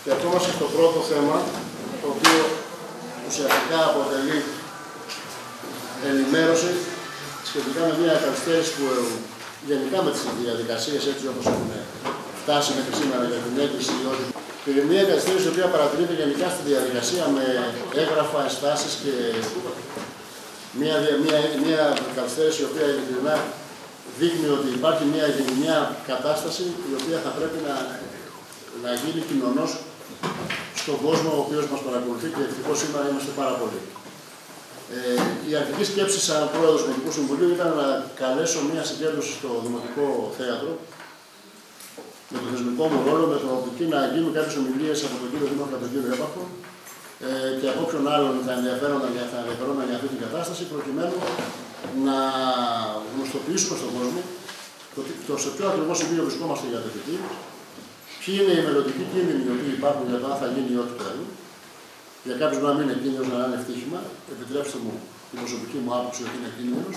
Και ερχόμαστε στο πρώτο θέμα, το οποίο ουσιαστικά αποτελεί ενημέρωση σχετικά με μια καθυστέρηση που γενικά με τις διαδικασίες έτσι όπως έχουν φτάσει μέχρι σήμερα για την έγκριση και μια καθυστέρηση η οποία παρατηρείται γενικά στη διαδικασία με έγγραφα, ενστάσεις και μια καθυστέρηση η οποία ειλικρινά δείχνει ότι υπάρχει μια κατάσταση η οποία θα πρέπει να γίνει κοινωνός στον κόσμο ο οποίος μας παρακολουθεί και ευτυχώς σήμερα είμαστε πάρα πολλοί. Η αρχική σκέψη σαν πρόεδρος του Δημοτικού Συμβουλίου ήταν να καλέσω μια συγκέντρωση στο Δημοτικό Θέατρο με το θεσμικό μου ρόλο, με προοπτική να γίνουν κάποιες ομιλίες από τον κύριο Δήμαρχο και τον κύριο Έπαρχο και από όποιον άλλον θα ενδιαφέρονταν για αυτή την κατάσταση, προκειμένου να γνωστοποιήσουμε στον κόσμο σε ποιο ακριβώς σημείο βρισκόμαστε για το εφετή, ποιοι είναι οι μελλοντικοί κίνδυνοι οι οποίοι υπάρχουν για το αν θα γίνει ή όχι το έργο. Για κάποιους να μην είναι κίνδυνος, να είναι ευτύχημα. Επιτρέψτε μου την προσωπική μου άποψη ότι είναι κίνδυνος.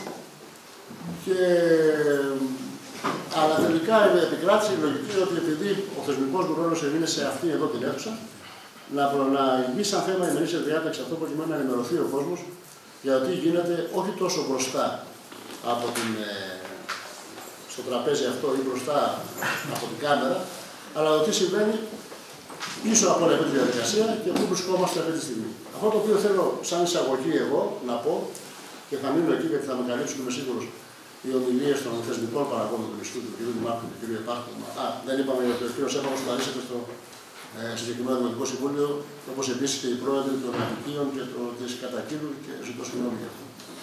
Αλλά τελικά επικράτησε η λογική ότι επειδή ο θεσμικός μου ρόλος είναι σε αυτή εδώ την αίθουσα, να γίνει σαν θέμα ημερήσια διάταξη αυτό προκειμένου να ενημερωθεί ο κόσμος για τι γίνεται όχι τόσο μπροστά από στο τραπέζι αυτό ή μπροστά από την κάμερα, αλλά το τι συμβαίνει πίσω από όλη αυτή τη διαδικασία και πού βρισκόμαστε αυτή τη στιγμή. Αυτό το οποίο θέλω σαν εισαγωγή εγώ να πω και θα μείνω εκεί γιατί θα με καλύψουν, είμαι σίγουρος, οι ομιλίες των θεσμικών παραγόντων του νησιού, του κ. Δημάρχου και του κ. Επάρχου. Δεν είπαμε ότι ο κ. Έπαρχος παρήσεται στο συγκεκριμένο Δημοτικό Συμβούλιο, όπως επίσης και οι πρόεδροι των κατοικίων και της κατακύλου και ζητώ συγγνώμη για αυτό.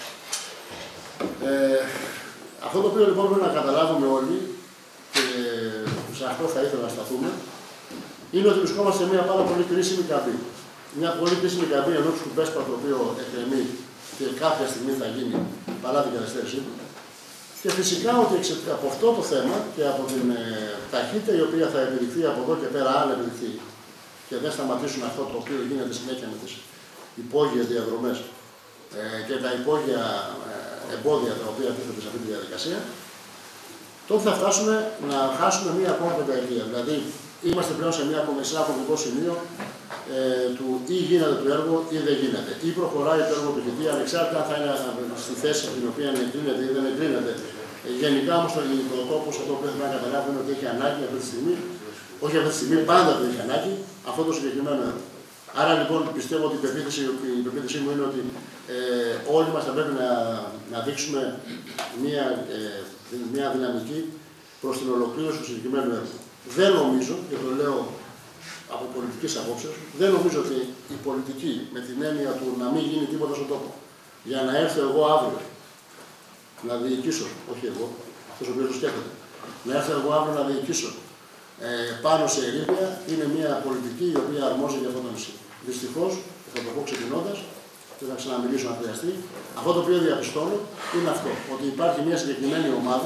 Αυτό το οποίο λοιπόν πρέπει να καταλάβουμε όλοι και σε αυτό θα ήθελα να σταθούμε, είναι ότι βρισκόμαστε σε μια πάρα πολύ κρίσιμη καμπή. Μια πολύ κρίσιμη καμπή ενός του ΠΕΣΠΑ το οποίο εκκρεμεί και κάποια στιγμή θα γίνει παρά την καθυστέρησή του. Και φυσικά ότι από αυτό το θέμα και από την ταχύτητα η οποία θα επιδειχθεί από εδώ και πέρα, αν επιδειχθεί και δεν σταματήσουν αυτό το οποίο γίνεται συνέχεια με τις υπόγειες διαδρομές και τα υπόγεια εμπόδια τα οποία τίθενται σε αυτή τη διαδικασία, τότε θα φτάσουμε να χάσουμε μία ακόμα πενταετία. Δηλαδή, είμαστε πλέον σε ένα κομβικό σημείο του ή γίνεται το έργο ή δεν γίνεται. Ή προχωράει το έργο του ανεξάρτητα αν θα είναι στη θέση την οποία εγκρίνεται ή δεν εγκρίνεται. Γενικά όμως το ελληνικό τόπο, αυτό που πρέπει να καταλάβουμε ότι έχει ανάγκη αυτή τη στιγμή, όχι αυτή τη στιγμή, πάντα το έχει ανάγκη, αυτό το συγκεκριμένο έργο. Άρα λοιπόν πιστεύω ότι η πεποίθησή μου είναι ότι όλοι μας θα πρέπει να δείξουμε μια δυναμική προς την ολοκλήρωση του συγκεκριμένου έργου. Δεν νομίζω, και το λέω από πολιτικής απόψεως, δεν νομίζω ότι η πολιτική με την έννοια του να μην γίνει τίποτα στον τόπο, για να έρθω εγώ αύριο να διοικήσω, όχι εγώ, αυτός ο οποίος το σκέφτεται, να έρθω εγώ αύριο να διοικήσω πάνω σε ερήπια, είναι μια πολιτική η οποία αρμόζει για αυτό το νησί. Δυστυχώς, θα το πω ξεκινώντας, και θα ξαναμιλήσω αν χρειαστεί, αυτό το οποίο διαπιστώνω είναι αυτό, ότι υπάρχει μια συγκεκριμένη ομάδα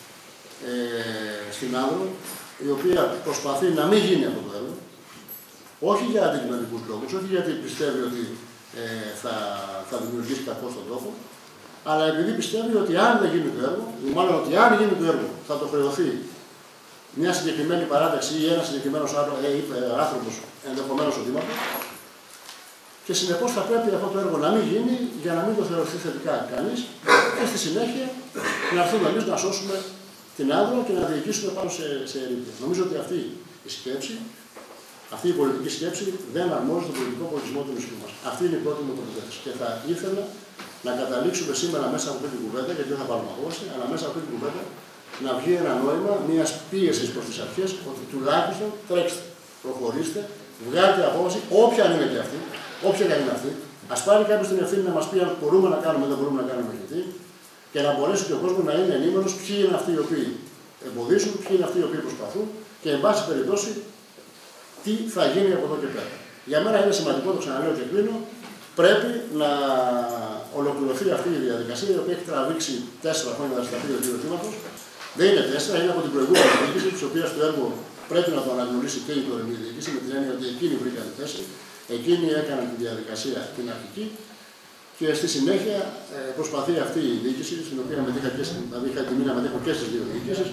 στην Άνδρο, η οποία προσπαθεί να μην γίνει αυτό το έργο, όχι για αντικειμενικούς λόγους, όχι γιατί πιστεύει ότι θα δημιουργήσει κακό στον τόπο, αλλά επειδή πιστεύει ότι αν δεν γίνει το έργο, ή μάλλον ότι αν γίνει το έργο θα το χρεωθεί μια συγκεκριμένη παράταξη ή ένας συγκεκριμένος άνθρωπος, ενδεχομένως ο Δήμαρχος, και συνεπώς θα πρέπει αυτό το έργο να μην γίνει για να μην το θεωρηθεί θετικά κανείς και στη συνέχεια να έρθουμε εμείς να σώσουμε την Άνδρο και να διοικήσουμε πάνω σε ερήπια. Νομίζω ότι αυτή η σκέψη, αυτή η πολιτική σκέψη δεν αρμόζει τον πολιτικό πολιτισμό του νησιού μας. Αυτή είναι η πρώτη μου τοποθέτηση. Και θα ήθελα να καταλήξουμε σήμερα μέσα από αυτή την κουβέντα, γιατί δεν θα πάρουμε απόφαση, αλλά μέσα από αυτή την κουβέντα να βγει ένα νόημα μια πίεση προς τις αρχές ότι τουλάχιστον τρέξτε, προχωρήστε, βγάλετε απόφαση, όποια είναι και αυτή, όποια και είναι αυτή, ας πάρει κάποιος την ευθύνη να μας πει αν μπορούμε να κάνουμε, δεν μπορούμε να κάνουμε και να μπορέσει και ο κόσμος να είναι ενήμερος ποιοι είναι αυτοί οι οποίοι εμποδίσουν, ποιοι είναι αυτοί οι οποίοι προσπαθούν και, εν πάση περιπτώσει, τι θα γίνει από εδώ και πέρα. Για μένα είναι σημαντικό, το ξαναλέω και κλείνω, πρέπει να ολοκληρωθεί αυτή η διαδικασία, η οποία έχει τραβήξει 4 χρόνια να σταθεί ο κ. Δήμαρχος. Δεν είναι 4, είναι από την προηγούμενη διοίκηση, τη οποία το έργο πρέπει να το αναγνωρίσει και η τωρινή διοίκηση, με την έννοια ότι εκείνοι βρήκαν τη θέση, εκείνοι έκαναν τη διαδικασία την αρχική. Και στη συνέχεια προσπαθεί αυτή η διοίκηση, στην οποία είχα τιμή να μετέχω και στις δύο διοίκησεις,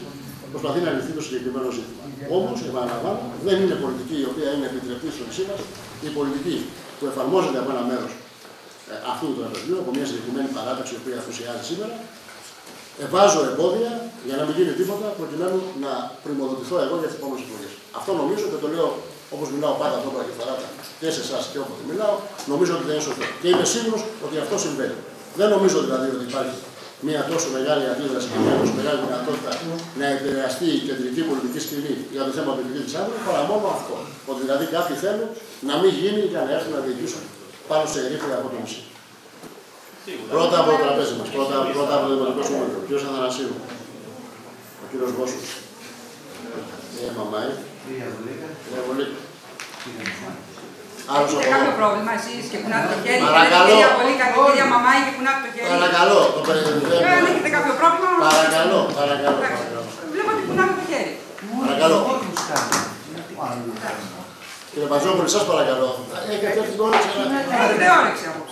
προσπαθεί να λυθεί το συγκεκριμένο ζήτημα. Όμως, επαναλαμβάνω, δεν είναι πολιτική η οποία είναι επιτρεπτή στο νησί μας. Η πολιτική που εφαρμόζεται από ένα μέρος αυτού του τραπεζιού, από μια συγκεκριμένη παράταξη η οποία αφουσιάζει σήμερα, βάζω εμπόδια για να μην γίνει τίποτα προκειμένου να πρημοδοτηθώ εγώ για τις επόμενες εκλογές. Αυτό νομίζω και το λέω όπως μιλάω πάντα από πρώτα και φοράτα και σε εσάς και όποτε μιλάω, νομίζω ότι δεν είναι σωστό. Και είμαι σίγουρος ότι αυτό συμβαίνει. Δεν νομίζω δηλαδή ότι υπάρχει μια τόσο μεγάλη αντίδραση και μια τόσο μεγάλη δυνατότητα να επηρεαστεί η κεντρική πολιτική σκηνή για το θέμα του Δυτικού της Άμυνας, παρά μόνο αυτό. Ότι δηλαδή κάποιοι θέλουν να μην γίνει για να έρθουν να διοικήσουν πάνω σε ερήφια από το νησί. Πρώτα από το τραπέζι μας, πρώτα από το Δημοτικό Συμβούλιο, ο κ. Αθανασίου, ο κ. Βόσος, η Μαμάη, η Βολίκα. Έχετε κάποιο πρόβλημα εσείς και κουνάτε το χέρι? Παρακαλώ. Κυρία Βολίκα και κυρία Μαμάη και κουνάτε το χέρι. Παρακαλώ. Αν έχετε κάποιο πρόβλημα... Παρακαλώ. Βλέπω ότι κουνάτε το χέρι. Παρακαλώ. Κύριε Παζόπουλη, σας παρακαλώ. Έχετε έρθει την όρεξη. Έχετε όρεξη απόψε.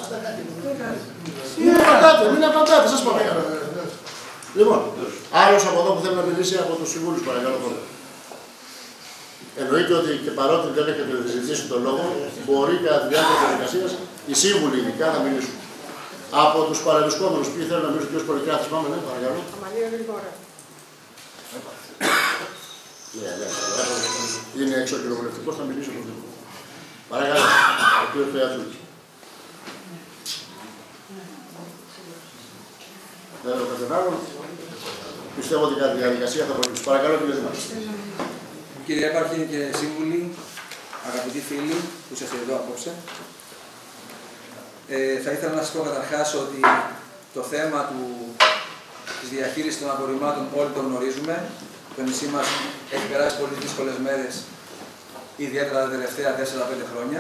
Μην απαντάτε, σας παρακαλώ. Λοιπόν, άλλος από εδώ που θέλει να μιλήσει από τους συμβούλους, παρακαλώ. Εννοείται ότι και παρότι δεν έχετε ζητήσει τον λόγο, μπορεί κατά τη διάρκεια της διαδικασίας οι σύμβουλοι ειδικά να μιλήσουν. Από τους παρευρισκόμενους, ποιοι θέλουν να μιλήσουν, ο κ. Πολυκράτης, πάμε, ναι, παρακαλώ. Αμαλία γρήγορα. Είναι εξωκοινοβουλευτικός, θα μιλήσει ο κ. Παρακαλώ, ο κ. Θεατζούλης. Πιστεύω ότι κατά τη διαδικασία θα προχωρήσει. Παρακαλώ, κύριε Δήμαρχε. Κύριε Έπαρχε και σύμβουλοι, αγαπητοί φίλοι που είσαστε εδώ απόψε, θα ήθελα να σας πω καταρχάς ότι το θέμα της διαχείρισης των απορριμμάτων όλοι το γνωρίζουμε. Το νησί μας έχει περάσει πολύ δύσκολες μέρες, ιδιαίτερα τα τελευταία 4-5 χρόνια.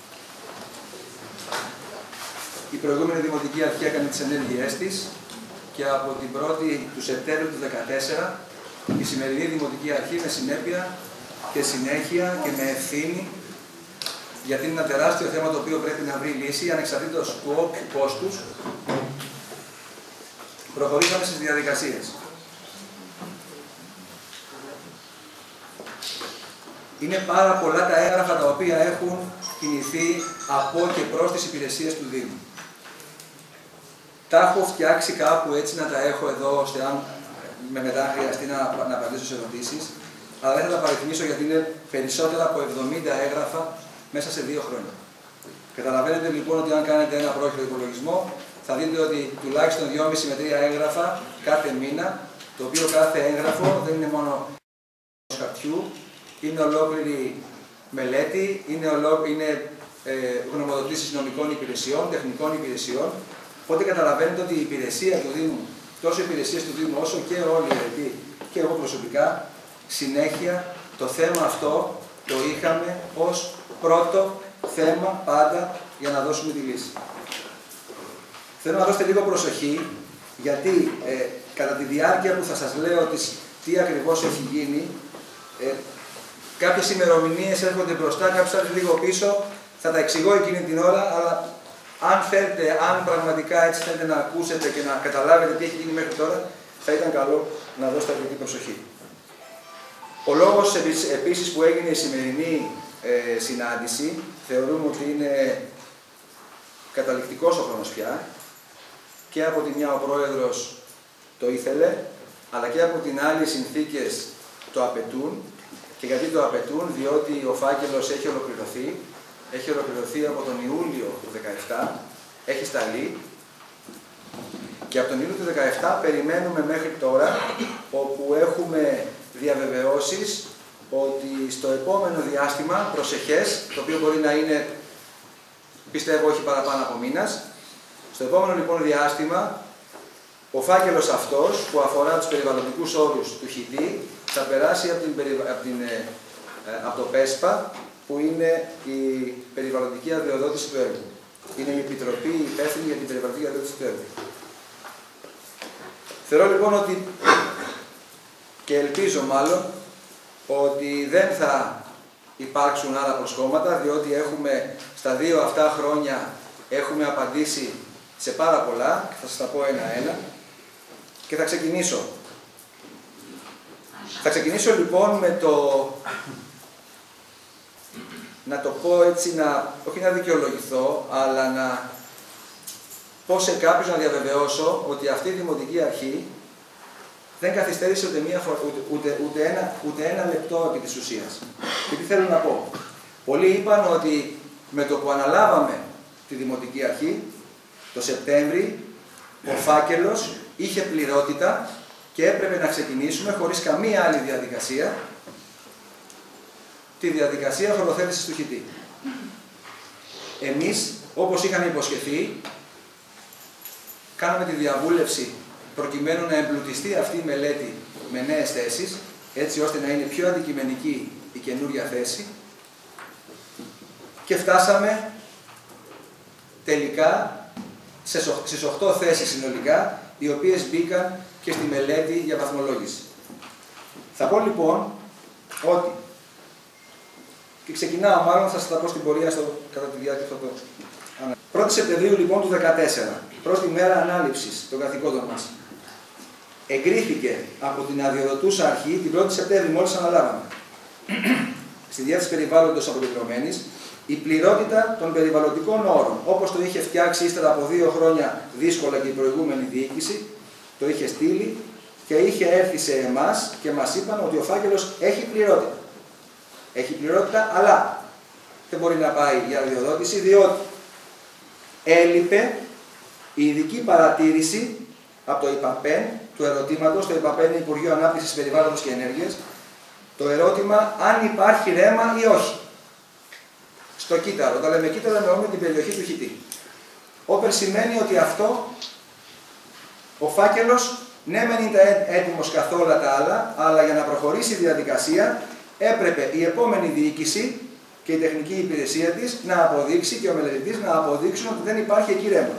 Η προηγούμενη Δημοτική Αρχή έκανε τις ενέργειές της και από την 1η του Σεπτέμβριου του 2014 η σημερινή Δημοτική Αρχή με συνέπεια και συνέχεια και με ευθύνη, γιατί είναι ένα τεράστιο θέμα το οποίο πρέπει να βρει λύση ανεξαρτήτως του όποιου κόστους, προχωρήσαμε στις διαδικασίες. Είναι πάρα πολλά τα έγγραφα τα οποία έχουν κινηθεί από και προς τις υπηρεσίες του Δήμου. Τα έχω φτιάξει κάπου έτσι να τα έχω εδώ, ώστε αν με μετά χρειαστεί να απαντήσω σε ερωτήσεις, αλλά δεν θα τα παριθμίσω γιατί είναι περισσότερα από 70 έγγραφα μέσα σε 2 χρόνια. Καταλαβαίνετε λοιπόν ότι αν κάνετε ένα πρόχειρο υπολογισμό, θα δείτε ότι τουλάχιστον 2,5 με 3 έγγραφα κάθε μήνα, το οποίο κάθε έγγραφο δεν είναι μόνο χαρτιού, είναι ολόκληρη μελέτη, είναι γνωμοδοτήσεις νομικών υπηρεσιών, τεχνικών υπηρεσιών. Οπότε καταλαβαίνετε ότι η υπηρεσία του Δήμου, τόσο οι υπηρεσίες του Δήμου όσο και όλοι οι αιρετοί και εγώ προσωπικά, συνέχεια το θέμα αυτό το είχαμε ως πρώτο θέμα πάντα για να δώσουμε τη λύση. Θέλω να δώσετε λίγο προσοχή, γιατί κατά τη διάρκεια που θα σας λέω τι ακριβώς έχει γίνει, κάποιες ημερομηνίες έρχονται μπροστά, κάποιες άλλες λίγο πίσω, θα τα εξηγώ εκείνη την ώρα, αλλά αν θέλετε, αν πραγματικά έτσι θέλετε να ακούσετε και να καταλάβετε τι έχει γίνει μέχρι τώρα, θα ήταν καλό να δώσετε αρκετή προσοχή. Ο λόγος επίσης που έγινε η σημερινή συνάντηση, θεωρούμε ότι είναι καταληκτικός ο χρόνος πια, και από τη μια ο Πρόεδρος το ήθελε, αλλά και από την άλλη οι συνθήκες το απαιτούν. Και γιατί το απαιτούν? Διότι ο φάκελος έχει ολοκληρωθεί από τον Ιούλιο του 2017, έχει σταλεί, και από τον Ιούλιο του 2017 περιμένουμε μέχρι τώρα, όπου έχουμε διαβεβαιώσεις ότι στο επόμενο διάστημα, προσεχές, το οποίο μπορεί να είναι, πιστεύω, όχι παραπάνω από μήνας, στο επόμενο λοιπόν διάστημα, ο φάκελος αυτός που αφορά τους περιβαλλοντικούς όρους του ΧΙΤΗ θα περάσει από το ΠΕΣΠΑ, που είναι η περιβαλλοντική αδειοδότηση του έργου. Είναι η Επιτροπή υπεύθυνη για την περιβαλλοντική αδειοδότηση του έργου. Θεωρώ λοιπόν ότι, και ελπίζω μάλλον, ότι δεν θα υπάρξουν άλλα προσκόμματα, διότι έχουμε στα 2 αυτά χρόνια έχουμε απαντήσει σε πάρα πολλά, και θα σας τα πω ένα-ένα, και θα ξεκινήσω. Θα ξεκινήσω λοιπόν με να το πω έτσι, όχι να δικαιολογηθώ, αλλά να πω σε κάποιους, να διαβεβαιώσω ότι αυτή η Δημοτική Αρχή δεν καθυστέρησε ούτε ένα λεπτό επί της ουσίας. Και τι θέλω να πω. Πολλοί είπαν ότι με το που αναλάβαμε τη Δημοτική Αρχή, το Σεπτέμβρη, ο φάκελος είχε πληρότητα και έπρεπε να ξεκινήσουμε χωρίς καμία άλλη διαδικασία τη διαδικασία χωροθέτησης του χιτή. Εμείς, όπως είχαμε υποσχεθεί, κάναμε τη διαβούλευση προκειμένου να εμπλουτιστεί αυτή η μελέτη με νέες θέσεις, έτσι ώστε να είναι πιο αντικειμενική η καινούρια θέση, και φτάσαμε τελικά στις 8 θέσεις συνολικά, οι οποίες μπήκαν και στη μελέτη για βαθμολόγηση. Θα πω λοιπόν ότι, και ξεκινάω μάλλον, θα σας τα πω στην πορεία κατά τη διάρκεια αυτό. 1η Σεπτεμβρίου λοιπόν του 2014, πρώτη μέρα ανάληψης των καθηκόντων μας, εγκρίθηκε από την αδειοδοτούσα αρχή την 1η Σεπτέμβρη, μόλις αναλάβαμε, στη διεύθυνση περιβάλλοντος αποκεντρωμένης, η πληρότητα των περιβαλλοντικών όρων, όπως το είχε φτιάξει ύστερα από 2 χρόνια δύσκολα και η προηγούμενη διοίκηση, το είχε στείλει και είχε έρθει σε εμάς και μας είπαν ότι ο φάκελος έχει πληρότητα. Έχει πληρότητα, αλλά δεν μπορεί να πάει για αδειοδότηση, διότι έλειπε η ειδική παρατήρηση από το ΙΠΑΠΕΝ του ερωτήματος. Το ΙΠΑΠΕΝ είναι Υπουργείο Ανάπτυξης, Περιβάλλοντος και Ενέργειας. Το ερώτημα αν υπάρχει ρέμα ή όχι. Στο κύτταρο. Όταν λέμε κύτταρο, εννοούμε την περιοχή του χιτή. Όπερ σημαίνει ότι αυτό ο φάκελος ναι μεν είναι έτοιμος καθ' όλα τα άλλα, αλλά για να προχωρήσει η διαδικασία έπρεπε η επόμενη διοίκηση και η τεχνική υπηρεσία της να αποδείξει και ο μελετητής να αποδείξουν ότι δεν υπάρχει εκεί ρέμα.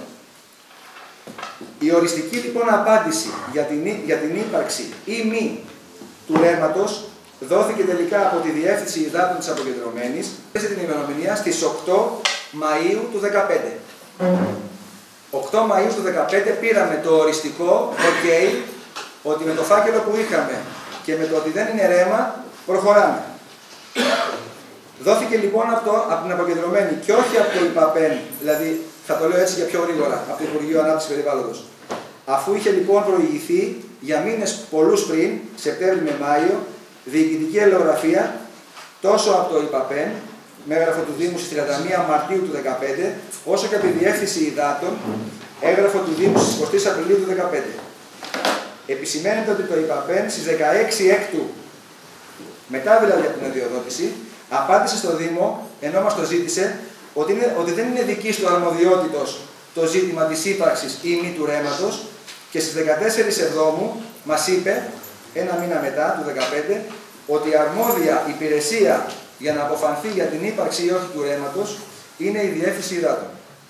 Η οριστική λοιπόν απάντηση για την ύπαρξη ή μη του ρέματος δόθηκε τελικά από τη Διεύθυνση Υδάτων της Αποκεντρωμένης την ημερομηνία στις 8 Μαΐου του 2015. 8 Μαΐου του 2015 πήραμε το οριστικό OK ότι με το φάκελο που είχαμε και με το ότι δεν είναι ρέμα προχωράμε. Δόθηκε λοιπόν από την Αποκεντρωμένη και όχι από το ΙΠΑΠΕΝ, δηλαδή θα το λέω έτσι για πιο γρήγορα, από το Υπουργείο Ανάπτυξης Περιβάλλοντος. Αφού είχε λοιπόν προηγηθεί για μήνες πολλούς πριν, Σεπτέμβρη με Μάιο, διοικητική ελεογραφία τόσο από το ΙΠΑΠΕΝ, με έγγραφο του Δήμου στις 31 Μαρτίου του 2015, όσο και από τη Διεύθυνση Υδάτων, έγγραφο του Δήμου στις 23 Απριλίου του 2015. Επισημαίνεται ότι το ΙΠΑΠΕΝ στις 16 Έκτου, μετά δηλαδή από την αδειοδότηση, απάντησε στο Δήμο, ενώ μας το ζήτησε, ότι δεν είναι δική του αρμοδιότητος το ζήτημα της ύπαρξης ή μη του ρέματος, και στις 14 Εβδόμου μας είπε, ένα μήνα μετά, του 2015, ότι η αρμόδια υπηρεσία για να αποφανθεί για την ύπαρξη ή όχι του ρέματος είναι η Διεύθυνση Υδάτων.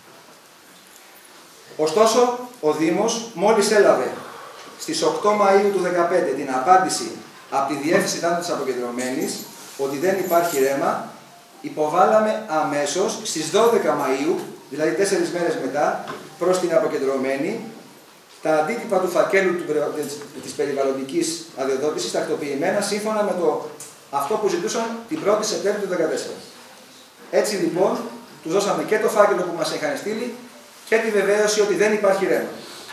Ωστόσο, ο Δήμος μόλις έλαβε στις 8 Μαΐου του 2015 την απάντηση από τη Διεύθυνση Υδάτων της Αποκεντρωμένης ότι δεν υπάρχει ρέμα, υποβάλαμε αμέσως στις 12 Μαΐου, δηλαδή 4 μέρες μετά, προς την Αποκεντρωμένη, τα αντίτυπα του φακέλου της περιβαλλοντικής αδειοδότησης, τακτοποιημένα σύμφωνα με αυτό που ζητούσαν την 1η Σεπτέμβρη του 2014. Έτσι λοιπόν, τους δώσαμε και το φάκελο που μας είχαν στείλει και τη βεβαίωση ότι δεν υπάρχει ρέμα.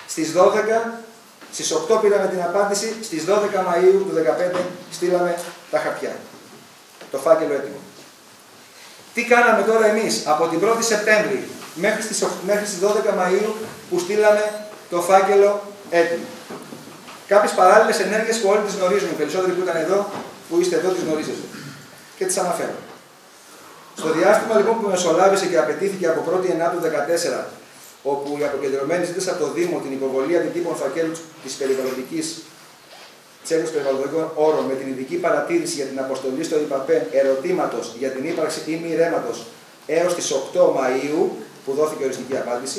Στις 8 πήραμε την απάντηση, στις 12 Μαΐου του 2015 στείλαμε τα χαρτιά. Το φάκελο έτοιμο. Τι κάναμε τώρα εμείς από την 1η Σεπτέμβρη μέχρι στις 12 Μαΐου που στείλαμε το φάκελο έτοιμο. Κάποιες παράλληλες ενέργειες που όλοι τις γνωρίζουμε, οι περισσότεροι που ήταν εδώ, που είστε εδώ, τις γνωρίζετε. Και τις αναφέρω. Στο διάστημα λοιπόν που μεσολάβησε και απαιτήθηκε από 1η Ενάτου 2014, όπου οι αποκεντρωμένοι ζήτησαν από το Δήμο την υποβολή αντιτύπων φακέλου της περιβαλλοντικής Ένωσης Περιβαλλοντικών Όρων με την ειδική παρατήρηση για την αποστολή στο ΙΠΑΠΕΝ ερωτήματος για την ύπαρξη ή μη ρέματος έως τις 8 Μαΐου, που δόθηκε οριστική απάντηση.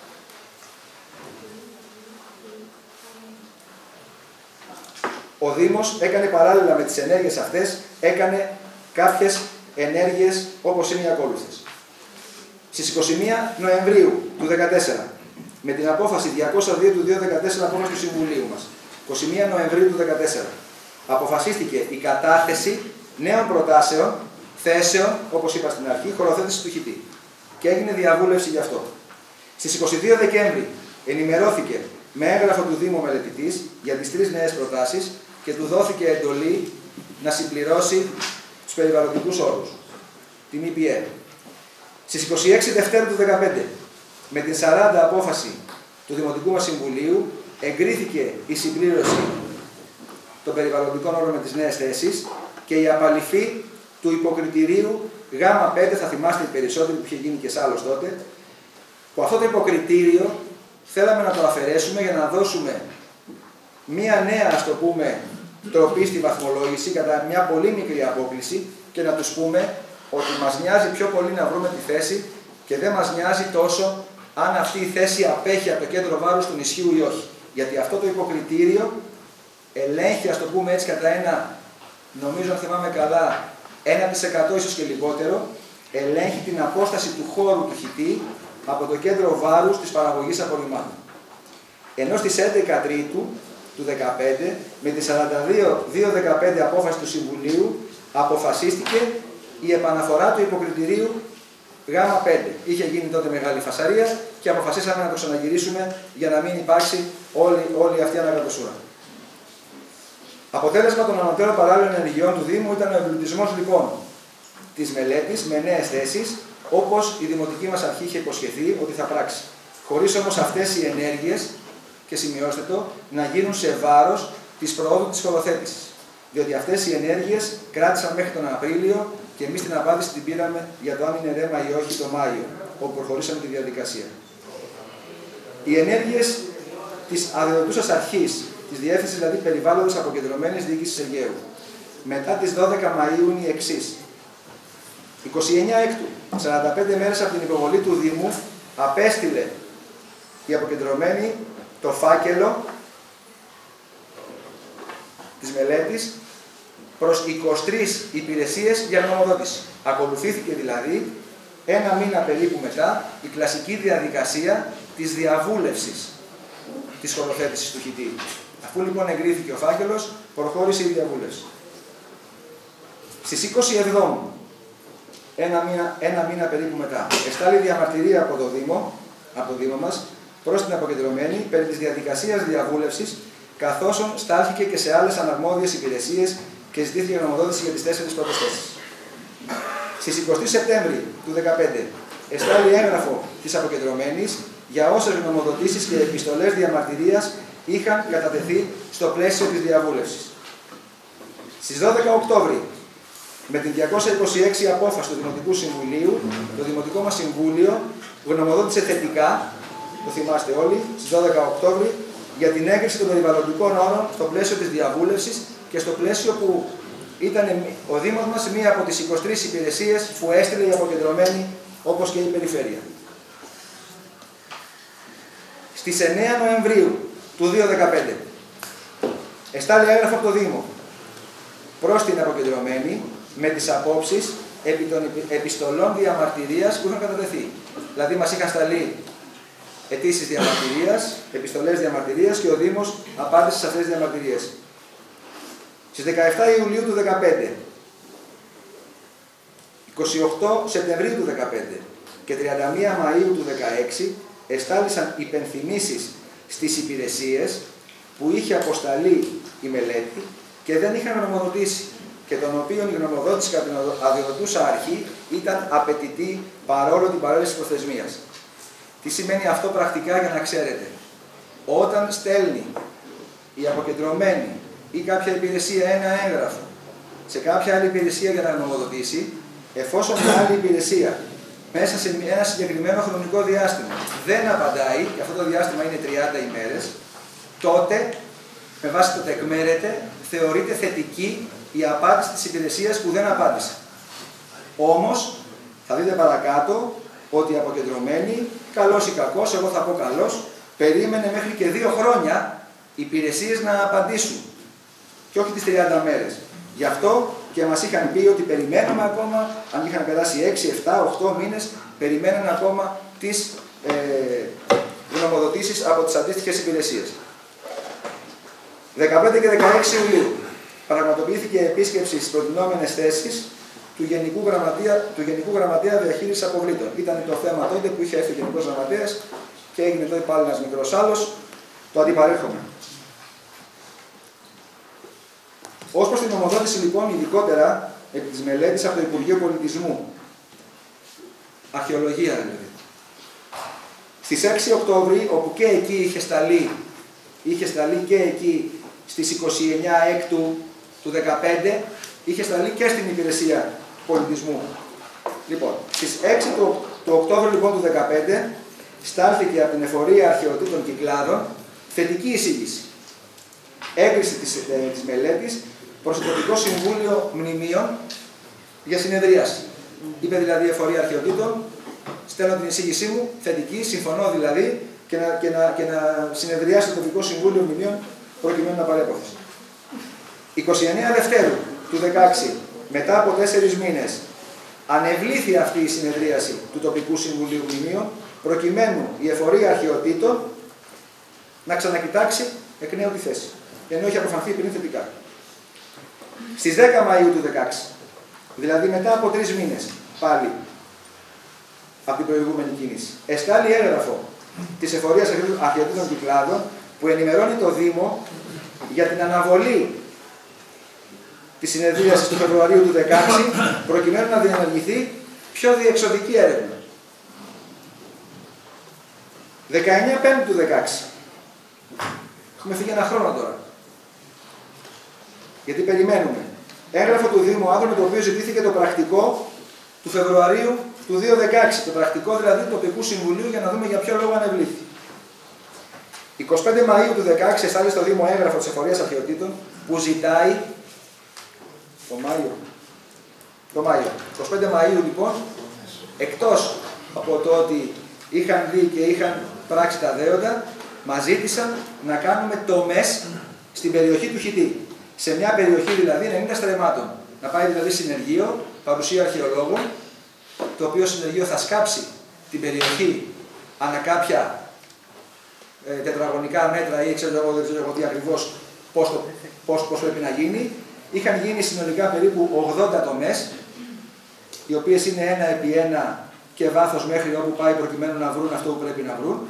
Ο Δήμος έκανε παράλληλα με τις ενέργειες αυτές, έκανε κάποιες ενέργειες όπως είναι οι ακόλουθες. Στις 21 Νοεμβρίου του 2014, με την απόφαση 202 του 2014 απόφαση του Συμβουλίου μας, 21 Νοεμβρίου του 2014, αποφασίστηκε η κατάθεση νέων προτάσεων, θέσεων, όπως είπα στην αρχή, χωροθέτηση του χιτή. Και έγινε διαβούλευση γι' αυτό. Στις 22 Δεκέμβρη ενημερώθηκε με έγγραφο του Δήμου μελετητής για τις 3 νέες προτάσεις και του δόθηκε εντολή να συμπληρώσει τους περιβαλλοντικούς όρους, την EPA. Στις 26 Δευτέρου του 2015, με την 40 απόφαση του Δημοτικού μας Συμβουλίου, εγκρίθηκε η συμπλήρωση των περιβαλλοντικών όρων με τις νέες θέσεις και η απαλυφή του υποκριτηρίου Γ5, θα θυμάστε οι περισσότεροι που είχε γίνει και σ' άλλος τότε, που αυτό το υποκριτήριο θέλαμε να το αφαιρέσουμε για να δώσουμε μία νέα, ας το πούμε, τροπή στη βαθμολόγηση κατά μια πολύ μικρή απόκληση και να τους πούμε ότι μας νοιάζει πιο πολύ να βρούμε τη θέση και δεν μας νοιάζει τόσο αν αυτή η θέση απέχει από το κέντρο βάρους του νησιού ή όχι. Γιατί αυτό το υποκριτήριο ελέγχει, ας το πούμε έτσι, κατά ένα, νομίζω αν θυμάμαι καλά, 1% ίσως και λιγότερο, ελέγχει την απόσταση του χώρου του χιτή από το κέντρο βάρους της παραγωγής απορριμμάτων. Ενώ στις 11 Τρίτου του 2015, με τη 42-215 απόφαση του Συμβουλίου, αποφασίστηκε η επαναφορά του υποκριτηρίου Γ5. Είχε γίνει τότε μεγάλη φασαρία και αποφασίσαμε να το ξαναγυρίσουμε για να μην υπάρξει όλη αυτή η ανακατοσούρα. Αποτέλεσμα των ανωτέρων παράλληλων ενεργειών του Δήμου ήταν ο εμπλουτισμός λοιπόν της μελέτης με νέες θέσεις, όπως η Δημοτική μας Αρχή είχε υποσχεθεί ότι θα πράξει. Χωρίς όμως αυτές οι ενέργειες, και σημειώστε το, να γίνουν σε βάρος της προόδου της χωροθέτησης. Διότι αυτές οι ενέργειες κράτησαν μέχρι τον Απρίλιο και εμείς την απάντηση την πήραμε για το αν είναι ρέμα ή όχι το Μάιο, όπου προχωρήσαμε τη διαδικασία. Οι ενέργειες της αδειοδοτούσας αρχής, της Διεύθυνσης δηλαδή Περιβάλλοντος Αποκεντρωμένης Διοίκησης Αιγαίου, μετά τις 12 Μαΐου είναι οι εξής. 29 Έκτου, 45 μέρες από την υποβολή του Δήμου, απέστειλε η αποκεντρωμένη το φάκελο της μελέτης προς 23 υπηρεσίες για νομοδότηση. Ακολουθήθηκε δηλαδή ένα μήνα περίπου μετά η κλασική διαδικασία της διαβούλευσης της χωροθέτησης του χιτή. Αφού λοιπόν εγκρίθηκε ο φάκελος, προχώρησε η διαβούλευση. Στις 27, ένα μήνα περίπου μετά, εστάλει διαμαρτυρία από το Δήμο μας, προς την αποκεντρωμένη περί της διαδικασίας διαβούλευσης, καθώς στάλθηκε και σε άλλες αναρμόδιες υπηρεσίες και ζητήθηκε γνωμοδότηση για τις 4 πρώτες θέσεις. Στις 20 Σεπτέμβρη του 2015 εστάλει έγγραφο της αποκεντρωμένης για όσες γνωμοδοτήσεις και επιστολές διαμαρτυρίας είχαν κατατεθεί στο πλαίσιο της διαβούλευσης. Στις 12 Οκτώβρη, με την 226 απόφαση του Δημοτικού Συμβουλίου, το Δημοτικό μας Συμβούλιο γνωμοδότησε θετικά, το θυμάστε όλοι, στις 12 Οκτώβρη, για την έγκριση των περιβαλλοντικών όρων στο πλαίσιο της διαβούλευσης και στο πλαίσιο που ήταν ο Δήμος μας μία από τις 23 υπηρεσίες που έστειλε η αποκεντρωμένη, όπως και η Περιφέρεια. Στις 9 Νοεμβρίου του 2015 εστάλει έγγραφο από το Δήμο προς την αποκεντρωμένη με τις απόψεις επί των επιστολών διαμαρτυρίας που είχαν κατατεθεί. Δηλαδή μας είχαν σταλεί αιτήσεις διαμαρτυρίας, επιστολές διαμαρτυρίας και ο Δήμος απάντησε σε αυτές τις διαμαρτυρίες. Στις 17 Ιουλίου του 2015, 28 Σεπτεμβρίου του 2015 και 31 Μαΐου του 2016 εστάλησαν υπενθυμίσεις στις υπηρεσίες που είχε αποσταλεί η μελέτη και δεν είχαν γνωμοδοτήσει και των οποίων η γνωμοδότηση κατά την αδειοδοτούσα αρχή ήταν απαιτητή παρόλο την παρέλαση της προθεσμίας. Τι σημαίνει αυτό πρακτικά για να ξέρετε? Όταν στέλνει η αποκεντρωμένη ή κάποια υπηρεσία ένα έγγραφο σε κάποια άλλη υπηρεσία για να γνωμοδοτήσει, εφόσον μια άλλη υπηρεσία μέσα σε ένα συγκεκριμένο χρονικό διάστημα δεν απαντάει, και αυτό το διάστημα είναι 30 ημέρες, τότε, με βάση το τεκμέρεται, θεωρείται θετική η απάντηση της υπηρεσίας που δεν απάντησε. Όμως, θα δείτε παρακάτω ότι η αποκεντρωμένη, καλός ή κακός, εγώ θα πω καλός, περίμενε μέχρι και 2 χρόνια οι υπηρεσίες να απαντήσουν και όχι τις 30 μέρες. Γι' αυτό και μας είχαν πει ότι περιμένουμε ακόμα, αν είχαν περάσει 6, 7, 8 μήνες, περιμένουν ακόμα τις γνωμοδοτήσεις από τις αντίστοιχες υπηρεσίες. 15 και 16 Ιουλίου πραγματοποιήθηκε επίσκεψη στις προτινόμενες θέσεις του Γενικού Γραμματέα Διαχείρισης Αποβλήτων. Ήταν το θέμα τότε που είχε έρθει ο Γενικός Γραμματέας και έγινε εδώ πάλι ένας μικρός άλλος. Το αντιπαρέρχομαι. Ως προς την νομοδότηση λοιπόν, ειδικότερα επί της μελέτης από το Υπουργείο Πολιτισμού, αρχαιολογία δηλαδή, στις 6 Οκτώβρη, όπου και εκεί είχε σταλεί και εκεί στις 29 Έκτου του 2015, είχε σταλεί και στην Υπηρεσία Πολιτισμού. Λοιπόν, στις 6 του Οκτώβρη λοιπόν, του 2015, στάλθηκε από την Εφορία Αρχαιοτήτων Κυκλάδων θετική εισήγηση. Έγκριση της μελέτης προς το Τοπικό Συμβούλιο Μνημείων για συνεδρίαση. Είπε δηλαδή η Εφορία Αρχαιοτήτων, στέλνω την εισήγησή μου, θετική, συμφωνώ δηλαδή, και να συνεδριάσει το Τοπικό Συμβούλιο Μνημείων προκειμένου να πάρει απόφαση. 29 Δευτέρου του 2016, μετά από 4 μήνες, ανεβλήθη αυτή η συνεδρίαση του Τοπικού Συμβουλίου Μνημείων, προκειμένου η Εφορία Αρχαιοτήτων να ξανακοιτάξει εκ νέου τη θέση, ενώ είχε αποφανθεί πριν θετικά. Στις 10 Μαΐου του 2016, δηλαδή μετά από 3 μήνες, πάλι από την προηγούμενη κίνηση, εστάλει έγγραφο της Εφορίας Αρχαιοτήτων Κυκλάδων που ενημερώνει το Δήμο για την αναβολή της συνεδρίασης του Φεβρουαρίου του 2016 προκειμένου να διενεργηθεί πιο διεξοδική έρευνα. 19 Πέμπτου του 2016. Έχουμε φύγει ένα χρόνο τώρα. Γιατί περιμένουμε. Έγγραφο του Δήμου Άνδρου με το οποίο ζητήθηκε το πρακτικό του Φεβρουαρίου του 2016. Το πρακτικό δηλαδή του Τοπικού Συμβουλίου για να δούμε για ποιο λόγο ανεβλήθη. 25 Μαΐου του 2016 εστάλει στο Δήμο έγγραφο της Εφορίας Αρχαιοτήτων που ζητάει το Μάιο. 25 Μαΐου λοιπόν, εκτός από το ότι είχαν δει και είχαν πράξει τα δέοντα, μας ζήτησαν να κάνουμε τομές στην περιοχή του Χιτή. Σε μια περιοχή δηλαδή 90 στρεμμάτων. Να πάει δηλαδή συνεργείο, παρουσία αρχαιολόγων, το οποίο συνεργείο θα σκάψει την περιοχή ανά κάποια τετραγωνικά μέτρα ή δεν ξέρω εγώ τι ακριβώς πώς πρέπει να γίνει. Είχαν γίνει συνολικά περίπου 80 τομές, οι οποίες είναι 1 επί 1 και βάθος μέχρι όπου πάει προκειμένου να βρουν αυτό που πρέπει να βρουν.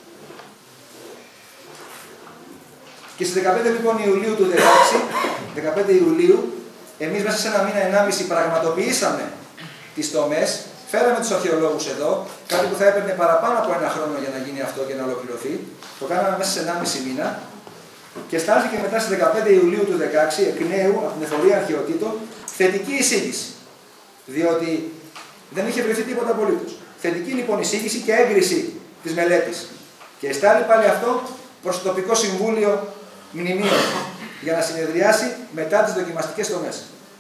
Και στις 15 λοιπόν Ιουλίου του 2016, 15 Ιουλίου, εμείς μέσα σε ένα μήνα 1,5 πραγματοποιήσαμε τις τομές, φέραμε τους αρχαιολόγους εδώ, κάτι που θα έπαιρνε παραπάνω από 1 χρόνο για να γίνει αυτό και να ολοκληρωθεί. Το κάναμε μέσα σε 1,5 μήνα και στάλθηκε μετά στις 15 Ιουλίου του 2016 εκ νέου από την Εφορία Αρχαιοτήτων θετική εισήγηση. Διότι δεν είχε βρεθεί τίποτα απολύτως. Θετική λοιπόν εισήγηση και έγκριση της μελέτης. Και εστάλει πάλι αυτό προς το Τοπικό Συμβούλιο Μνημείων για να συνεδριάσει μετά τις δοκιμαστικές τομές.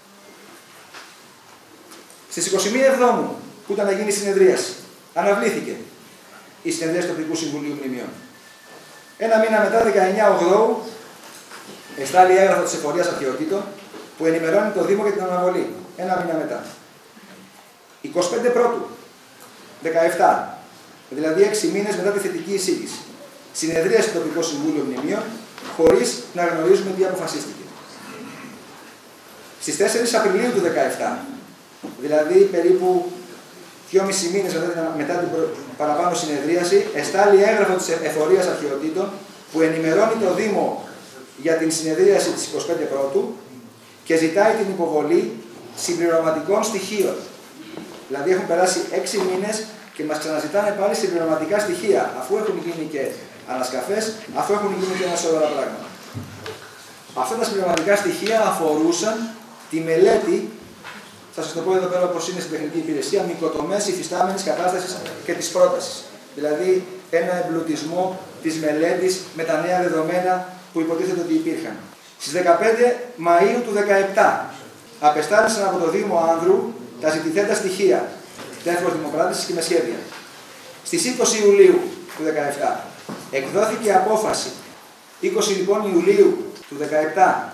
Στις 21 Εβδόμου που ήταν να γίνει η συνεδρίαση, αναβλήθηκε η συνεδρίαση του Τοπικού Συμβουλίου Μνημείων. Ένα μήνα μετά, 19 Οκτώβρου, εστάλει έγγραφο της Εφορίας Αρχαιοτήτων που ενημερώνει το Δήμο για την αναβολή. Ένα μήνα μετά. 25 Πρώτου, 17, δηλαδή 6 μήνες μετά τη θετική εισήγηση. Συνεδρίασε το Τοπικό Συμβούλιο Μνημείων, χωρίς να γνωρίζουμε τι αποφασίστηκε. Στις 4 Απριλίου του 2017, δηλαδή περίπου 2,5 μήνες μετά την παραπάνω συνεδρίαση, εστάλει έγγραφο της Εφορίας Αρχαιοτήτων που ενημερώνει το Δήμο για την συνεδρίαση της 25 Πρώτου και ζητάει την υποβολή συμπληρωματικών στοιχείων. Δηλαδή έχουν περάσει 6 μήνες και μας ξαναζητάνε πάλι συμπληρωματικά στοιχεία, αφού έχουν γίνει και ανασκαφές, αφού έχουν γίνει και ένα σωρό πράγματα. Αυτά τα συμπληρωματικά στοιχεία αφορούσαν τη μελέτη, θα σας το πω εδώ πέρα όπως είναι στην τεχνική υπηρεσία, μικροτομές υφιστάμενης κατάστασης και της πρότασης. Δηλαδή ένα εμπλουτισμό της μελέτης με τα νέα δεδομένα που υποτίθεται ότι υπήρχαν. Στις 15 Μαΐου του 2017 απεστάλησαν από το Δήμο Άνδρου τα ζητηθέντα στοιχεία, τέφος δημοπράτησης και με σχέδια. Στις 20 Ιουλίου του 2017 εκδόθηκε απόφαση, 20 λοιπόν Ιουλίου του 2017,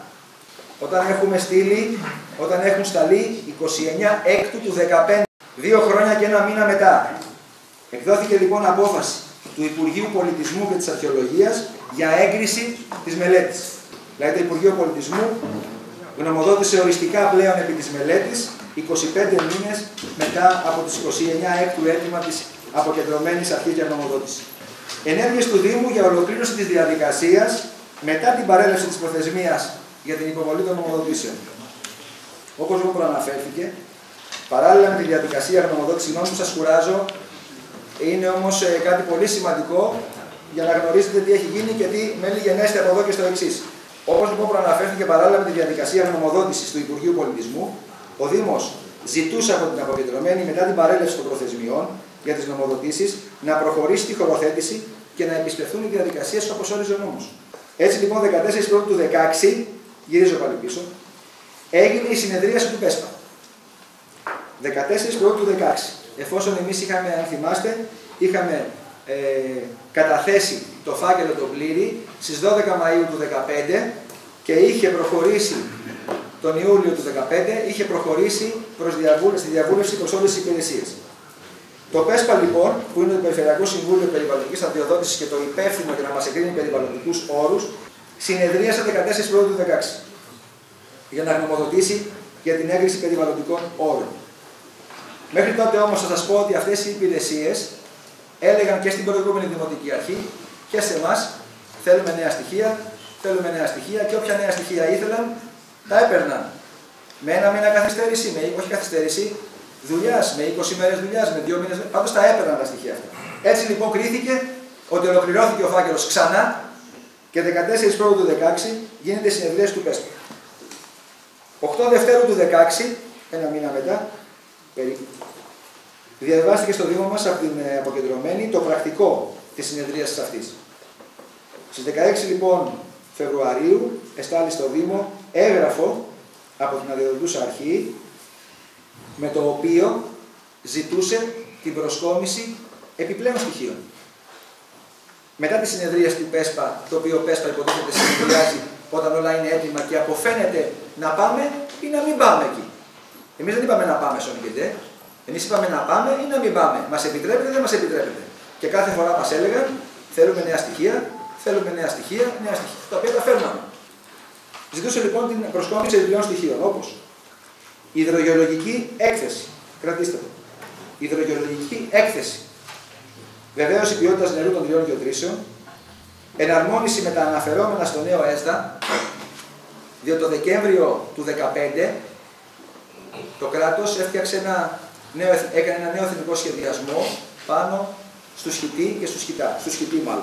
όταν έχουν σταλεί 29 Έκτου του 2015, 2 χρόνια και 1 μήνα μετά. Εκδόθηκε λοιπόν απόφαση του Υπουργείου Πολιτισμού και της Αρχαιολογίας για έγκριση της μελέτης. Δηλαδή το Υπουργείο Πολιτισμού γνωμοδότησε οριστικά πλέον επί της μελέτης 25 μήνες μετά από τις 29 έκτου έτοιμα της αποκεντρωμένης αρχής για γνωμοδότηση. Ενέργειες του Δήμου για ολοκλήρωση της διαδικασίας μετά την παρέλευση της προθεσμίας για την υποβολή των γνωμοδοτήσεων. Όπως μου προαναφέρθηκε, παράλληλα με τη διαδικασία γνωμοδότηση, συγγνώμη που σας κουράζω, είναι όμως κάτι πολύ σημαντικό για να γνωρίζετε τι έχει γίνει και τι μέλη γενέστε από εδώ και στο εξής. Όπως λοιπόν προαναφέρθηκε, παράλληλα με τη διαδικασία γνωμοδότησης του Υπουργείου Πολιτισμού, ο Δήμος ζητούσε από την αποκεντρωμένη μετά την παρέλευση των προθεσμιών για τις γνωμοδοτήσεις να προχωρήσει τη χωροθέτηση και να επισπευθούν οι διαδικασίες όπως όριζε ο νόμος. Έτσι λοιπόν, 14 Πρώτου του 2016, γυρίζω πάλι πίσω, έγινε η συνεδρίαση του ΠΕΣΠΑ. 14 Πρώτου του 2016. Εφόσον εμείς είχαμε, αν θυμάστε, είχαμε καταθέσει το φάκελο το πλήρη στις 12 Μαΐου του 2015 και είχε προχωρήσει τον Ιούλιο του 2015, είχε προχωρήσει στη διαβούλευση προς όλες τις υπηρεσίες. Το ΠΕΣΠΑ λοιπόν, που είναι το Περιφερειακό Συμβούλιο Περιβαλλοντικής Αδειοδότησης και το υπεύθυνο για να μας εγκρίνει περιβαλλοντικούς όρους, συνεδρίασε 14 Πρώτου του 2016 για να γνωμοδοτήσει για την έγκριση περιβαλλοντικών όρων. Μέχρι τότε όμως θα σας πω ότι αυτές οι υπηρεσίες έλεγαν και στην προηγούμενη Δημοτική Αρχή και σε εμάς θέλουμε νέα στοιχεία και όποια νέα στοιχεία ήθελαν τα έπαιρναν. Με ένα μήνα καθυστέρηση, όχι καθυστέρηση, δουλειάς, με 20 μέρες δουλειάς, με 2 μήνες, πάντως τα έπαιρναν τα στοιχεία αυτά. Έτσι λοιπόν κρίθηκε ότι ολοκληρώθηκε ο φάκελος ξανά και 14 Πρώτου του 2016 γίνεται η συνεδρίαση του ΠΕΣΠΑ. 8 Δευτέρου του 2016, ένα μήνα μετά, περίπου, διαβάστηκε στο Δήμο μας από την αποκεντρωμένη το πρακτικό της συνεδρίασης αυτής. Στις 16 λοιπόν Φεβρουαρίου εστάλει στο Δήμο έγγραφο από την αδειοδοτούσα αρχή με το οποίο ζητούσε την προσκόμιση επιπλέον στοιχείων. Μετά τη συνεδρίαση του ΠΕΣΠΑ, το οποίο ΠΕΣΠΑ υποτίθεται συνεδριάζει όταν όλα είναι έτοιμα και αποφαίνεται να πάμε ή να μην πάμε εκεί. Εμείς δεν είπαμε να πάμε στον ΙΚΕΝΤΕ, εμείς είπαμε να πάμε ή να μην πάμε. Μας επιτρέπετε ή δεν μας επιτρέπετε. Και κάθε φορά μας έλεγαν θέλουμε νέα στοιχεία, τα οποία τα φέρναμε. Ζητούσε λοιπόν την προσκόμιση επιπλέον στοιχείων, όπως υδρογεολογική έκθεση. Κρατήστε το. Υδρογεολογική έκθεση. Βεβαίωση ποιότητας νερού των 3 γεωτρήσεων. Εναρμόνιση με τα αναφερόμενα στο νέο ΕΣΔΑ. Διότι το Δεκέμβριο του 2015 το κράτος έκανε ένα νέο εθνικό σχεδιασμό πάνω στου Σχητή και στου Σχητά. Στου Σχητή μάλλον.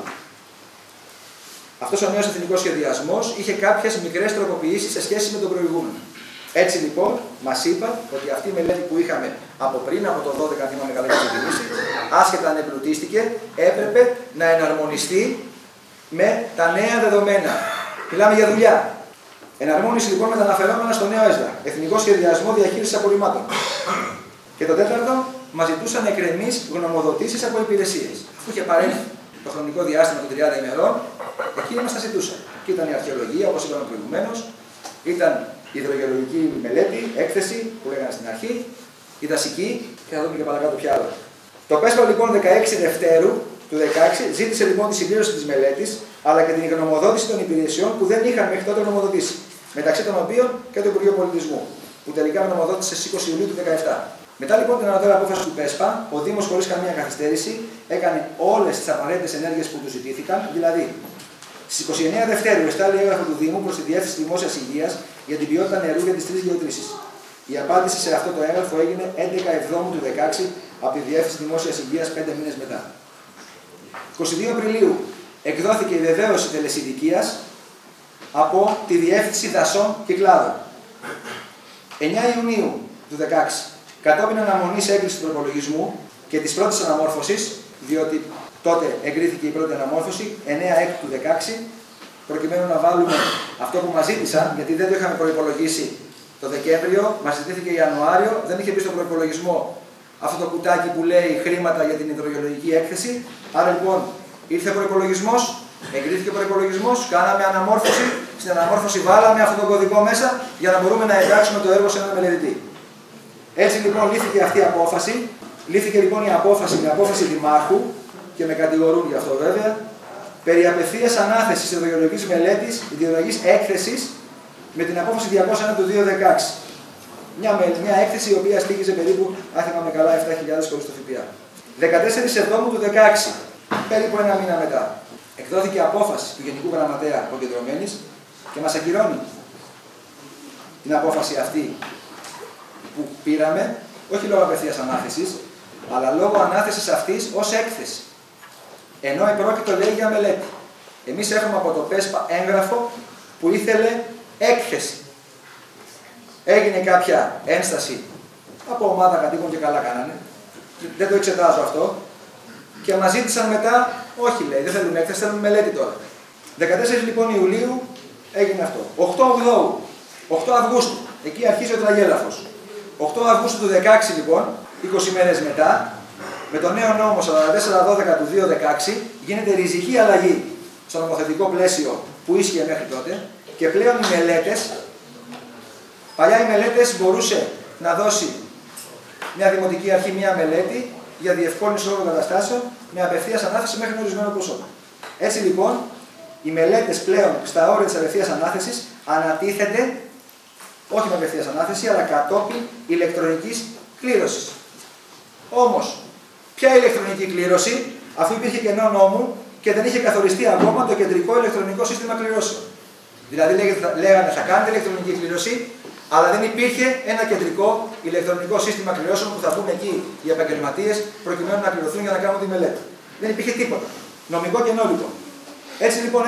Αυτός ο νέος εθνικός σχεδιασμός είχε κάποιες μικρές τροποποιήσεις σε σχέση με τον προηγούμενο. Έτσι λοιπόν, μας είπαν ότι αυτή η μελέτη που είχαμε από πριν, από το 12, αν θυμάμαι καλά, άσχετα αν εμπλουτίστηκε, έπρεπε να εναρμονιστεί με τα νέα δεδομένα. Μιλάμε για δουλειά. Εναρμόνιση λοιπόν με τα αναφερόμενα στο νέο ΕΣΔΑ. Εθνικό σχεδιασμό διαχείρισης απορριμμάτων. Και το τέταρτο, μας ζητούσαν εκκρεμείς γνωμοδοτήσεις από υπηρεσίες. Αφού είχε παρέλθει το χρονικό διάστημα των 30 ημερών, εκείνοι μας τα ζητούσαν. Και ήταν η αρχαιολογία, όπως είπαμε προηγουμένως, ήταν η υδρογεολογική μελέτη, έκθεση που λέγανε στην αρχή, η δασική, και θα δούμε και παρακάτω ποια άλλα. Το ΠΕΣΠΑ λοιπόν 16 Δευτέρου του 2016 ζήτησε λοιπόν τη συμπλήρωση της μελέτης, αλλά και την γνωμοδότηση των υπηρεσιών που δεν είχαν μέχρι τότε γνωμοδοτήσει. Μεταξύ των οποίων και το Υπουργείο Πολιτισμού, που τελικά γνωμοδότησε στις 20 Ιουλίου του 2017. Μετά λοιπόν την ανωτέρα απόφαση του ΠΕΣΠΑ, ο Δήμος χωρίς καμία καθυστέρηση έκανε όλες τις απαραίτητες ενέργειες που του ζητήθηκαν, δηλαδή στις 29 Δευτέρου εστάλει έγγραφο του Δήμου προς τη Διεύθυνση Δημόσιας Υγείας για την ποιότητα νερού για τις 3 γεωτρήσεις. Η απάντηση σε αυτό το έγγραφο έγινε 11 Εβδόμου του 2016 από τη Διεύθυνση Δημόσιας Υγείας 5 μήνες μετά. 22 Απριλίου εκδόθηκε η βεβαίωση τελεσιδικίας από τη Διεύθυνση Δασών και Κλάδων. 9 Ιουνίου του 2016, κατόπιν αναμονής έγκρισης του προπολογισμού και της πρώτης αναμόρφωσης, διότι τότε εγκρίθηκε η πρώτη αναμόρφωση, 9 Έκτου του 2016, προκειμένου να βάλουμε αυτό που μας ζήτησαν, γιατί δεν το είχαμε προϋπολογίσει το Δεκέμβριο, μας ζητήθηκε Ιανουάριο, δεν είχε μπει στον προϋπολογισμό αυτό το κουτάκι που λέει χρήματα για την υδρογεολογική έκθεση. Άρα λοιπόν ήρθε ο προϋπολογισμός, εγκρίθηκε ο προϋπολογισμός, κάναμε αναμόρφωση, στην αναμόρφωση βάλαμε αυτόν τον κωδικό μέσα για να μπορούμε να εντάξουμε το έργο σε έναν μελετητή. Έτσι λοιπόν λήφθηκε αυτή η απόφαση, λήφθηκε λοιπόν η απόφαση με απόφαση Δημάρχου και με κατηγορούν γι' αυτό βέβαια, περί απευθείας ανάθεσης υδρογεολογικής μελέτης, υδρογεολογικής έκθεσης με την απόφαση 201 του 2016. Μια έκθεση η οποία στοίχιζε περίπου, αν θυμάμαι καλά, 7.000 χωρίς το ΦΠΑ. 14 Σεπτέμβρου του 2016, περίπου ένα μήνα μετά, εκδόθηκε απόφαση του Γενικού Γραμματέα Αποκεντρωμένης και μας ακυρώνει την απόφαση αυτή που πήραμε, όχι λόγω απευθείας ανάθεσης, αλλά λόγω ανάθεσης αυτής ως έκθεση. Ενώ επρόκειτο λέει για μελέτη. Εμείς έχουμε από το ΠΕΣΠΑ έγγραφο που ήθελε έκθεση. Έγινε κάποια ένσταση από ομάδα κατοίκων και καλά κάνανε. Δεν το εξετάζω αυτό. Και μας ζήτησαν μετά, όχι λέει, δεν θέλουμε έκθεση, θέλουμε μελέτη τώρα. 14 λοιπόν Ιουλίου έγινε αυτό. 8 Αυγούστου, εκεί αρχίζει ο τραγέλαφος. 8 Αυγούστου του 2016 λοιπόν, 20 μέρες μετά, με τον νέο νόμο 4412 του 2016 γίνεται ριζική αλλαγή στο νομοθετικό πλαίσιο που ίσχυε μέχρι τότε και πλέον οι μελέτες, παλιά οι μελέτες μπορούσε να δώσει μια δημοτική αρχή μια μελέτη για διευκόλυνση όλων των καταστάσεων με απευθείας ανάθεση μέχρι ορισμένο ποσό. Έτσι λοιπόν, οι μελέτες πλέον στα όρια της απευθείας ανάθεσης ανατίθενται όχι με απευθείας ανάθεση, αλλά κατόπιν ηλεκτρονικής κλήρωσης. Όμως, ποια ηλεκτρονική κλήρωση, αφού υπήρχε κενό νόμου και δεν είχε καθοριστεί ακόμα το κεντρικό ηλεκτρονικό σύστημα κληρώσεων. Δηλαδή, λέγανε θα κάνετε ηλεκτρονική κλήρωση, αλλά δεν υπήρχε ένα κεντρικό ηλεκτρονικό σύστημα κληρώσεων που θα μπουν εκεί οι επαγγελματίες προκειμένου να κληρωθούν για να κάνουν τη μελέτη. Δεν υπήρχε τίποτα. Νομικό κενό λοιπόν. Έτσι λοιπόν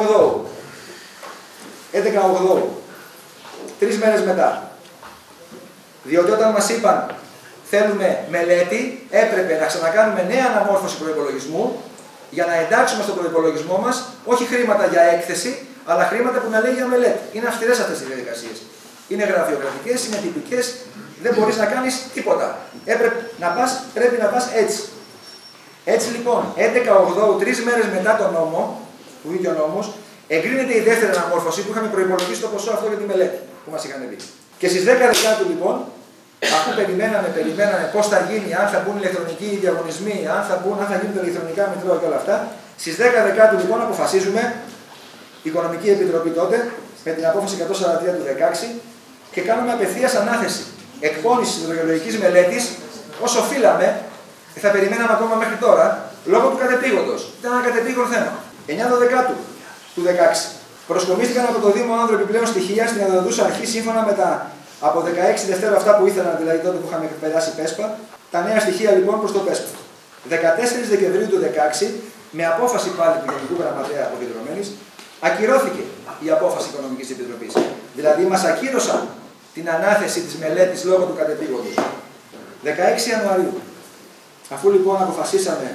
11 Οκτώβρου, 3 μέρες μετά. Διότι όταν μας είπαν θέλουμε μελέτη, έπρεπε να ξανακάνουμε νέα αναμόρφωση προϋπολογισμού για να εντάξουμε στον προϋπολογισμό μας όχι χρήματα για έκθεση, αλλά χρήματα που να λέει για μελέτη. Είναι αυστηρές αυτές οι διαδικασίες. Είναι γραφειοκρατικές, είναι τυπικές, δεν μπορείς να κάνεις τίποτα. Πρέπει να πας έτσι. Έτσι λοιπόν, 11 Οκτώβρου, 3 μέρες μετά τον νόμο, που βγήκε ο νόμος, εγκρίνεται η δεύτερη αναμόρφωση που είχαμε προϋπολογίσει το ποσό αυτό για τη μελέτη που μας είχαν πει. Και στις 10 Δεκάτου λοιπόν, αφού περιμέναμε πώς θα γίνει, αν θα μπουν ηλεκτρονικοί διαγωνισμοί, αν θα γίνουν ηλεκτρονικά μητρώα και όλα αυτά, στις 10 Δεκάτου λοιπόν αποφασίζουμε, η Οικονομική Επιτροπή τότε, με την απόφαση 143 του 2016 και κάνουμε απευθείας ανάθεση εκπώνησης υδρογεολογικής μελέτης όσο οφείλαμε και θα περιμέναμε ακόμα μέχρι τώρα λόγω του κατεπήγοντος. Ήταν ένα κατεπήγον θέμα. 9 Δεκάτου του 2016. Προσκομίστηκαν από το Δήμο Άνδρου επιπλέον στοιχεία στην αδειοδοτούσα αρχή σύμφωνα με τα από 16 Δευτέρου αυτά που ήθελαν, δηλαδή τότε που είχαμε περάσει ΠΕΣΠΑ, τα νέα στοιχεία λοιπόν προς το ΠΕΣΠΑ. 14 Δεκεμβρίου του 2016, με απόφαση πάλι του Γενικού Γραμματέα Αποκεντρωμένης, ακυρώθηκε η απόφαση Οικονομικής Επιτροπής. Δηλαδή μας ακύρωσαν την ανάθεση της μελέτης λόγω του κατεπήγοντος. 16 Ιανουαρίου. Αφού λοιπόν αποφασίσαμε,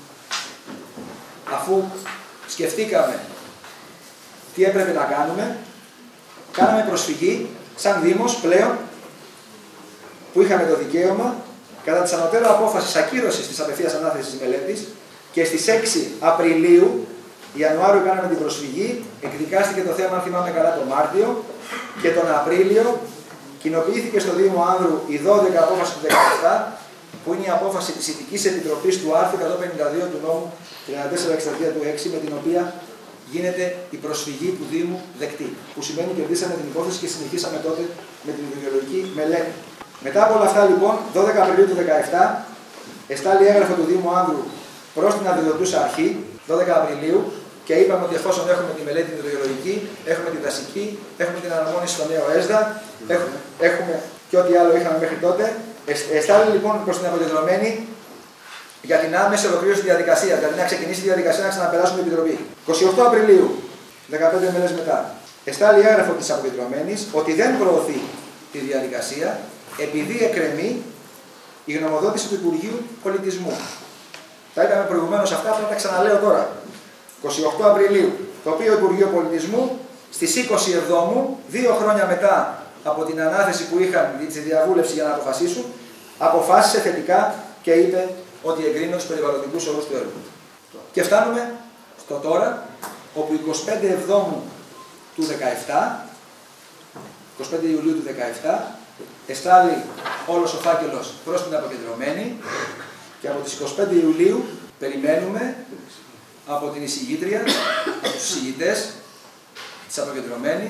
αφού σκεφτήκαμε τι έπρεπε να κάναμε προσφυγή σαν Δήμος πλέον που είχαμε το δικαίωμα κατά της ανωτέρω απόφασης ακύρωσης της απευθείας ανάθεσης της μελέτης και στις 6 Απριλίου, Ιανουάριο κάναμε την προσφυγή, εκδικάστηκε το θέμα αν θυμάμαι καλά το Μάρτιο και τον Απρίλιο κοινοποιήθηκε στο Δήμο Άνδρου η 12 απόφαση του 2017 που είναι η απόφαση της Ηθικής Επιτροπής του άρθρου 152 του νόμου 3463 του 6 με την οποία γίνεται η προσφυγή του Δήμου δεκτή. Που σημαίνει κερδίσαμε την υπόθεση και συνεχίσαμε τότε με την υδρογεολογική μελέτη. Μετά από όλα αυτά λοιπόν, 12 Απριλίου του 2017, εστάλει έγγραφο του Δήμου Άνδρου προς την αδειοδοτούσα αρχή, 12 Απριλίου, και είπαμε ότι εφόσον έχουμε τη μελέτη υδρογεολογική, έχουμε τη δασική, έχουμε την αναμόνιση στο νέο ΕΣΔΑ, έχουμε και ό,τι άλλο είχαμε μέχρι τότε. Εστάλει λοιπόν προς την αποκεντρωμένη για την άμεση ολοκλήρωση της διαδικασίας, δηλαδή να ξεκινήσει τη διαδικασία να ξαναπεράσουμε την Επιτροπή. 28 Απριλίου, 15 μέρες μετά, εστάλει έγγραφο της αποκεντρωμένης ότι δεν προωθεί τη διαδικασία επειδή εκκρεμεί η γνωμοδότηση του Υπουργείου Πολιτισμού. Τα είπαμε προηγουμένως αυτά, θα τα ξαναλέω τώρα. 28 Απριλίου, το οποίο Υπουργείο Πολιτισμού στις 27, 2 χρόνια μετά από την ανάθεση που είχαν τη διαβούλευση για να αποφασίσουν, αποφάσισε θετικά και είπε ότι εγκρίνω τους περιβαλλοντικούς όρους του έργου. Και φτάνουμε στο τώρα, όπου 25 Εβδόμου του 17, 25 Ιουλίου του 17, εστάλει όλος ο φάκελος προς την αποκεντρωμένη και από τις 25 Ιουλίου περιμένουμε από την εισηγήτρια, από τους εισηγητές της αποκεντρωμένης,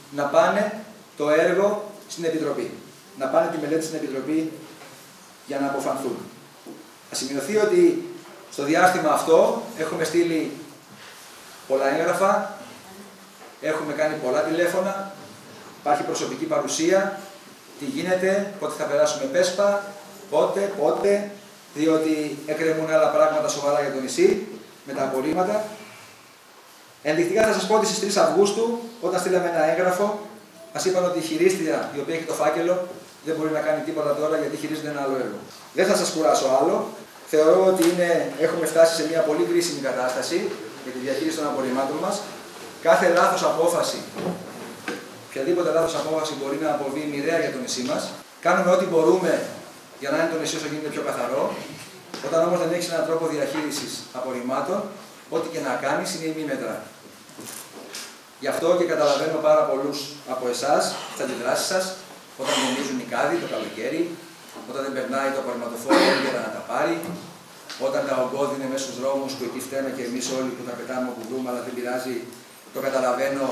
να πάνε το έργο στην Επιτροπή. Να πάνε τη μελέτη στην Επιτροπή για να αποφανθούν. Θα σημειωθεί ότι στο διάστημα αυτό έχουμε στείλει πολλά έγγραφα, έχουμε κάνει πολλά τηλέφωνα, υπάρχει προσωπική παρουσία, τι γίνεται, πότε θα περάσουμε ΠΕΣΠΑ, πότε, διότι εκκρεμούν άλλα πράγματα σοβαρά για το νησί, με τα απορρίμματα. Ενδεικτικά θα σας πω ότι στις 3 Αυγούστου, όταν στείλαμε ένα έγγραφο, μας είπαν ότι η χειρίστρια, η οποία έχει το φάκελο, δεν μπορεί να κάνει τίποτα τώρα γιατί χειρίζεται ένα άλλο έργο. Δεν θα σας κουράσω άλλο. Θεωρώ ότι έχουμε φτάσει σε μια πολύ κρίσιμη κατάσταση για τη διαχείριση των απορριμμάτων μας. Κάθε λάθος απόφαση, οποιαδήποτε λάθος απόφαση μπορεί να αποβεί μοιραία για το νησί μας. Κάνουμε ό,τι μπορούμε για να είναι το νησί όσο γίνεται πιο καθαρό. Όταν όμως δεν έχεις έναν τρόπο διαχείρισης απορριμμάτων, ό,τι και να κάνεις είναι ημίμετρα. Γι' αυτό και καταλαβαίνω πάρα πολλούς από εσάς, τις αντιδράσεις σας, όταν γεμίζουν οι κάδοι το καλοκαίρι, όταν δεν περνάει το απορριμματοφόρο για να τα πάρει, όταν τα ογκώδη είναι μέσα στους δρόμους που εκεί φταίμε και εμείς όλοι που τα πετάμε όπου βρούμε, αλλά δεν πειράζει, το καταλαβαίνω.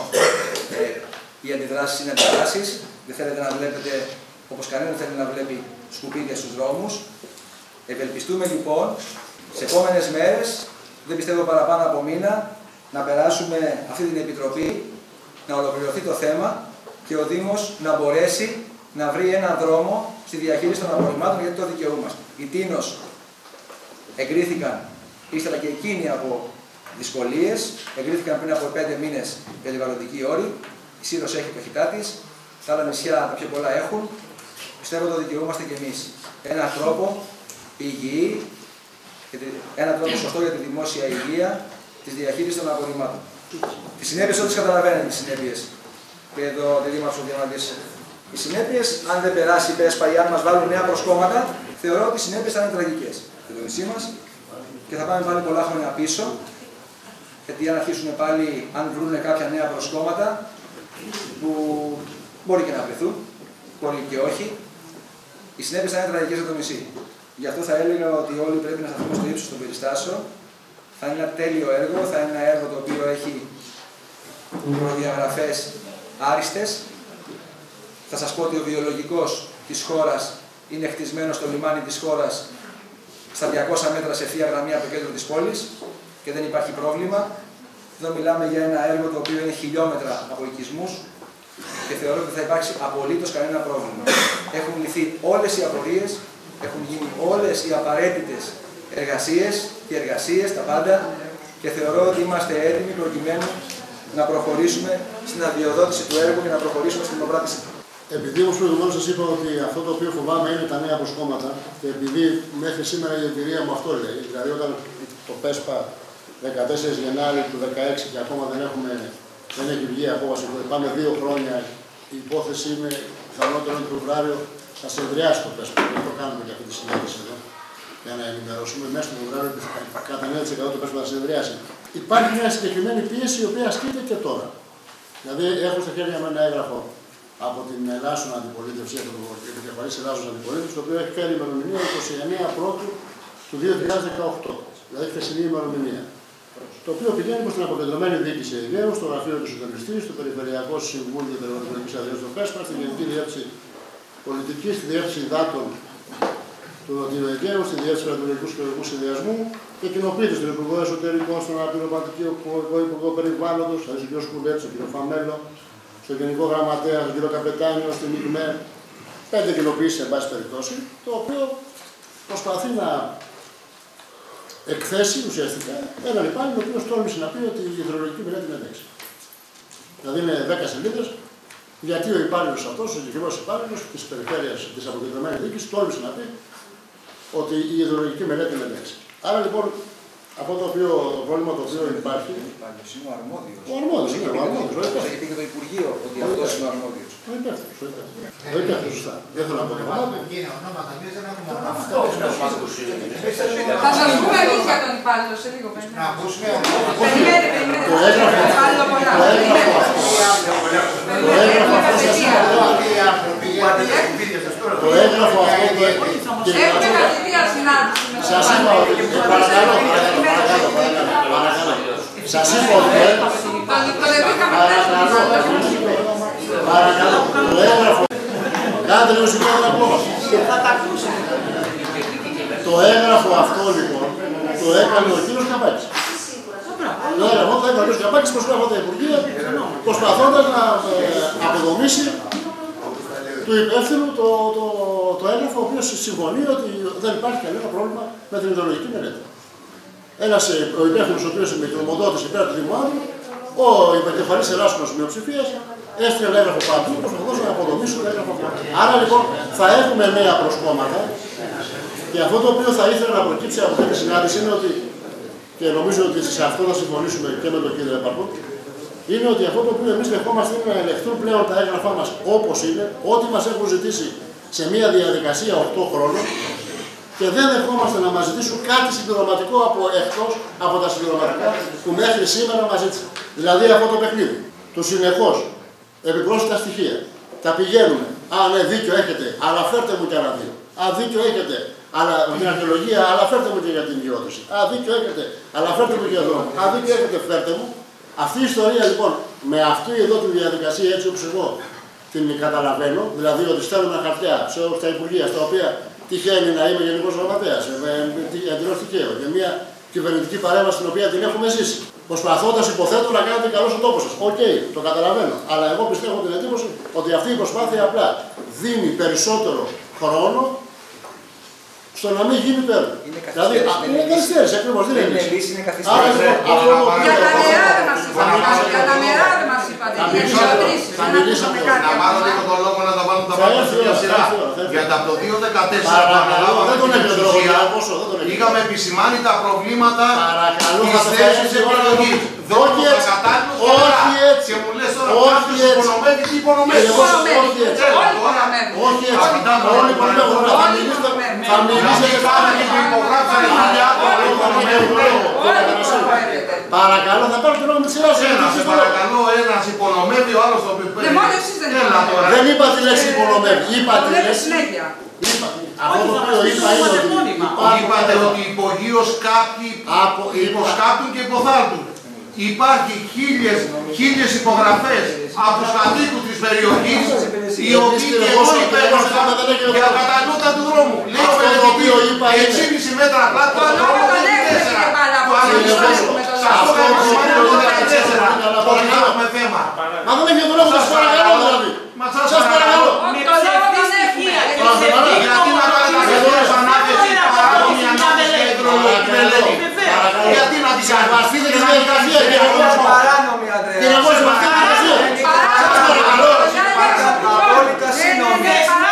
Οι αντιδράσεις είναι αντιδράσεις. Δεν θέλετε να βλέπετε, όπως κανένα θέλει να βλέπει, σκουπίδια στους δρόμους. Ευελπιστούμε λοιπόν σε επόμενες μέρες, δεν πιστεύω παραπάνω από μήνα, να περάσουμε αυτή την επιτροπή, να ολοκληρωθεί το θέμα και ο Δήμος να μπορέσει να βρει έναν δρόμο στη διαχείριση των απορριμμάτων, γιατί το δικαιούμαστε. Οι Τίνος εγκρίθηκαν ύστερα και εκείνοι από δυσκολίες, εγκρίθηκαν πριν από 5 μήνες περιβαλλοντικοί όροι. Η Σύρος έχει το χιτά της, τα άλλα νησιά τα πιο πολλά έχουν. Πιστεύω το δικαιούμαστε κι εμείς. Έναν τρόπο υγιή, έναν τρόπο σωστό για τη δημόσια υγεία της διαχείρισης των απορριμμάτων. Τις συνέπειες, ό,τι καταλαβαίνετε τις συνέπειες. Και εδώ τη δήμαρχος ο Διαμαντής. Οι συνέπειες, αν δεν περάσει η ΠΕΣΠΑ ή αν μας βάλουν νέα προσκόμματα, θεωρώ ότι οι συνέπειες θα είναι τραγικές για το νησί μας και θα πάμε πάλι πολλά χρόνια πίσω. Γιατί αν αρχίσουν πάλι, αν βρουν κάποια νέα προσκόμματα, που μπορεί και να βρεθούν, μπορεί και όχι, οι συνέπειες θα είναι τραγικές για το νησί. Γι' αυτό θα έλεγα ότι όλοι πρέπει να σταθούμε στο ύψος των περιστάσεων. Θα είναι ένα τέλειο έργο, θα είναι ένα έργο το οποίο έχει προδιαγραφές άριστες. Θα σας πω ότι ο βιολογικός της χώρας είναι χτισμένο στο λιμάνι της χώρας στα 200 μέτρα σε ευθεία γραμμή από το κέντρο της πόλης και δεν υπάρχει πρόβλημα. Εδώ μιλάμε για ένα έργο το οποίο είναι χιλιόμετρα από οικισμούς και θεωρώ ότι θα υπάρξει απολύτως κανένα πρόβλημα. Έχουν λυθεί όλες οι απορίες, έχουν γίνει όλες οι απαραίτητες εργασίες, τα πάντα και θεωρώ ότι είμαστε έτοιμοι προκειμένου να προχωρήσουμε στην αδειοδότηση του έργου και να προχωρήσουμε στην προπράτηση. Επειδή όμως προηγουμένως σας είπα ότι αυτό το οποίο φοβάμαι είναι τα νέα προσκόμματα και επειδή μέχρι σήμερα η εμπειρία μου αυτό λέει, δηλαδή όταν το ΠΕΣΠΑ 14 Γενάρη του 2016 και ακόμα δεν έχει βγει απόφαση, πάμε 2 χρόνια, η υπόθεση είναι πιθανότερο το Φεβρουάριο θα συνεδριάσει το ΠΕΣΠΑ. Δεν το κάνουμε για αυτή τη συνέντευξη εδώ, για να ενημερώσουμε μέσα στο Φεβρουάριο κατά 9% το ΠΕΣΠΑ θα συνεδριάσει. Υπάρχει μια συγκεκριμένη πίεση η οποία ασκείται και τώρα. Δηλαδή, έχω στα χέρια μου ένα έγγραφο από την Ελλάσσον Αντιπολίτευση, από το επικεφαλής Ελλάσσον Αντιπολίτευση, το οποίο έχει φέρει ημερομηνία 29 Πρώτου του 2018. Δηλαδή, χθεσινή ημερομηνία. Το οποίο πηγαίνει προς την αποκεντρωμένη διοίκηση Αιγαίου, στο γραφείο του συντονιστή, στο Περιφερειακό Συμβούλιο Περιβαλλοντικής Αδειάς του ΠΕΣΠΑ, στη Γενική Διεύθυνση Πολιτική, στη Διεύθυνση Υδάτων του Νοτιού Αιγαίου, στη Διεύθυνση Κρατουργικού και Κοινωνικού Συνδυασμού και κοινοποιείται στον Υπουργό Εσωτερικών, στον Αναπληρωματικό Υπουργό Περιβάλλοντος, στον κ. Σκουλέτ, στον κ. Φαμέλο, στον Γενικό Γραμματέα, στον κ. Καπετάνιο, στην ΙΚΜΕ. 5 κοινοποιήσεις, εν πάση περιπτώσει, το οποίο προσπαθεί να εκθέσει ουσιαστικά έναν υπάλληλο ο οποίος τόλμησε να πει ότι η υδρολογική μελέτη είναι εντάξει. Δηλαδή είναι 10 σελίδες, γιατί ο υπάλληλος αυτός, ο συγκεκριμένος υπάλληλος της περιφέρειας της αποκεντρωμένης διοίκησης, τόλμησε να πει ότι η υδρολογική μελέτη είναι εντάξει. Άρα λοιπόν αυτό το πρόβλημα το οποίο υπάρχει. Είναι ο αρμόδιος. Ο αρμόδιος, είναι ο αρμόδιος. Έχει πει και το Υπουργείο ότι αυτός είναι ο αρμόδιος. Ο υπεύθυνος, ο υπεύθυνος, σωστά. Δεν θέλω να πω το όνομα. Θα σας πούμε εμείς για τον υπάλληλο σε λίγο. Να ακούσουμε. Περιμένετε. Το έγγραφο αυτό. Έχουμε κατηδία συνάντηση. Σας είπα ότι. Παρακαλώ. Σας είπα ότι. Παρακαλώ, το έγγραφο. Κάντε λίγο σημείο να πω. Το έγγραφο αυτό λοιπόν το έκανε ο κύριος Καμπάκης. Το έγγραφο το έκανε ο κύριος Καμπάκης προς όλα αυτά τα υπουργεία, προσπαθώντας να αποδομήσει του υπεύθυνου το έγγραφο, ο οποίος συμφωνεί ότι δεν υπάρχει κανένα πρόβλημα με την ιδεολογική μελέτη. Ο υπεύθυνος, ο οποίος είναι γνωμοδότης υπέρ του Δήμου Άδρου, ο υπερκεφαλής ελάσσονος μειοψηφίας, έστειλε έγγραφο παντού, προσπαθώντας να αποδομήσει το έγγραφο αυτό. Άρα λοιπόν θα έχουμε νέα προσκόμματα και αυτό το οποίο θα ήθελα να προκύψει από αυτή τη συνάντηση είναι ότι, και νομίζω ότι σε αυτό θα συμφωνήσουμε και με τον κύριο Επαρχό, είναι ότι αυτό το οποίο εμείς δεχόμαστε είναι να ελεγχθούν πλέον τα έγγραφά μας όπως είναι, ό,τι μας έχουν ζητήσει σε μια διαδικασία 8 χρόνων και δεν δεχόμαστε να μας ζητήσουν κάτι συμπληρωματικό εκτός από τα συμπληρωματικά που μέχρι σήμερα μας ζήτησαν. Δηλαδή αυτό το παιχνίδι, του συνεχώς επιπρόσθετα στοιχεία. Τα πηγαίνουμε. Α, ναι, δίκιο έχετε, αλλά φέρτε μου και άλλα δύο. Α, δίκιο έχετε, αλλά την αρχαιολογία, αλλά φέρτε μου και για την γεώτηση. Α, δίκιο έχετε, αλλά φέρτε μου και για δρόμο. Α, δίκιο έχετε, φέρτε μου. Αυτή η ιστορία λοιπόν, με αυτή εδώ τη διαδικασία έτσι όπως εγώ την καταλαβαίνω, δηλαδή ότι στέλνουμε χαρτιά σε όλα τα υπουργεία, στα οποία τυχαίνει να είμαι γενικός γραμματέας, εντελώς τυχαίο, για μια κυβερνητική παρέμβαση την οποία την έχουμε ζήσει. Προσπαθώντας, υποθέτω, να κάνετε καλό στον τόπο σας. Οκ, το καταλαβαίνω. Αλλά εγώ πιστεύω την εντύπωση ότι αυτή η προσπάθεια απλά δίνει περισσότερο χρόνο στο να μην γίνει το έργο. Δηλαδή, είναι καθυστέρηση ακριβώς, δεν είναι λύση. Είναι καθυστέρηση. Για τα νερά δεν μας είπατε. Για τα νερά δεν μας είπατε. Θα μιλήσαμε. Να πάρω λίγο τον λόγο να τα βάλουμε τα πράγματα σε μια σειρά. Γιατί από το 2014 που αναλάβαμε την εξουσία, είχαμε επισημάνει τα προβλήματα της θέσης επιλογής. Δεν είναι το κατάλληλο και μου λες τώρα κάποιος υπονομεύει τι υπονομεύει. Όχι έτσι. Όλοι υπονομεύουν. Θα μιλήσετε κάποιοι που υπογράψαν χιλιά παρακαλώ, θα πάρω το λόγο με τη σειρά σου. Παρακαλώ, ένας υπονομεύει, ο άλλος το οποίο παίρνει. Δεν είπα τη λέξη υπονομεύει. Είπα τη λέξη. Αυτό το οποίο είπα είναι ότι είπατε ότι υπογείως κάποιοι υποσκάπτουν και υποθάλπτουν. Υπάρχει χίλιες υπογραφές από τους κατοίκους της περιοχής, οι οποίοι και εγώ υπέγραψαν για τα καταλλούτα του δρόμου. Λέω μελετητή, 6,5 μέτρα πλάτο του δρόμου, 4. Το αναλύσαμε. Σας το έκανα το 14. Τώρα έχουμε θέμα. Μα δεν έχει το λόγο, σας παρακαλώ δηλαδή. Σας παρακαλώ. Γιατί να κάνετε αυτές ανάθεση παράδομη ανάθεση και υδρολογική μελέτη. Γιατί να τις σεβαστείτε τη διαδικασία, κύριε Βότσο. Κύριε Βότσο, αυτή τη διαδικασία. Σας παρακαλώ. Απόλυτα σύνομη.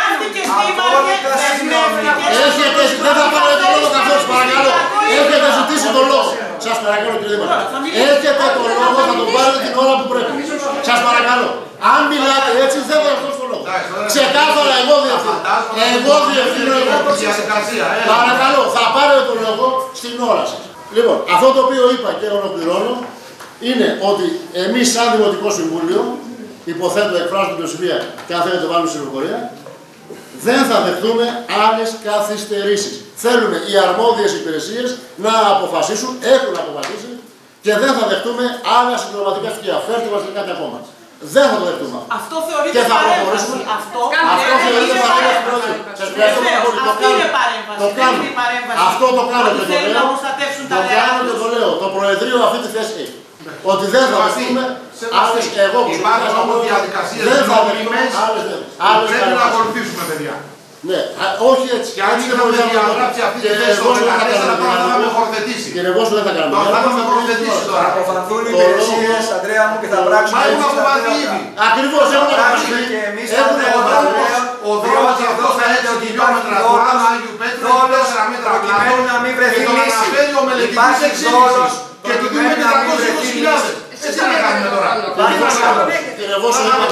Δεν θα πάρω το λόγο καθώς, παρακαλώ. Έχετε ζητήσει τον λόγο. Σας παρακαλώ, κύριε Δήμαρχε. Έχετε τον λόγο, θα τον πάρετε την ώρα που πρέπει. Σας παρακαλώ. Αν μιλάτε έτσι, δεν θα δώσω τον λόγο. Ξεκάθαρα, εγώ διευθύνω. Παρακαλώ, θα πάρετε τον λόγο στην ώρα σας. Λοιπόν, αυτό το οποίο είπα και ολοκληρώνω είναι ότι εμείς σαν Δημοτικό Συμβούλιο, υποθέτω εκφράζω την πλειοψηφία και αν θέλετε βάλουμε στην πληροφορία, δεν θα δεχτούμε άλλες καθυστερήσεις. Θέλουμε οι αρμόδιες υπηρεσίες να αποφασίσουν, έχουν αποφασίσει και δεν θα δεχτούμε άλλα συμπληρωματικά στοιχεία. Φέρτε μας και κάτι ακόμα. Δεν θα το δεχτούμε. Αυτό θεωρείται παρέμβαση. Αυτό θεωρείται παρέμβαση. Σας ευχαριστώ πάρα πολύ. Το κάνω. Αυτό το κάνω και το λέω. Το κάνω και το λέω. Το Προεδρείο αυτή τη θέση έχει. Ότι δεν θα δεχτούμε άλλες. Εγώ που υπάρχουν όμως διαδικασίες νόμιμες που πρέπει να ακολουθήσουμε, παιδιά. Ναι, όχι έτσι. Και αν είχαμε διαγράψει αυτή τη θέση το 14, τώρα θα είχαμε χορθετήσει. Κύριε Βότσο, δεν θα κάνουμε. Θα είχαμε χορθετήσει τώρα. Θα αποφανθούν οι υπηρεσίες, Αντρέα μου, και θα πράξουν. Μα έχουν αποφανθεί ήδη. Ακριβώς, έχουν αποφανθεί. Και εμείς θα αποφανθούμε. Ο δρόμος αυτός θα έχει 2 χιλιόμετρα του Άνω Άγιου Πέτρου, 4 μέτρα πλάτο και τον αναφέρει ο μελετητής 6,5 και του δίνουμε 420.000. Έτσι να κάνουμε τώρα. Κύριε Βότσο, θα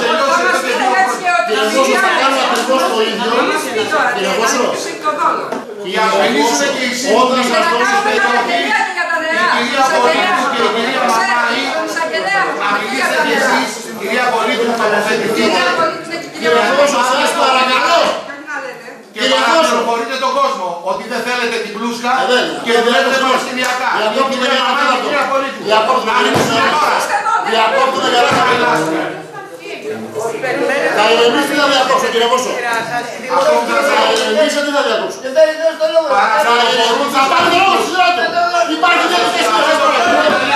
κάνω ακριβώς το ίδιο. Κύριε Βότσο, για να μιλήσουν και οι σύμβουλοι η κυρία Πολίτου και η κυρία Μαμάη, να μιλήσετε και εσείς, κυρία Πολίτου, να τοποθετηθείτε. κύριε Βότσο, σας παρακαλώ. Και παραπληροφορείτε τον κόσμο ότι δεν θέλετε την πλούσκα και δουλεύετε παρασκευιακά. Διακόπτουμε για ένα τέταρτο. Διακόπτουμε για ένα τέταρτο. Θα ηρεμήσει, τι θα διακόψω, κύριε Βόσο. Θα ηρεμήσει, τι θα διακόψω. Θα πάρει το λόγο στη σειρά του. Υπάρχει διαδικασία να σας παρακολουθεί.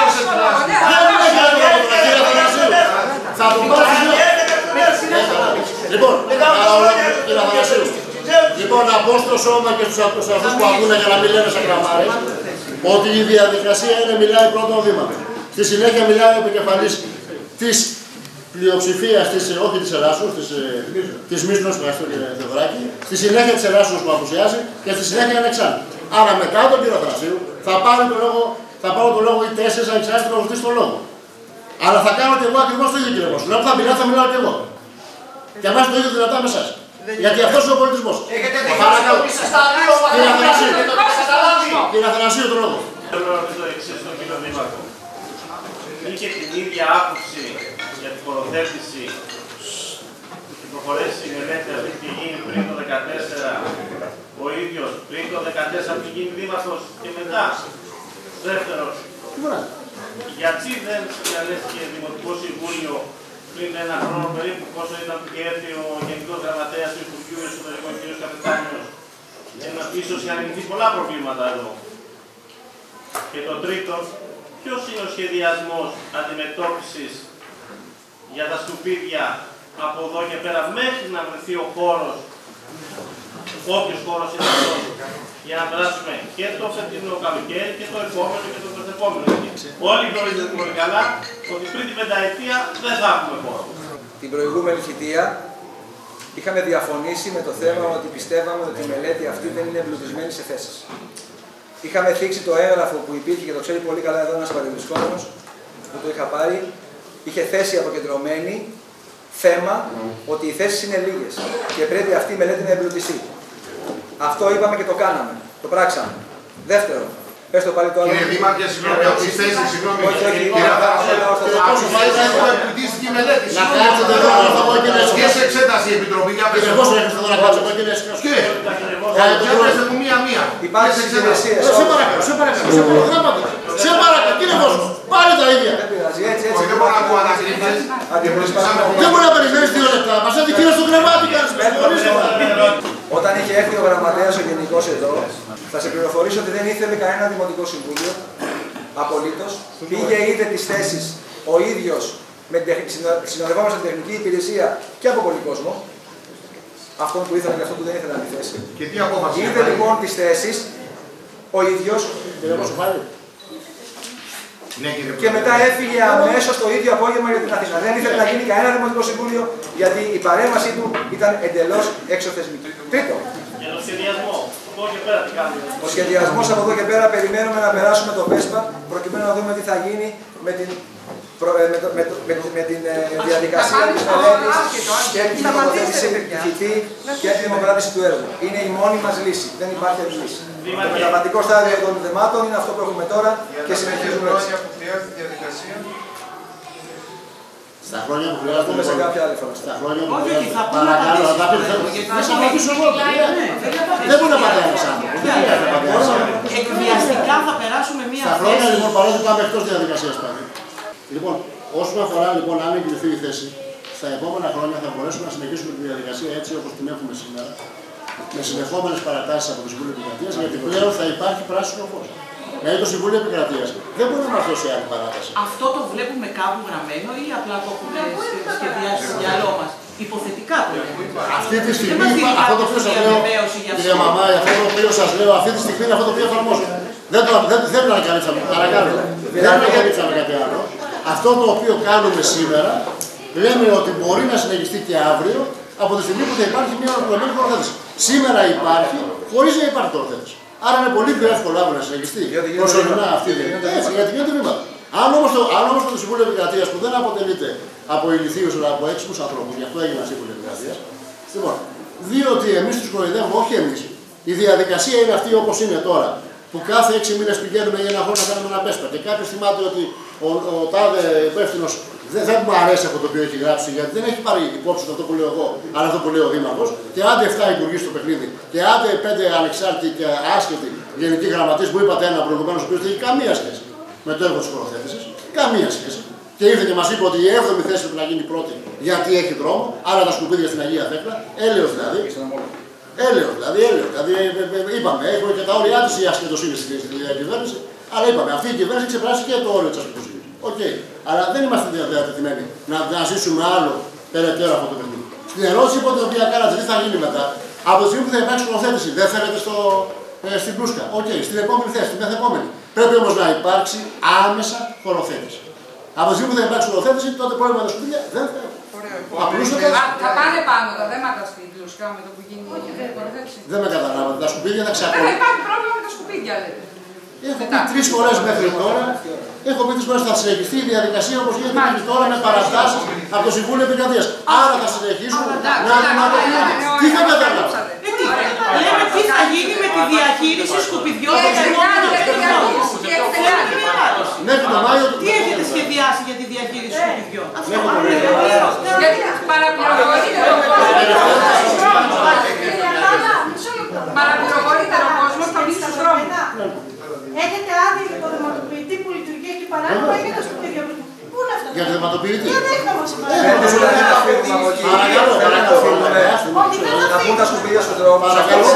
Κύριε Αθανασίου, θα τον πάρει στη σειρά. Λοιπόν, κύριε Αθανασίου, λοιπόν, να πω στο σώμα και στους αυτούς που ακούνε για να μην λένε σακραμάρες, ότι η διαδικασία είναι μιλάει πρώτο βήμα. Στη συνέχεια μιλάει ο επικεφαλής της πλειοψηφίας, όχι της Ελλάσσος, της Μίσνος, ευχαριστώ κύριε Θεοδωράκη, στη συνέχεια της Ελλάσσος που απουσιάζει και στη συνέχεια ανεξάρτητη. Άρα μετά τον κύριο Αθανασίου θα πάρω το λόγο οι 4 ανεξάρτητοι να ζητήσω το λόγο. Αλλά θα κάνω και εγώ ακριβώς το ίδιο κύριε Βόσο. Όταν θα μιλάω, θα μιλάω και εγώ. Και αμάς το ίδιο δυνατά με εσάς. Γιατί αυτός είναι ο πολιτισμός. Έχετε δικαιώσει ότι είστε στα δύο βαθμίδια και το έχετε καταλάβει. Κύριε Αθανασίου, το λόγο. Θέλω να ρωτήσω το εξής στον κύριο Δήμαρχο. Είχε την ίδια άποψη για την χωροθέτηση και προχωρήσει η μελέτη αυτή και γίνει πριν το 2014 ο ίδιος, πριν το 2014 που γίνει δήμαρχος και μετά. Δεύτερον, γιατί δεν διαλέστηκε Δημοτικό Συμβούλιο πριν ένα χρόνο περίπου, πόσο ήταν που έρθει ο Γενικός Γραμματέας του Υπουργείου Εσωτερικών κ. Καπετάνιος, ίσως είχαν λυθεί πολλά προβλήματα εδώ. Και το τρίτο, ποιος είναι ο σχεδιασμός αντιμετώπισης για τα σκουπίδια από εδώ και πέρα μέχρι να βρεθεί ο χώρος, όποιος χώρος είναι αυτός, για να περάσουμε και το φετινό καλοκαίρι και το επόμενο και το μεθεπόμενο. Όλοι γνωρίζετε πολύ καλά ότι πριν την πενταετία δεν θα έχουμε χώρο. Την προηγούμενη θητεία είχαμε διαφωνήσει με το θέμα ότι πιστεύαμε ότι η μελέτη αυτή δεν είναι εμπλουτισμένη σε θέσεις. Είχαμε θίξει το έγγραφο που υπήρχε και το ξέρει πολύ καλά εδώ ένας παρεμβρισκόμενος που το είχα πάρει. Είχε θέση αποκεντρωμένη θέμα ότι οι θέσεις είναι λίγες και πρέπει αυτή η μελέτη να εμπλουτιστεί. Αυτό είπαμε και το κάναμε. Το πράξαμε. Δεύτερο, πες το πάλι το άλλο. Κύριε Δήμαρχε, συγγνώμη, από τις θέσεις, συγγνώμη. Κύριε Αθανασίου, από τις θέσεις που εμπλουτίστηκε η μελέτη. Να κάτσετε εδώ να θα πω και να Και σε εξέταση η Επιτροπή. Κύριε Βόσο, έχετε εδώ να κάτσετε και να σκάσω. Και πέστε μου μία-μία. Υπάρχει συνεργασία. Σε παρακαλώ, σε παρακαλώ, κύριε Βόσο, πάλι τα ίδια. Δεν πειράζει, έτσι. Δεν μπορώ να ακούω ανακριτές. Δεν μπορεί να περιμένεις 2 λεπτά. Μας έδει κύριο στο κρεβάτι, κάνεις Όταν είχε έρθει ο γραμματέας ο γενικός εδώ, θα σε πληροφορήσω ότι δεν ήθελε κανένα δημοτικό συμβούλιο. Απολύτως. Πήγε, είδε τις θέσεις ο ίδιος, συνοδευόμενος στην τεχνική υπηρεσία και από πολύ κόσμο. Αυτόν που ήθελαν και αυτόν που δεν ήθελαν τη θέση. Και τι απόφαση. Είδε λοιπόν τις θέσεις ο ίδιος. Και μετά έφυγε αμέσως το ίδιο απόγευμα για την Αθήνα. Δεν ήθελε να γίνει κανένα δημοτικό συμβούλιο γιατί η παρέμβασή του ήταν εντελώς εξωθεσμική. Τρίτο. Για το σχεδιασμό. Από εδώ και πέρα τι κάνουμε. Ο σχεδιασμός από εδώ και πέρα περιμένουμε να περάσουμε το ΠΕΣΠΑ προκειμένου να δούμε τι θα γίνει με την διαδικασία της μελέτης και την τοποθέτηση και την δημοκράτηση του έργου. Είναι η μόνη μας λύση. Δεν υπάρχει άλλη λύση. Το μεταβατικό στάδιο των θεμάτων είναι αυτό που έχουμε τώρα και συνεχίζουμε έτσι. Στα χρόνια που χρειάζεται. Θα πούμε σε κάποια άλλη φορά. Στα χρόνια που χρειάζεται. Παρακαλώ, θα τα πείτε. Δεν θα απαντήσω εγώ. Δεν μπορεί να πατάει ένας άνθρωπος. Εκβιαστικά θα περάσουμε μία θέση. Στα χρόνια λοιπόν, παρότι πάμε εκτός διαδικασίας πάλι. Λοιπόν, όσον αφορά λοιπόν αν εγκριθεί η θέση, στα επόμενα χρόνια θα μπορέσουμε να συνεχίσουμε τη διαδικασία έτσι όπως την έχουμε σήμερα, με συνεχόμενες παρατάσεις από το Συμβούλιο Επικρατείας, γιατί πλέον θα υπάρχει πράσινο φως. Δηλαδή το Συμβούλιο Επικρατείας δεν μπορεί να μας δώσει άλλη παράταση. Αυτό το βλέπουμε κάπου γραμμένο ή απλά το έχουμε σχεδιάσει στο μυαλό μας. Υποθετικά το λέμε. Αυτή τη στιγμή, αυτό το οποίο σας λέω, κύριε Μαμάη, αυτό το οποίο σας λέω, αυτή τη στιγμή είναι αυτό το οποίο εφαρμόζω. Δεν το ανακαλύψαμε, παρακαλώ. Δεν ανακαλύψαμε κάτι άλλο. Αυτό το οποίο κάνουμε σήμερα, λέμε ότι μπορεί να συνεχιστεί και αύριο, από τη στιγμή που θα υπάρχει μια ολοκληρωμένη χωροθέτηση. Σήμερα υπάρχει, χωρίς να υπάρχει χωροθέτηση. Άρα είναι πολύ πιο εύκολο αύριο να συνεχιστεί προσωρινά αυτή η διαδικασία. Γιατί γίνεται βήματα. Αν όμως το Συμβούλιο Επικρατείας που δεν αποτελείται από ηλιθίους αλλά από έξυπνους ανθρώπους, γι' αυτό έγινε Συμβούλιο Επικρατείας, λοιπόν, διότι εμείς τους κοροϊδεύουμε, όχι εμείς. Η διαδικασία είναι αυτή όπως είναι τώρα. Που κάθε 6 μήνες πηγαίνουμε για ένα χρόνο να κάνουμε ένα πέσπα. Και κάποιος θυμάται ότι ο τάδε υπεύθυνος δεν μου αρέσει αυτό το οποίο έχει γράψει, γιατί δεν έχει πάρει υπόψη αυτό που λέω εγώ, αλλά αυτό που λέει ο Δήμαρχος. Και άντε 7 υπουργοί στο παιχνίδι, και άντε 5 ανεξάρτητοι και άσχετοι γενικοί γραμματείς που είπατε ένα προηγουμένως, ο οποίος δεν έχει καμία σχέση με το έργο της χωροθέτησης. Καμία σχέση. και ήρθε και μας είπε ότι η 7η θέση πρέπει να γίνει πρώτη γιατί έχει δρόμο, άρα τα σκουπίδια στην Αγία Θέκλα. Έλεος δηλαδή. Έλεος δηλαδή. Είπαμε, έχουμε και τα όρια της η ασχετοσύνη στην διακυβέρνηση, αλλά είπαμε, αυτή η κυβέρνηση ξεπεράσει και το όριο της ασχετοσύνης. Οκ. Αλλά δεν είμαστε διατεθειμένοι να ζήσουμε άλλο περαιτέρω αυτό το παιχνίδι. Στην ερώτηση την οποία κάνατε, τι θα γίνει μετά, από τη στιγμή που θα υπάρξει σκηνοθέτηση, δεν θέλετε στην Πλούσκα. Οκ, στην επόμενη θέση, στην μεθεπόμενη. Πρέπει όμως να υπάρξει άμεσα χωροθέτηση. Από τη στιγμή που θα υπάρξει χωροθέτηση, τότε πρόβλημα τα σκουπίδια δεν θα έχουν. Θα πάνε πάνω τα δέματα στην Πλούσκα με το που γίνει η χωροθέτηση. Δεν με καταλάβατε. Τα σκουπίδια θα ξαπλώσουν. Δεν υπάρχει πρόβλημα με τα σκουπίδια, λέτε. Έχω πει 3 φορές μέχρι τώρα. Έχω πει 3 φορές θα συνεχιστεί η διαδικασία όπως γίνεται μέχρι τώρα με παραστάσεις από το Συμβούλιο Επικρατείας. Άρα θα συνεχίσουμε να αντιμετωπίζουμε. Τι θα καταλάβετε. Λέμε τι θα γίνει με τη διαχείριση σκουπιδιών και μέχρι τον Μάιο. Τι έχετε σχεδιάσει για τη διαχείριση σκουπιδιών. Γιατί παραπληροφορείται ο κόσμος θα μπει στους δρόμους. Έχετε άδεια για το δεματοποιητή που λειτουργεί εκεί παράδειγμα ή για τα σκουπίδια. Πού είναι αυτό? Για το δεματοποιητή. Για δέχτα μας. Να πούν τα σκουπίδια στον δρόμο. Παρακαλώ.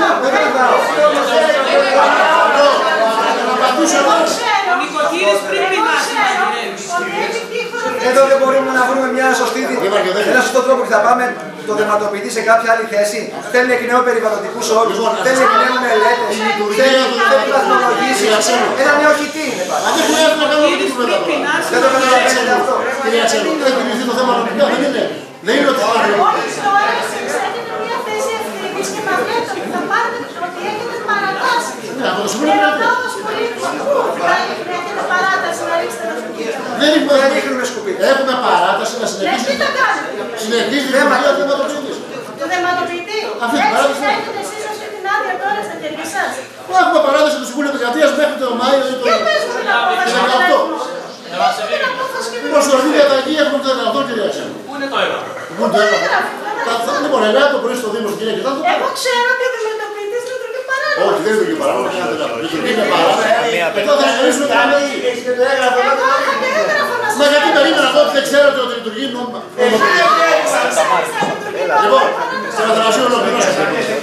Ο νοικοκύρης πριν πεινάσει να γυρεύει. Εδώ δεν μπορούμε να βρούμε ένα σωστό τρόπο που θα πάμε το δεματοποιητή σε κάποια άλλη θέση. Θέλει εκ νέου περιβαλλοντικούς όρους, θέλει εκ νέου μελέτες, θέλει βαθμολογήσεις. Ένα νέο χιτί είναι πάντα. Δεν χρειάζεται να κάνουμε τίποτα μετά. Δεν το καταλαβαίνετε αυτό. Κυρία Τσέλο, έχει λυθεί το θέμα νομικά, δεν είναι. Δεν είναι ότι θα Όλοι στο ΕΣΥ έχετε μια θέση ευθύνης και μαθαίνετε ότι θα πάρετε ότι έχετε παρατάσει. Ναι, από το Συμβούλιο Επικρατείας. Έχετε παράταση να ρίξετε τα σκουπίδια. Δεν ρίχνουμε σκουπίδια. Έχουμε παράταση να συνεχίσει. Τι το κάνετε. Συνεχίζει η δημιουργία του δεματοποιητής. Το δεματοποιητή. Αυτή την παράταση. Έχετε εσείς αυτή την άδεια τώρα στα χέρια σας. Έχουμε παράταση του Συμβούλιο Επικρατείας μέχρι τον Μάιο ή τον 18. Προσωρινή διαταγή έχουμε το 18, κυρία Τσέλο. Πού είναι το έγγραφο? Πού είναι το έγγραφο? Λοιπόν, ελάτε το πρωί στο Δήμο, κυρία Κιτάλτο. Εγώ ξέρω ότι ο δημοτοποιητής λειτουργεί παράλογα. Όχι, δεν λειτουργεί παράλογα. Λειτουργεί με παράλογα. Εδώ θα συνεχίσουμε το έγγραφο. Μα γιατί περίμενα εγώ ότι δεν ξέρετε ότι λειτουργεί νόμιμα. Λοιπόν, στην Αθανασίου ολοκληρώσαμε.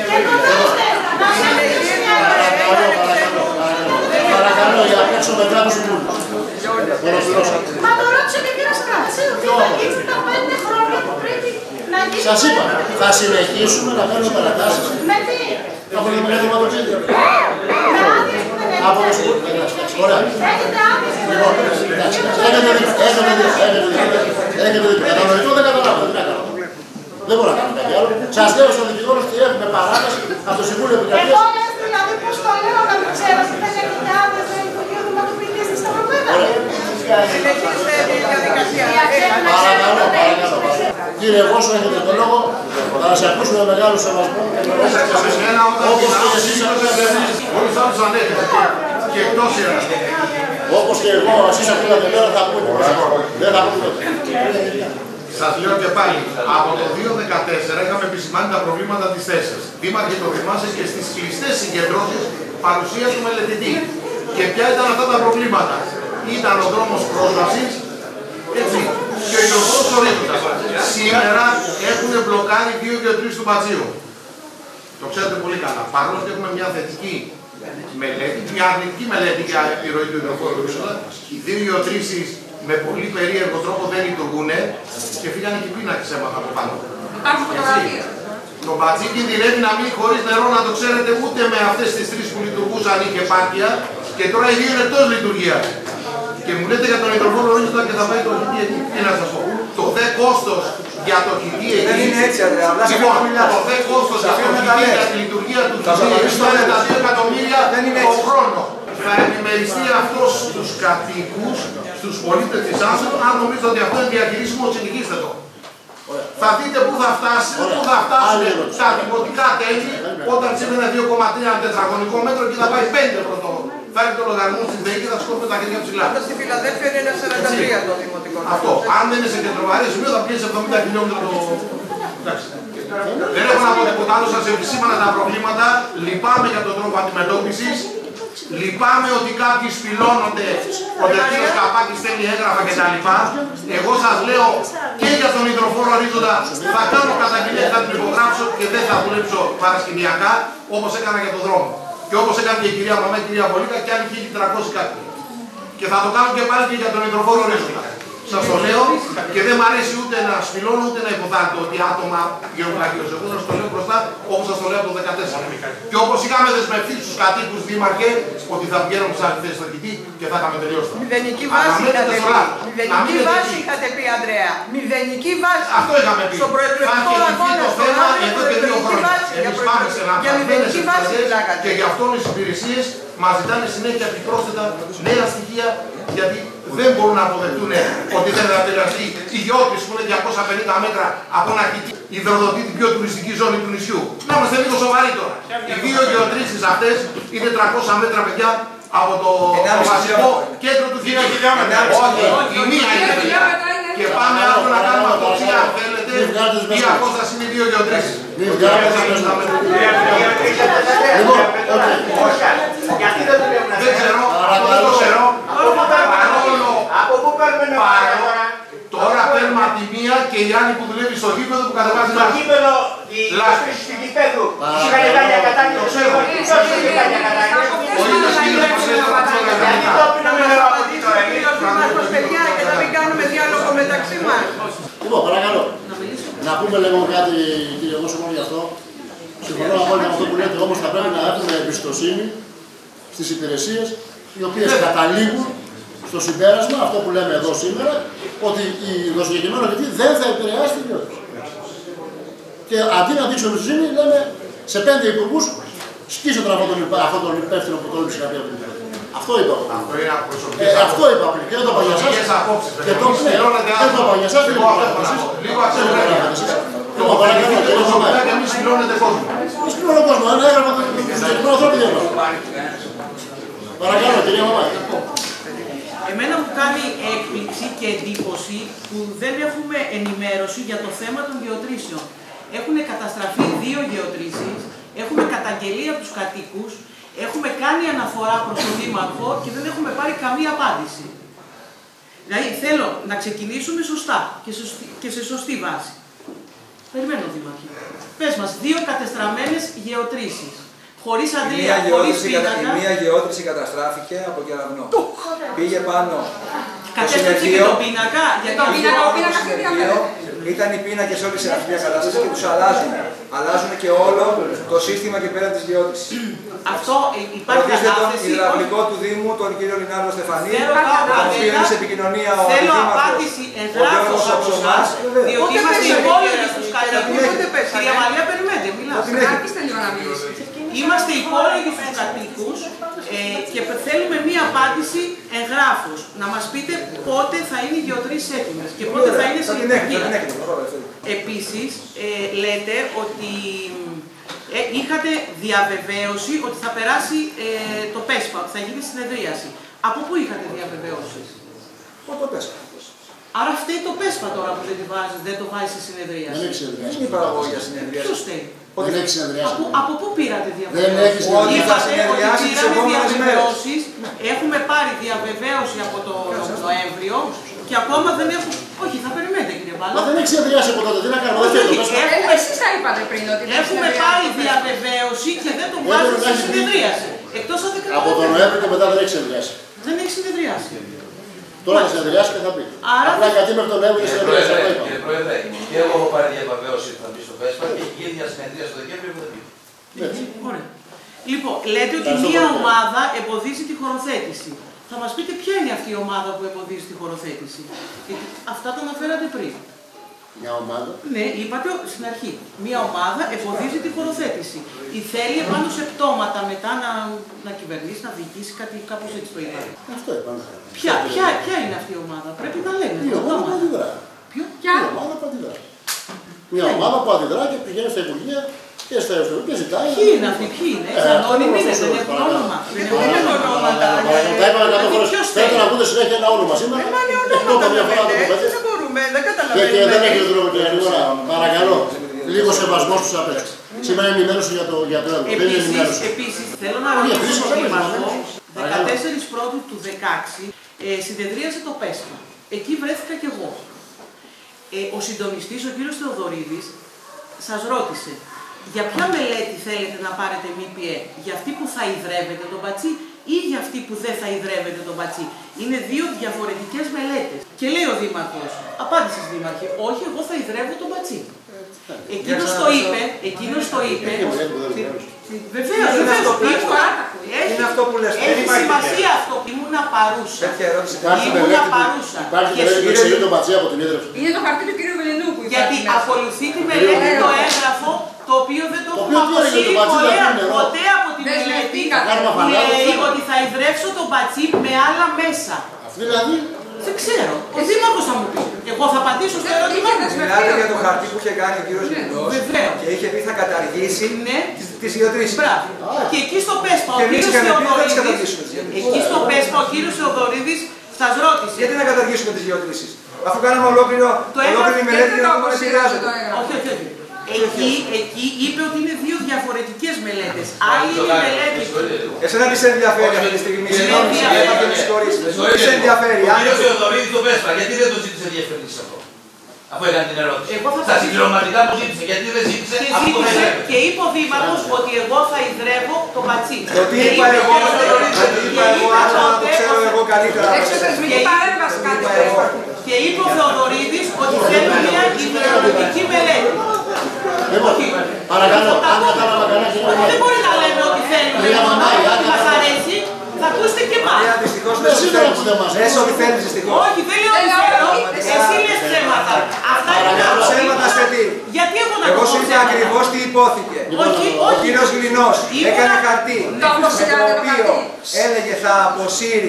Παρακαλώ, για να παίξω μετά το Συμβούλιο. Ολοκληρώσαμε. Μα το ρώτησε και κύριος Αθανασίου, τι θα γίνει τα 5 χρόνια που πρέπει να γίνει. Σας είπα, θα συνεχίσουμε να κάνουμε παρατάσεις. Με τι? Από το δεματοποιητή. Με άδειες που δεν Από το έχετε. Συμβούλιο. Ωραία. Έχετε άδειες που δεν Λοιπόν, έχετε. έχετε δίκιο. Κατανοητό δεν καταλάβω. Δεν μπορώ να κάνω κάτι άλλο. Σας λέω στον δικηγόρο ότι έχουμε παράταση από το Συμβούλιο Επικρατείας. Εγώ λες δηλαδή πώς το λέω να μην ξέρω ότι δεν έχετε άδειες να λειτουργεί ο δημοτοποιητής της Σταυροπέδα. Παρακαλώ. Κύριε Βόσο, έχετε το λόγο. Θα σας ακούσουμε με μεγάλο σεβασμό. Όπως και εσείς ακούτε. Όλους άλλους ανέχετε και εκτός ιεράς. Όπως και εγώ, εσείς ακούτε μέρα θα πούμε. Δεν θα πούμε. Σας λέω και πάλι, από το 2014 είχαμε επισημάνει τα προβλήματα της θέσης. Δήμαρχε, το θυμάσαι και στις κλειστές συγκεντρώσεις παρουσία του μελετητή. Και ποια ήταν αυτά τα προβλήματα? Ήταν ο δρόμος πρόσβασης, έτσι, και ο υδροφόρος ορίζοντας. Σήμερα έχουν μπλοκάρει 2 και 3 του Μπατζίου. Το ξέρετε πολύ καλά. Παρόλο που έχουμε μια θετική μελέτη, μια αρνητική μελέτη για επιρροή του υδροφόρου ορίζοντα, οι 2 γεωτρήσεις με πολύ περίεργο τρόπο δεν λειτουργούν και φύγανε και πίνακες έμαθα από πάνω. Υπάρχουν φωτογραφίες. Το Μπατζί κινδυνεύει να μείνει χωρίς νερό, να το ξέρετε, ούτε με αυτές τις 3 που λειτουργούσαν είχε επάρκεια και τώρα οι 2 είναι εκτός λειτουργίας. Και μου λέτε για τον υδροφόρο ορίζοντα και θα πάει το χιτί εκεί. Τι να σας πω. Το δε κόστος για το χιτί εκεί. Δεν είναι έτσι, Αντρέα. Λοιπόν, το δε κόστος για το χιτί για τη λειτουργία του χιτί είναι τα 2 εκατομμύρια το χρόνο. Θα ενημεριστεί αυτό στους κατοίκους, στους πολίτες της Άσος, αν νομίζετε ότι αυτό είναι διαχειρίσιμο, συνεχίστε το. Θα δείτε πού θα φτάσει, τα δημοτικά τέλη όταν σήμερα 2,3 τετραγωνικό μέτρο και θα πάει 5 πρωτό. Θα έρθει το λογαριασμό στην ΔΕΗ και θα σκόρπει τα χέρια ψηλά. Στη Φιλαδέλφια είναι ένα 43 το δημοτικό. Αυτό. Αν δεν είναι σε κεντροβαρή σημείο θα πιέσει 70 χιλιόμετρα το. Εντάξει. Δεν έχω να πω τίποτα άλλο, σας επισήμανα τα προβλήματα. Λυπάμαι για τον τρόπο αντιμετώπισης. Λυπάμαι ότι κάποιοι σπηλώνονται, ο τελευταίος Καπάκης στέλνει έγγραφα κτλ. Εγώ σας λέω και για τον υδροφόρο ορίζοντα θα κάνω καταγγελία, θα την υπογράψω και δεν θα δουλέψω παρασκηνιακά όπως έκανα για τον δρόμο. Και όπως έκανε και η κυρία Μαμά, η κυρία Βολίκα και άλλοι 1300 κάτι. Και θα το κάνω και πάλι και για τον υδροφόρο ορίζοντα. Σας το λέω και δεν μ' αρέσει ούτε να σπηλώνω ούτε να υποθάλτω ότι άτομα γεωγραφικώς. Εγώ σας το λέω μπροστά όπως σας το λέω από το 2014. Και όπως είχαμε δεσμευτεί στους κατοίκους δήμαρχε ότι θα βγαίνουν σε άλλη θέση στο κοιτή και θα είχαμε τελειώσει. Μηδενική βάση είχατε πει. Μηδενική βάση είχατε πει, Ανδρέα. Μηδενική βάση. Αυτό είχαμε πει. Στο προεκλογικό αγώνα το θέμα εδώ και 2 χρόνια. Εμείς πάμε σε μηδενική βάση και γι' αυτό οι υπηρεσίες μας ζητάνε συνέχεια επιπρόσθετα νέα στοιχεία, γιατί δεν μπορούν να αποδεχτούν ότι δεν θα επηρεαστεί η γεώτρηση που είναι 250 μέτρα από ένα κοιτή, υδροδοτεί την πιο τουριστική ζώνη του νησιού. Να είμαστε λίγο σοβαροί τώρα. Οι 2 γεωτρήσεις αυτές είναι 300 μέτρα, παιδιά, από το βασικό κέντρο του Θηρίου. Όχι, η μία είναι, παιδιά. Και πάμε αύριο να κάνουμε αποψία, αν θέλετε, η απόσταση είναι 2 γεωτρήσεις. Γιατί δεν το βλέπουν? Δεν ξέρω, αυτό δεν το ξέρω. Από πού παίρνουμε τώρα? Τώρα παίρνουμε από τη μία και η άλλη που δουλεύει στο γήπεδο που κατεβάζει στο γήπεδο, η λάσπη στην γήπεδου. Είχαν κάνει κατάλληλο. Το ξέρω. Ο ίδιος κύριος που ξέρει θα το έκανε. Γιατί το πίνουμε νερό από εκεί τώρα? Παιδιά, και να μην κάνουμε διάλογο μεταξύ μας. Λοιπόν, παρακαλώ. Να πούμε λίγο κάτι, κύριε Μόσομο, γι' αυτό. Συμφωνώ απόλυτα με αυτό που λέτε, όμως θα πρέπει να έχουμε εμπιστοσύνη στις υπηρεσίες οι οποίες καταλήγουν στο συμπέρασμα, αυτό που λέμε εδώ σήμερα, ότι το συγκεκριμένο κοιτή δεν θα επηρεάσει την γεώτρηση. Και αντί να δείξουμε εμπιστοσύνη, λέμε σε 5 υπουργούς, σκίσε τον αυτόν τον υπεύθυνο που τόλμησε να πει από την γεώτρηση. Αυτό είπα. Αυτό είπα πριν. Και δεν το είπα για εσάς. Και το είπα για εσάς. Λίγο αξιολογικά. Λοιπόν, παρακαλώ, εμείς πληρώνετε κόσμο. Εμείς πληρώνετε κόσμο. Ένα έγραφα του συγκεκριμένου ανθρώπου δεν είπα. Παρακαλώ, κυρία Μαμά. Εμένα μου κάνει έκπληξη και εντύπωση που δεν έχουμε ενημέρωση για το θέμα των γεωτρήσεων. Έχουν καταστραφεί 2 γεωτρήσεις, έχουμε καταγγελία από τους κατοίκους, έχουμε κάνει αναφορά προς τον Δήμαρχο και δεν έχουμε πάρει καμία απάντηση. Δηλαδή θέλω να ξεκινήσουμε σωστά και σε σωστή βάση. Περιμένω, Δήμαρχε. Πες μας, 2 κατεστραμμένες γεωτρήσεις. Χωρίς αντλία, χωρίς πίνακα. Η μία γεώτρηση καταστράφηκε από κεραυνό. Πήγε πάνω κατέστρεψε και τον πίνακα. Γιατί τον πίνακα τι διαφέρει? Ήταν οι πίνακες όλη σε αυτή την κατάσταση και τους αλλάζουν. Αλλάζουν και όλο το σύστημα και πέρα της γεώτρησης. Αυτό υπάρχει κατάσταση. Τον υδραυλικό του Δήμου, τον κύριο Λινάρdo Στεφανή, τον οποίο είναι σε επικοινωνία ο Θέλω Δήμαρχος, απάντηση εγγράφος από εσάς, διότι είμαστε υπόλογοι στους κατοίκους. Κυρία Μαρία, περιμένετε, μιλάτε. Είμαστε υπόλογοι στους κατοίκους και θέλουμε μία απάντηση εγγράφος. Να μας πείτε πότε θα είναι οι γεωτρήσεις έτοιμες και πότε θα είναι σε λειτουργία. Επίσης, λέτε ότι είχατε διαβεβαίωση ότι θα περάσει το ΠΕΣΠΑ, ότι θα γίνει συνεδρίαση. Από πού είχατε διαβεβαίωσεις? Από το ΠΕΣΠΑ. Άρα φταίει το ΠΕΣΠΑ τώρα που δεν το βάζει σε συνεδρίαση. Δεν έχει συνεδρίαση. Δεν είναι παραγωγή για συνεδρίαση. Ποιος φταίει? Δεν έχει συνεδριάσει. Από πού πήρατε Δεν διαβεβαίωση? έχει συνεδριάσει. Είπατε ότι συνεδριάσει τις πήραμε επόμενες διαβεβαίωσεις, έχουμε πάρει διαβεβαίωση από το Νοέμβριο και ακόμα δεν έχουμε. Όχι, θα περιμένετε, κύριε Βάλα. Μα δεν έχει συνεδριάσει από τότε, τι να κάνουμε. Εσείς τα είπατε πριν ότι δεν Έχουμε πάρει διαβεβαίωση και δεν τον βάζουμε σε συνεδρίαση. Εκτός αν δεν από τον Νοέμβριο και μετά δεν έχει συνεδριάσει. Δεν έχει συνεδριάσει. Τώρα θα συνεδριάσει και θα πει. Απλά γιατί μέχρι τον Νοέμβριο συνεδριάσει. Κύριε Πρόεδρε, και εγώ έχω πάρει διαβεβαίωση ότι θα μπει στο ΠΕΣΠΑ και έχει γίνει μια συνεδρία στο Δεκέμβριο που δεν πήγε. Ωραία. Λοιπόν, λέτε ότι μία ομάδα εμποδίζει τη χωροθέτηση. Θα μας πείτε ποια είναι αυτή η ομάδα που εμποδίζει τη χωροθέτηση. Γιατί αυτά τα αναφέρατε πριν. Μια ομάδα. Ναι, είπατε στην αρχή. Μια ομάδα εμποδίζει τη χωροθέτηση. Η θέλει επάνω σε πτώματα μετά να κυβερνήσει, να διοικήσει, κάπως έτσι το είπατε. Αυτό είπαμε. Ποια είναι αυτή η ομάδα, πρέπει να λέμε. Η ομάδα που αντιδρά. Ποια? Η ομάδα που αντιδρά. Μια ομάδα που αντιδρά και πηγαίνει στα Υπουργεία και στα Ευθερού και ζητάει. Ποιοι είναι αυτοί, ποιοι είναι, έτσι ανώνυμοι είναι, δεν έχουν όνομα. Δεν έχουν ονόματα. Τα είπαμε 100 φορές. Θέλετε να ακούτε συνέχεια ένα όνομα σήμερα. Ονόματα δεν μπορούμε, δεν καταλαβαίνουμε. Και δεν έχει δρόμο και γρήγορα. Παρακαλώ. Λίγο σεβασμό στους απέξ. Σήμερα είναι ενημέρωση για το έργο. Δεν είναι ενημέρωση. Επίσης, θέλω να ρωτήσω τον Δήμαρχο, 14 Πρώτου του 2016 συνεδρίασε το ΠΕΣΠΑ. Εκεί βρέθηκα κι εγώ. Ο συντονιστής, ο κύριος Θεοδωρίδης, σας ρώτησε για ποια μελέτη θέλετε να πάρετε ΜΠΕ, για αυτή που θα ιδρεύετε τον Πατσί ή για αυτή που δεν θα ιδρεύετε τον Πατσί. Είναι δύο διαφορετικές μελέτες. Και λέει ο Δήμαρχος, απάντησε Δήμαρχε, όχι, εγώ θα ιδρεύω τον Πατσί. Εκείνος το είπε, βεβαίως, είναι αυτό που λες. Έχει σημασία αυτό, ήμουνα παρούσα. Ήμουνα παρούσα. Υπάρχει μελέτη που εξηγεί τον Πατσί από την ίδρυψη. Είναι το χαρτί του κ. Βελινού που υπάρχει. Γιατί ακολουθεί τη μελέτη το έγγραφο, το οποίο δεν το έχουμε αποσύρει ποτέ από τη μελέτη. Λέει ότι θα ιδρεύσω τον Πατσί με άλλα μέσα. Δηλαδή. Δεν ξέρω. Ο Δήμαρχος θα μου πει. Εγώ θα απαντήσω στο ερώτημα. Μιλάτε για το χαρτί που είχε κάνει ο κύριος Λινός και είχε πει θα καταργήσει τις γεωτρήσεις. Μπράβο. Και εκεί στο ΠΕΣΠΑ ο κύριος Θεοδωρίδης σας ρώτησε. Γιατί να καταργήσουμε τις γεωτρήσεις, αφού κάναμε ολόκληρη μελέτη και δεν επηρεάζεται. Όχι. Εκεί είπε ότι είναι δύο διαφορετικές μελέτες. Άλλη είναι η μελέτη. Εσένα τι σε ενδιαφέρει αυτή τη στιγμή, συγγνώμη, τι σε ενδιαφέρει. Ο κύριος Θεοδωρίδης το ΠΕΣΠΑ, γιατί δεν το ζήτησε διευκρινήσει αυτό, αφού έκανε την ερώτηση. Στα συμπληρωματικά που ζήτησε, γιατί δεν ζήτησε αυτό που δεν. Και είπε ο Δήμαρχος ότι εγώ θα ιδρεύω το Πατσί. Το τι είπα εγώ, το ξέρω εγώ καλύτερα. Εξωτερική παρέμβαση κάτι. Και είπε ο Θεοδωρίδης ότι θέλει μια ιδεολογική μελέτη. Παρακαλώ, δεν μπορεί να λέμε ότι θέλουμε ότι μας αρέσει. Θα ακούσετε και εμάς. Δυστυχώς δεν λες ότι θέλεις δυστυχώς. Όχι, δεν λέω ότι θέλω. Εσύ λες ψέματα. Αυτά είναι τα ψέματα σε τι. Γιατί εγώ να εγώ σου είπα ακριβώς τι υπόθηκε. Ο κύριος Λινός έκανε χαρτί το οποίο έλεγε θα αποσύρει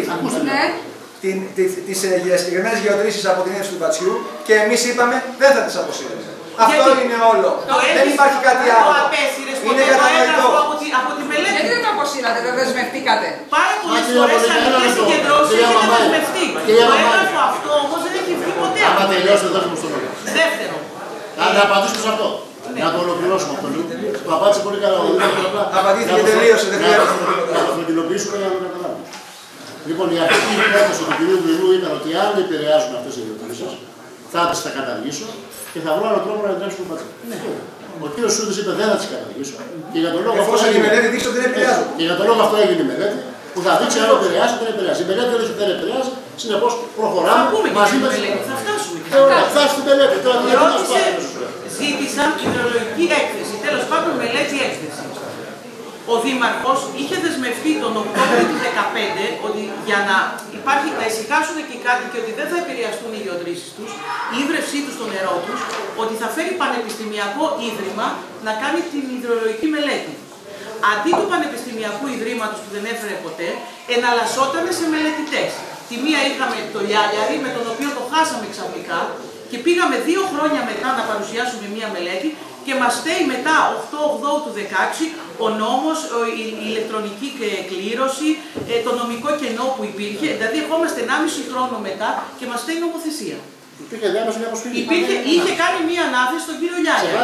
τις συγκεκριμένες γεωτρήσεις από την ίδρυση του Πατσιού και εμείς είπαμε δεν θα τις αποσύρουμε. Αυτό είναι όλο. Δεν υπάρχει κάτι άλλο. Είναι κατανοητό. Από τη μελέτη. Γιατί δεν το αποσύρατε, δεν δεσμευτήκατε. Πάρα πολλές φορές σε αλληλικές συγκεντρώσεις έχετε δεσμευτεί. Το έγγραφο αυτό όμως δεν έχει βγει ποτέ. Άμα τελειώσετε, δώστε μου στο λόγο. Δεύτερο. Να απαντήσουμε σε αυτό. Να το ολοκληρώσουμε αυτό. Το απάντησε πολύ καλά. Απαντήθηκε και τελείωσε. Να το φροντιλοποιήσουμε για να το καταλάβουμε. Λοιπόν, η αρχική πρόταση του κ. Βουλινού ήταν ότι αν επηρεάζουν αυτές οι γεωτρήσεις, θα τις τα καταργήσω και θα βρω άλλο τρόπο να εντρέψω τον Πατσί. Ο κ. Σούδης είπε δεν θα τις καταργήσω. Και για τον λόγο αυτό έγινε η μελέτη. Και για τον λόγο αυτό έγινε η μελέτη που θα δείξει αν επηρεάζει ή δεν επηρεάζει. Η μελέτη δεν επηρεάζει, συνεπώς προχωράμε μαζί με τη μελέτη. Θα φτάσουμε. Θα στην μελέτη. Ζήτησαν ιδεολογική έκθεση. Τέλος πάντων, μελέτη έκθεση. Ο Δήμαρχος είχε δεσμευτεί τον Οκτώβριο του 2015 ότι για να υπάρχει, να ησυχάσουν και οι κάτοικοι ότι δεν θα επηρεαστούν οι γεωτρήσεις τους, η ίδρυυσή τους στο νερό τους, ότι θα φέρει πανεπιστημιακό ίδρυμα να κάνει την υδρολογική μελέτη. Αντί του πανεπιστημιακού ιδρύματος που δεν έφερε ποτέ, εναλλασσόταν σε μελετητές. Τη μία είχαμε το Λιάλιαρη, με τον οποίο το χάσαμε ξαφνικά και πήγαμε 2 χρόνια μετά να παρουσιάσουμε μία μελέτη και μας στέει μετά 8-8 του 16 ο νόμος, η ηλεκτρονική κλήρωση, το νομικό κενό που υπήρχε. Δηλαδή ερχόμαστε 1,5 χρόνο μετά και μας στέει νομοθεσία. Υπήρχε διάμεση μια προσφυγή. Είχε κάνει μία ανάθεση στον κύριο Λιάλια.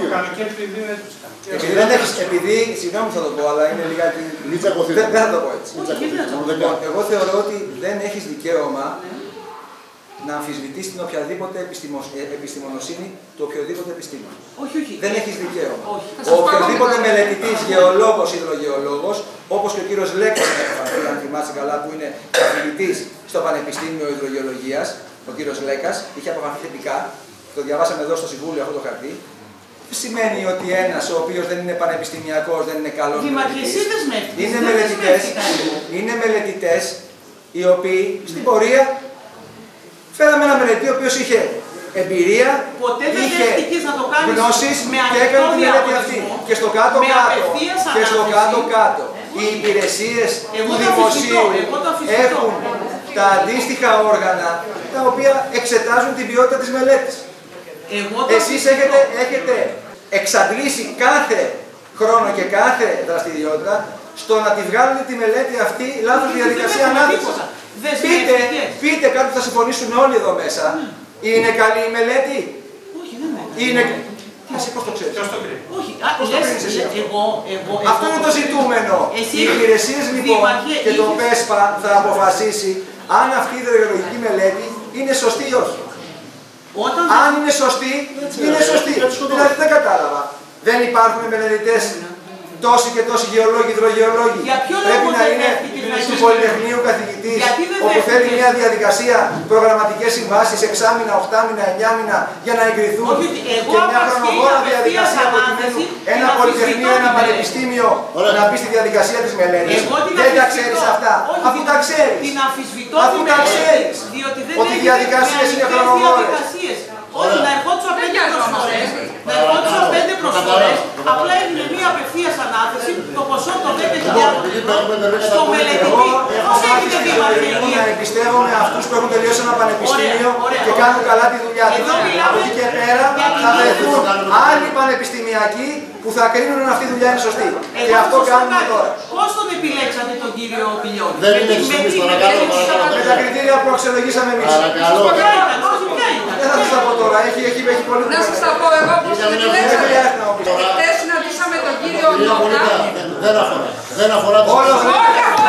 Επειδή, συγγνώμη θα το πω, αλλά είναι λιγάκι. Δεν θα το πω έτσι. Εγώ θεωρώ ότι δεν έχεις δικαίωμα να αμφισβητείς την οποιαδήποτε επιστημονοσύνη του οποιοδήποτε επιστήμονα. Όχι. Δεν έχεις δικαίωμα. Ο οποιοδήποτε μελετητής, γεωλόγος, υδρογεωλόγος, όπως και ο κύριος Λέκας, αν θυμάσαι καλά, που είναι καθηγητής στο Πανεπιστήμιο Υδρογεωλογίας, ο κύριος Λέκας, είχε αποφανθεί θετικά, το διαβάσαμε εδώ στο Συμβούλιο αυτό το χαρτί. Σημαίνει ότι ένας ο οποίος δεν είναι πανεπιστημιακός, δεν είναι καλός μελετητής. Είναι μελετητές οι οποίοι στην πορεία φέραμε ένα μελετή ο οποίος είχε εμπειρία, είχε γνώσεις και έκανε τη μελέτη αυτή. Και στο κάτω-κάτω, οι υπηρεσίες του δημοσίου έχουν τα αντίστοιχα όργανα τα οποία εξετάζουν την ποιότητα της μελέτης. Εσείς έχετε εξαντλήσει κάθε χρόνο και κάθε δραστηριότητα στο να τη βγάλετε τη μελέτη αυτή λάθος διαδικασία ανάδειξης. Πείτε κάτι που θα συμφωνήσουν όλοι εδώ μέσα. Είναι καλή η μελέτη. Όχι, δεν είναι. Εσύ πώς το ξέρεις? Ποιος το κρίνει? Όχι, εγώ... Αυτό είναι το ζητούμενο. Οι υπηρεσίες λοιπόν και το ΠΕΣΠΑ θα αποφασίσει αν αυτή η ιδεολογική μελέτη είναι σωστή ή όχι. Αν είναι σωστή, είναι σωστή. Δηλαδή δεν κατάλαβα. Δεν υπάρχουν μελετητές τόσοι και τόσοι γεωλόγοι, υδρογεωλόγοι. Πρέπει να είναι του Πολυτεχνείου καθηγητής, όπου θέλει μια διαδικασία, προγραμματικές συμβάσεις, 6 μήνα, 8 μήνα, 9 μήνα για να εγκριθούν και μια χρονοβόρα διαδικασία προκειμένου ένα Πολυτεχνείο, ένα πανεπιστήμιο να μπει στη διαδικασία της μελέτης. Δεν τα ξέρεις αυτά. Αφού τα ξέρεις. Αφού τα ξέρεις. Ότι οι διαδικασίες είναι χρονοβόρες. Όχι, να ερχόντουσαν 5 προσφορές, απλά έγινε μία απευθείας ανάθεση, το ποσό των 10.000 στο μελετητή. Πώς έχετε δει, Μαρκελία? Να εμπιστεύομαι αυτούς που έχουν τελειώσει ένα πανεπιστήμιο και κάνουν καλά τη δουλειά τους. Από εκεί και πέρα θα βρεθούν άλλοι πανεπιστημιακοί που θα κρίνουν αν αυτή η δουλειά είναι σωστή. Και αυτό κάνουμε τώρα. Πώς τον επιλέξατε τον κύριο Πιλιώνη? Δεν είναι εξηγήσεις, παρακαλώ. Με τα κριτήρια που αξιολογήσαμε εμείς. Παρακαλώ. Δεν θα σας τα πω τώρα, έχει πολύ Να σας τα πω εγώ πώς τον επιλέξατε. Χτες συναντήσαμε τον κύριο Νόκα. Δεν αφορά το όλο αυτό.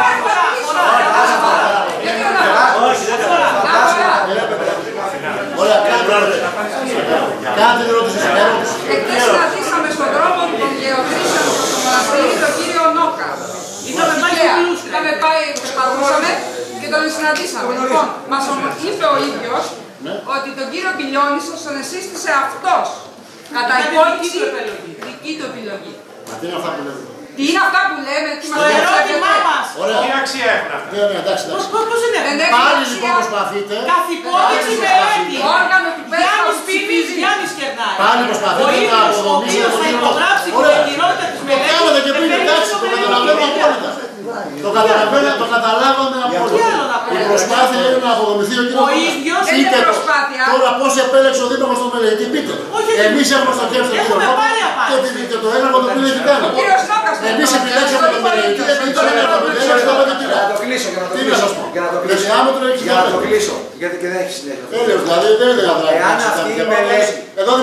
Ωραία, κάντε την ερώτηση. Χτες συναντήσαμε στον δρόμο των γεωδρήσεων στο μοναστήρι τον κύριο Νόκα. Είχαμε πάει, προσπαθούσαμε και τον συναντήσαμε. Λοιπόν, μας είπε ο ίδιος ότι τον κύριο Πιλιώνη τον εσύστησε αυτός. Κατά υπόλοιψη δική του επιλογή. Τι είναι αυτά που λέμε? Τι είναι αυτά που λέμε, τι μας το ερώτημά μας. Τι αξία έχουν αυτά? Ναι, εντάξει. Πώς είναι? Πάλι λοιπόν προσπαθείτε. Καθυπόδειξη μελέτη. Όργανο του Γιάννης Πίνης, Γιάννης Κερνάει. Πάλι προσπαθείτε ο ίδιος ο οποίος θα υπογράψει την εγκυρότητα της μελέτης. Το κάνατε και πριν, εντάξει, το καταλαβαίνω απόλυτα. Το καταλάβαμε απόλυτα. Η προσπάθεια είναι να αποδομηθεί ο κύριος ίδιος. Δεν είναι προσπάθεια. Τώρα πώς επέλεξε ο δήμαρχος τον μελετητή, πείτε. Εμείς έχουμε στο χέρι τον κύριο Νόκα και το έγγραφο το οποίο έχει κάνει. Εμείς επιλέξαμε τον μελετητή, επειδή το έγγραφο το οποίο έχει κάνει. Για να το κλείσω, για να το κλείσω, γιατί και δεν έχει συνέχεια. Εάν αυτή η μελέτη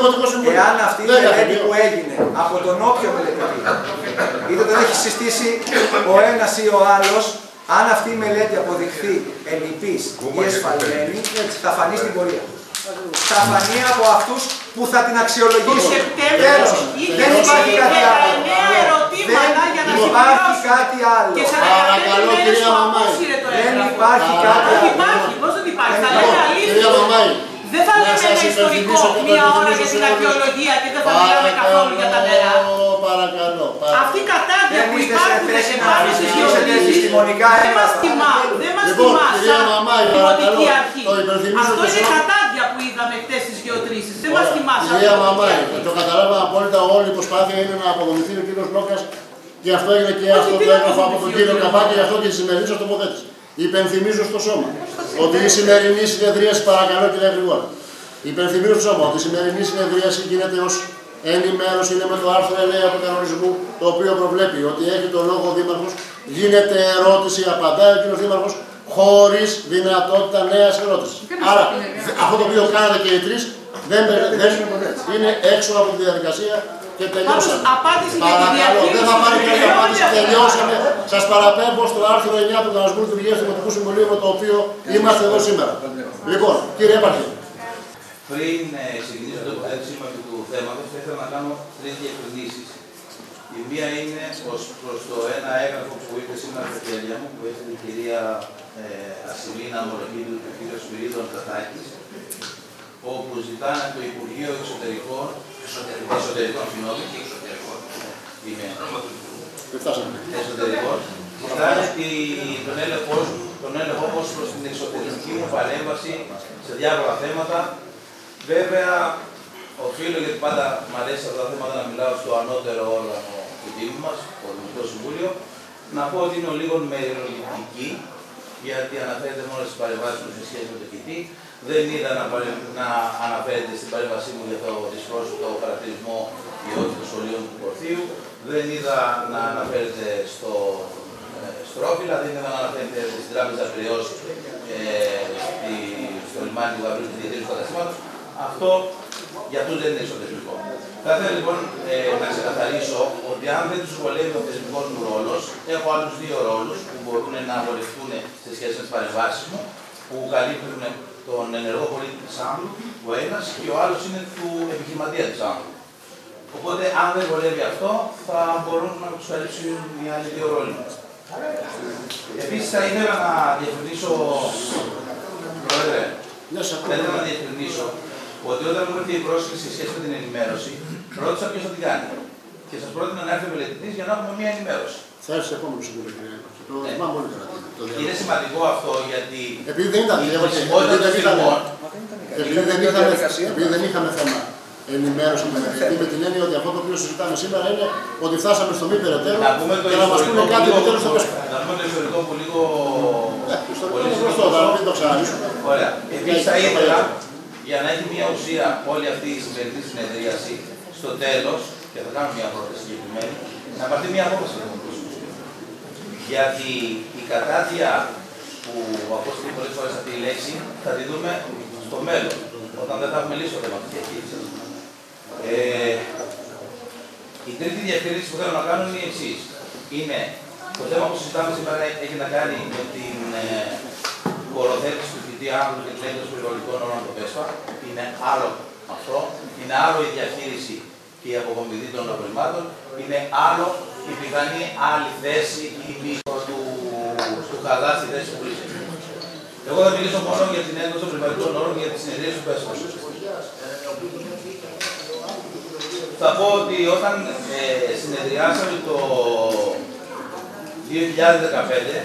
που έγινε από τον όποιο μελετητή, είτε τον έχει συστήσει ο ένας ή ο άλλος, αν αυτή η μελέτη αποδειχθεί ελλειπής ή εσφαλμένη, θα φανεί στην πορεία. Θα φανεί από αυτούς που θα την αξιολογήσουν. Τέλος. Δεν υπάρχει κάτι άλλο. Δεν υπάρχει κάτι άλλο. Παρακαλώ, κυρία Μαμάη. Δεν υπάρχει κάτι άλλο. Υπάρχει, πώς δεν υπάρχει. Θα λέμε αλήθεια. Δεν θα λέμε ένα ιστορικό μία ώρα για την αρχαιολογία και δεν θα μιλάμε καθόλου για τα νερά. Παρακαλώ. Αυτή η κατάδεια που υπάρχουν επάνω στις γεωδρήσεις δεν μας τιμά σαν δημοτική αρχή. Αυτό είναι η κατάδεια που είδαμε χτες στις γεωδρήσεις. Δεν μας τιμά σαν Κυρία Μαμάη, το καταλάβαμε απόλυτα, όλη η προσπάθεια είναι να αποδομηθεί ο κύριος Νόκας και αυτό έγινε και αυτό το έγγραφο από τον κύριο Καπάκη και αυτό και τη σημερινή σας τοποθέτηση. Υπενθυμίζω στο σώμα ότι η σημερινή συνεδρίαση, παρακαλώ κυρία Γρηγόρα, υπενθυμίζω στο σώμα ότι η σημερινή συνεδρίαση γίνεται ως ενημέρωση, είναι με το άρθρο 9 του κανονισμού, το οποίο προβλέπει ότι έχει το λόγο ο Δήμαρχος, γίνεται ερώτηση, απαντάει ο κύριος Δήμαρχος, χωρίς δυνατότητα νέας ερώτησης. Άρα, αυτό το οποίο κάνατε και οι τρεις, δεν είναι έξω από τη διαδικασία και τελειώσαμε. Παρακαλώ, δεν θα πάρει και άλλη απάντηση, τελειώσαμε. Σας παραπέμπω στο άρθρο 9 του κανονισμού λειτουργίας του Δημοτικού Συμβουλίου, με το οποίο είμαστε εδώ σήμερα. Λοιπόν, κύριε Επάρχη. Πριν ξεκινήσω το τοποθέτησή μου του θέματος, θα ήθελα να κάνω τρεις διευκρινήσεις. Η μία είναι προς το ένα έγγραφο που ήρθε σήμερα στα χέρια μου, που έχει η κυρία Ασημίνα Μοροκίδου και ο κύριος Σπυρίδων Τατάκης, όπου ζητάνε το Υπουργείο Εξωτερικών, ζητάνε τον έλεγχο όπως προς την εξωτερική μου παρέμβαση σε διάφορα θέματα. Βέβαια, οφείλω, γιατί πάντα μου αρέσει αυτά τα θέματα να μιλάω στο ανώτερο όργανο του Δήμου μας, το Δημοτικό Συμβούλιο, να πω ότι είναι λίγο μεροληπτική, γιατί αναφέρεται μόνο στις παρεμβάσεις μου σε σχέση με το ΚΙΤΗ. Δεν είδα να αναφέρεται στην παρέμβασή μου για το δυσπρόσωπο χαρακτηρισμό ποιότητας των σχολείων του Κορθείου. Δεν είδα να αναφέρεται στο Στρόφυλλα, δεν είδα να αναφέρεται στην Τράπεζα Πειραιώς, στο λιμάνι του Γαβρίου και τη διατήρηση του καταστήματος. Αυτό για αυτούς δεν είναι εξωτερικό. Θα ήθελα λοιπόν να ξεκαθαρίσω ότι αν δεν τους βολεύει ο θεσμικός μου ρόλος, έχω άλλους δύο ρόλους που μπορούν να βολευτούν σε σχέση με τις παρεμβάσεις μου, που καλύπτουν τον ενεργό πολίτη της Άμβρου, ο ένας, και ο άλλος είναι του επιχειρηματία της Άμβρου. Οπότε, αν δεν βολεύει αυτό, θα μπορούν να τους καλύψουν οι άλλοι δύο ρόλοι. Επίσης, θα ήθελα να διευκρινίσω, Πρόεδρε, θα ήθελα να διευκρινίσω ότι όταν μου ήρθε η πρόσκληση σε σχέση με την ενημέρωση, ρώτησα ποιος θα την κάνει. Και σας πρότεινα να έρθει ο μελετητής για να έχουμε μια ενημέρωση. Θα έρθει επόμενο Συμβούλιο, κύριε. Το θυμάμαι πολύ καλά. Είναι σημαντικό αυτό γιατί. Επειδή δεν ήταν επειδή δεν είχαμε θέμα ενημέρωση με την έννοια ότι αυτό το οποίο συζητάμε σήμερα είναι ότι φτάσαμε στο μη περαιτέρω και να μας πούνε κάτι το τέλος στο πέσπο. Να πούμε το ιστορικό που λίγο. Πολύ γνωστό, θα μην το ξαναλύσουμε. Ωραία. Επίσης θα ήθελα, για να έχει μια ουσία όλη αυτή η σημερινή συνεδρίαση, στο τέλος, και θα κάνω μια πρόταση συγκεκριμένη, να πάρθει μια απόφαση για τον κόσμο. Γιατί η κατάδεια που ακούστηκε πολλές φορές αυτή η λέξη θα τη δούμε στο μέλλον, όταν δεν θα έχουμε λύσει το θέμα της διαχείρισης. Η τρίτη διευκρίνηση που θέλω να κάνω είναι η εξής. Είναι το θέμα που συζητάμε σήμερα έχει να κάνει με την χωροθέτηση του φοιτητή Άμβρου και την έγκριση περιβαλλοντικών όρων από το ΠΕΣΠΑ. Είναι άλλο αυτό. Είναι άλλο η διαχείριση και η αποκομιδή των απορριμμάτων. Είναι άλλο η πιθανή άλλη θέση ή μήκο του Χαλά στη θέση που βρίσκεται. Εγώ θα μιλήσω μόνο για την έγκριση των περιβαλλοντικών όρων και για τη συνεδρία του ΠΕΣΠΑ. Θα πω ότι όταν συνεδριάσαμε το 2015,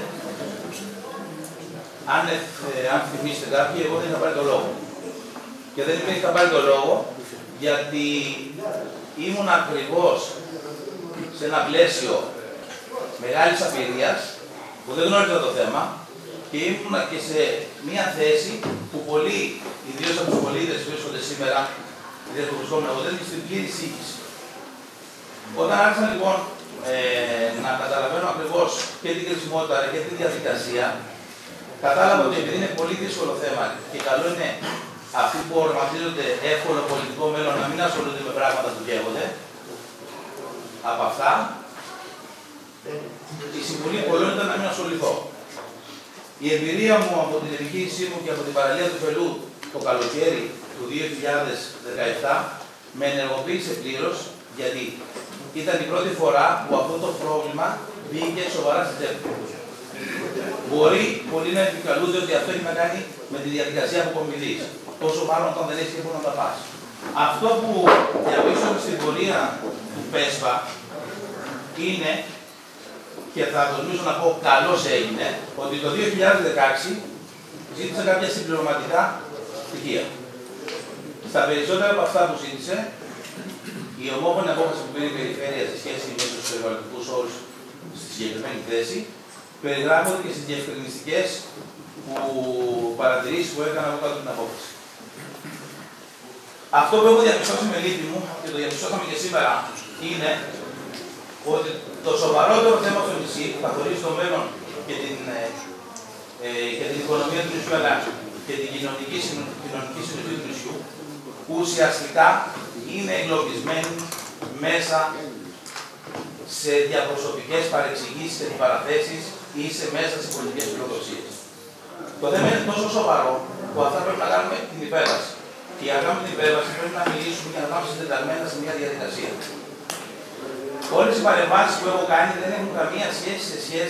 αν θυμίσετε κάποιοι, εγώ δεν είχα πάρει το λόγο. Και δεν είχα πάρει το λόγο γιατί ήμουν ακριβώς σε ένα πλαίσιο μεγάλης απειρίας που δεν γνώριζα το θέμα και ήμουν και σε μια θέση που πολλοί, ιδίως από τους πολίτες που βρίσκονται σήμερα, ιδίως που βρισκόμουν εγώ, δεν στην πλήρη σύγχυση. Όταν άρχισα λοιπόν να καταλαβαίνω ακριβώς και την κρίσιμότητα και τη διαδικασία, κατάλαβα ότι επειδή είναι πολύ δύσκολο θέμα και καλό είναι αυτοί που ορματίζονται εύκολο πολιτικό μέλλον να μην ασχολούνται με πράγματα που καίγονται, από αυτά, η συμβουλή πολλών ήταν να μην ασχοληθώ. Η εμπειρία μου από την επιχείρησή μου και από την παραλία του Φελού το καλοκαίρι του 2017 με ενεργοποίησε πλήρως, γιατί ήταν η πρώτη φορά που αυτό το πρόβλημα μπήκε σοβαρά στη τσέπη. Μπορεί πολλοί να επικαλούνται ότι αυτό έχει να κάνει με τη διαδικασία αποκομιδής. Πόσο μάλλον όταν δεν έχει και πού να τα πας. Αυτό που διαπίστωσα στην πορεία του ΠΕΣΠΑ είναι, και θα τολμήσω να πω καλώς έγινε, ότι το 2016 ζήτησε κάποια συμπληρωματικά στοιχεία. Στα περισσότερα από αυτά που ζήτησε, η ομόφωνη απόφαση που πήρε η Περιφέρεια σε σχέση με τους περιβαλλοντικούς όρους στη συγκεκριμένη θέση περιγράφονται και στις διευκρινιστικές παρατηρήσεις που έκανα από κάτω την απόφαση. Αυτό που έχω διαπιστώσει με λύπη μου και το διαπιστώσαμε και σήμερα είναι ότι το σοβαρότερο θέμα στο νησί που θα χωρίσει το μέλλον και την οικονομία του νησιού αλλά και την κοινωνική συνοχή του νησιού ουσιαστικά είναι εγκλωβισμένη μέσα σε διαπροσωπικές παρεξηγήσεις και παραθέσεις ή μέσα σε πολιτικές φιλοδοξίες. Το θέμα είναι τόσο σοβαρό που αυτά πρέπει να κάνουμε την υπέρβαση. Και για να κάνουμε την υπέρβαση πρέπει να μιλήσουμε και να κάνουμε συντεταγμένα σε μια διαδικασία. Όλες οι παρεμβάσεις που έχω κάνει δεν έχουν καμία σχέση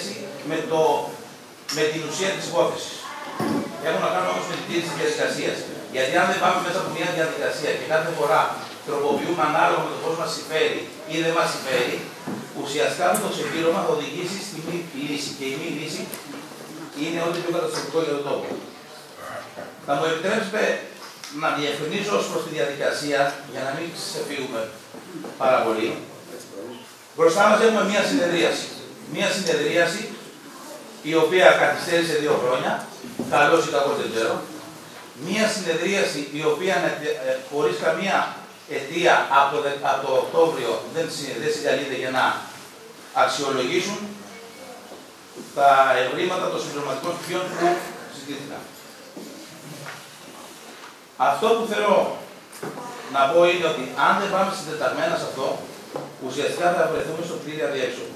με την ουσία της υπόθεσης. Έχουν να κάνουν όμως με την τήρηση της διαδικασίας. Γιατί αν δεν πάμε μέσα από μια διαδικασία και κάθε φορά τροποποιούμε ανάλογα με το πώς μας συμφέρει ή δεν μας συμφέρει, ουσιαστικά το ξεπλήρωμα θα οδηγήσει στη μη λύση. Και η μη λύση είναι ό,τι πιο καταστροφικό για τον τόπο. Θα μου επιτρέψετε να διευκρινίσω ως προς τη διαδικασία, για να μην ξεφύγουμε πάρα πολύ. Μπροστά μας έχουμε μία συνεδρίαση. Μία συνεδρίαση η οποία καθυστέρησε 2 χρόνια, καλώς ή κακώς δεν ξέρω. Μία συνεδρίαση η οποία χωρίς καμία αιτία από το Οκτώβριο δεν συγκαλείται για να αξιολογήσουν τα ευρήματα των συμπληρωματικών στοιχείων που συζητήθηκαν. Αυτό που θέλω να πω είναι ότι αν δεν πάμε συντεταγμένα σε αυτό, ουσιαστικά θα βρεθούμε στο κτίριο αδιέξοδο.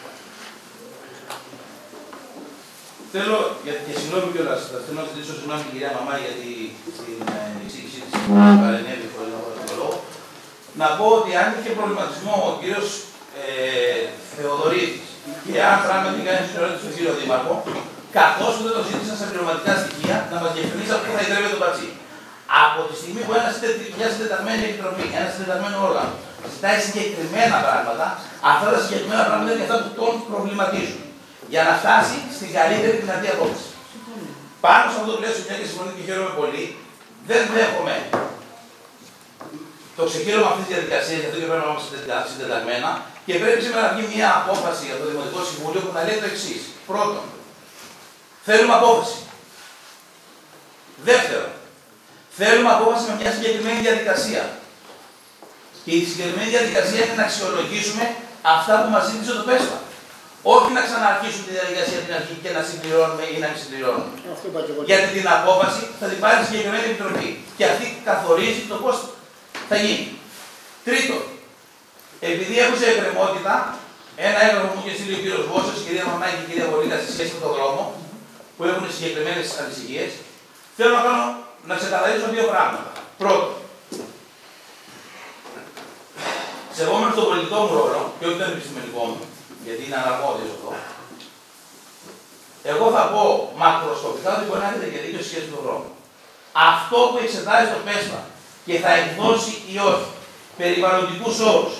Θέλω, και συγγνώμη κιόλας, θέλω να ζητήσω συγγνώμη την κυρία Μαμά για την εξήγησή της που παρενέβη χωρίς να πω το λόγο. Να πω ότι αν είχε προβληματισμό ο κύριος Θεοδωρίδης και αν πράγματι κάνει την ερώτηση στον κύριο Δήμαρχο, καθώς δεν το ζήτησαν σε πληρωματικά στοιχεία, να μας διευκρινίσει από πού θα ιδρύεται το πατσί. Από τη στιγμή που μια συντεταγμένη επιτροπή, ένα συντεταγμένο όργανο, ζητάει συγκεκριμένα πράγματα, αυτά τα συγκεκριμένα πράγματα είναι και αυτά που τον προβληματίζουν. Για να φτάσει στην καλύτερη δυνατή απόφαση. Πάνω σε αυτό το πλαίσιο, μια και συμφωνώ και χαίρομαι πολύ, δεν δέχομαι το ξεκίνημα αυτή τη διαδικασία, γιατί και πρέπει να είμαστε συντεταγμένα, και πρέπει σήμερα να βγει μια απόφαση από το Δημοτικό Συμβούλιο που να λέει το εξής. Πρώτον, θέλουμε απόφαση. Δεύτερον, θέλουμε απόφαση με μια συγκεκριμένη διαδικασία. Και η συγκεκριμένη διαδικασία είναι να αξιολογήσουμε αυτά που μας ζήτησε το ΠΕΣΠΑ. Όχι να ξαναρχίσουν τη διαδικασία την αρχή και να συμπληρώνουμε ή να μην συμπληρώνουμε. Γιατί την απόφαση θα την πάρει η συγκεκριμένη επιτροπή. Και αυτή καθορίζει το πώς θα γίνει. Τρίτον, επειδή έχω σε εκκρεμότητα ένα έγγραφο που είχε στείλει ο κύριος Βόσος, η κυρία Μαμά και η κυρία Βολίκα σε σχέση με τον δρόμο, που έχουν συγκεκριμένες ανησυχίες, θέλω να ξεκαθαρίσω δύο πράγματα. Πρώτον, σεβόμενο στον πολιτικό μου ρόλο, και όχι τον επιστημονικό μου, γιατί είναι αναρμόδιος αυτό, εγώ θα πω μακροσκοπικά ότι μπορεί να έχετε και δίκιο σχέση με τον δρόμο. Αυτό που εξετάζει το ΠΕΣΠΑ και θα εκδώσει ή όχι περιβαλλοντικούς όρους,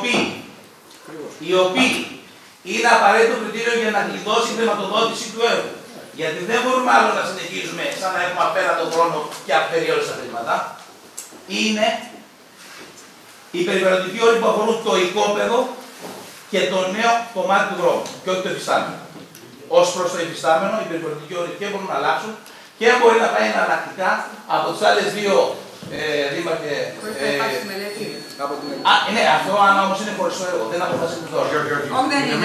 οι οποίοι είναι απαραίτητο κριτήριο για να γλιτώσει η χρηματοδότηση του έργου. Γιατί δεν μπορούμε άλλο να συνεχίζουμε σαν να έχουμε απέναντι χρόνο και απεριόριστα χρήματα. Είναι οι περιβαλλοντικοί όροι που αφορούν το οικόπεδο και το νέο κομμάτι του δρόμου, και όχι το υφιστάμενο. Ως προς το υφιστάμενο, οι περιβαλλοντικοί όροι και μπορούν να αλλάξουν και μπορεί να πάει εναλλακτικά από τις άλλες δύο δήμαρχε. Ναι, αυτό αν όμως είναι χωριστό έργο, δεν αποφασίζουμε τώρα. Όχι, δεν είναι.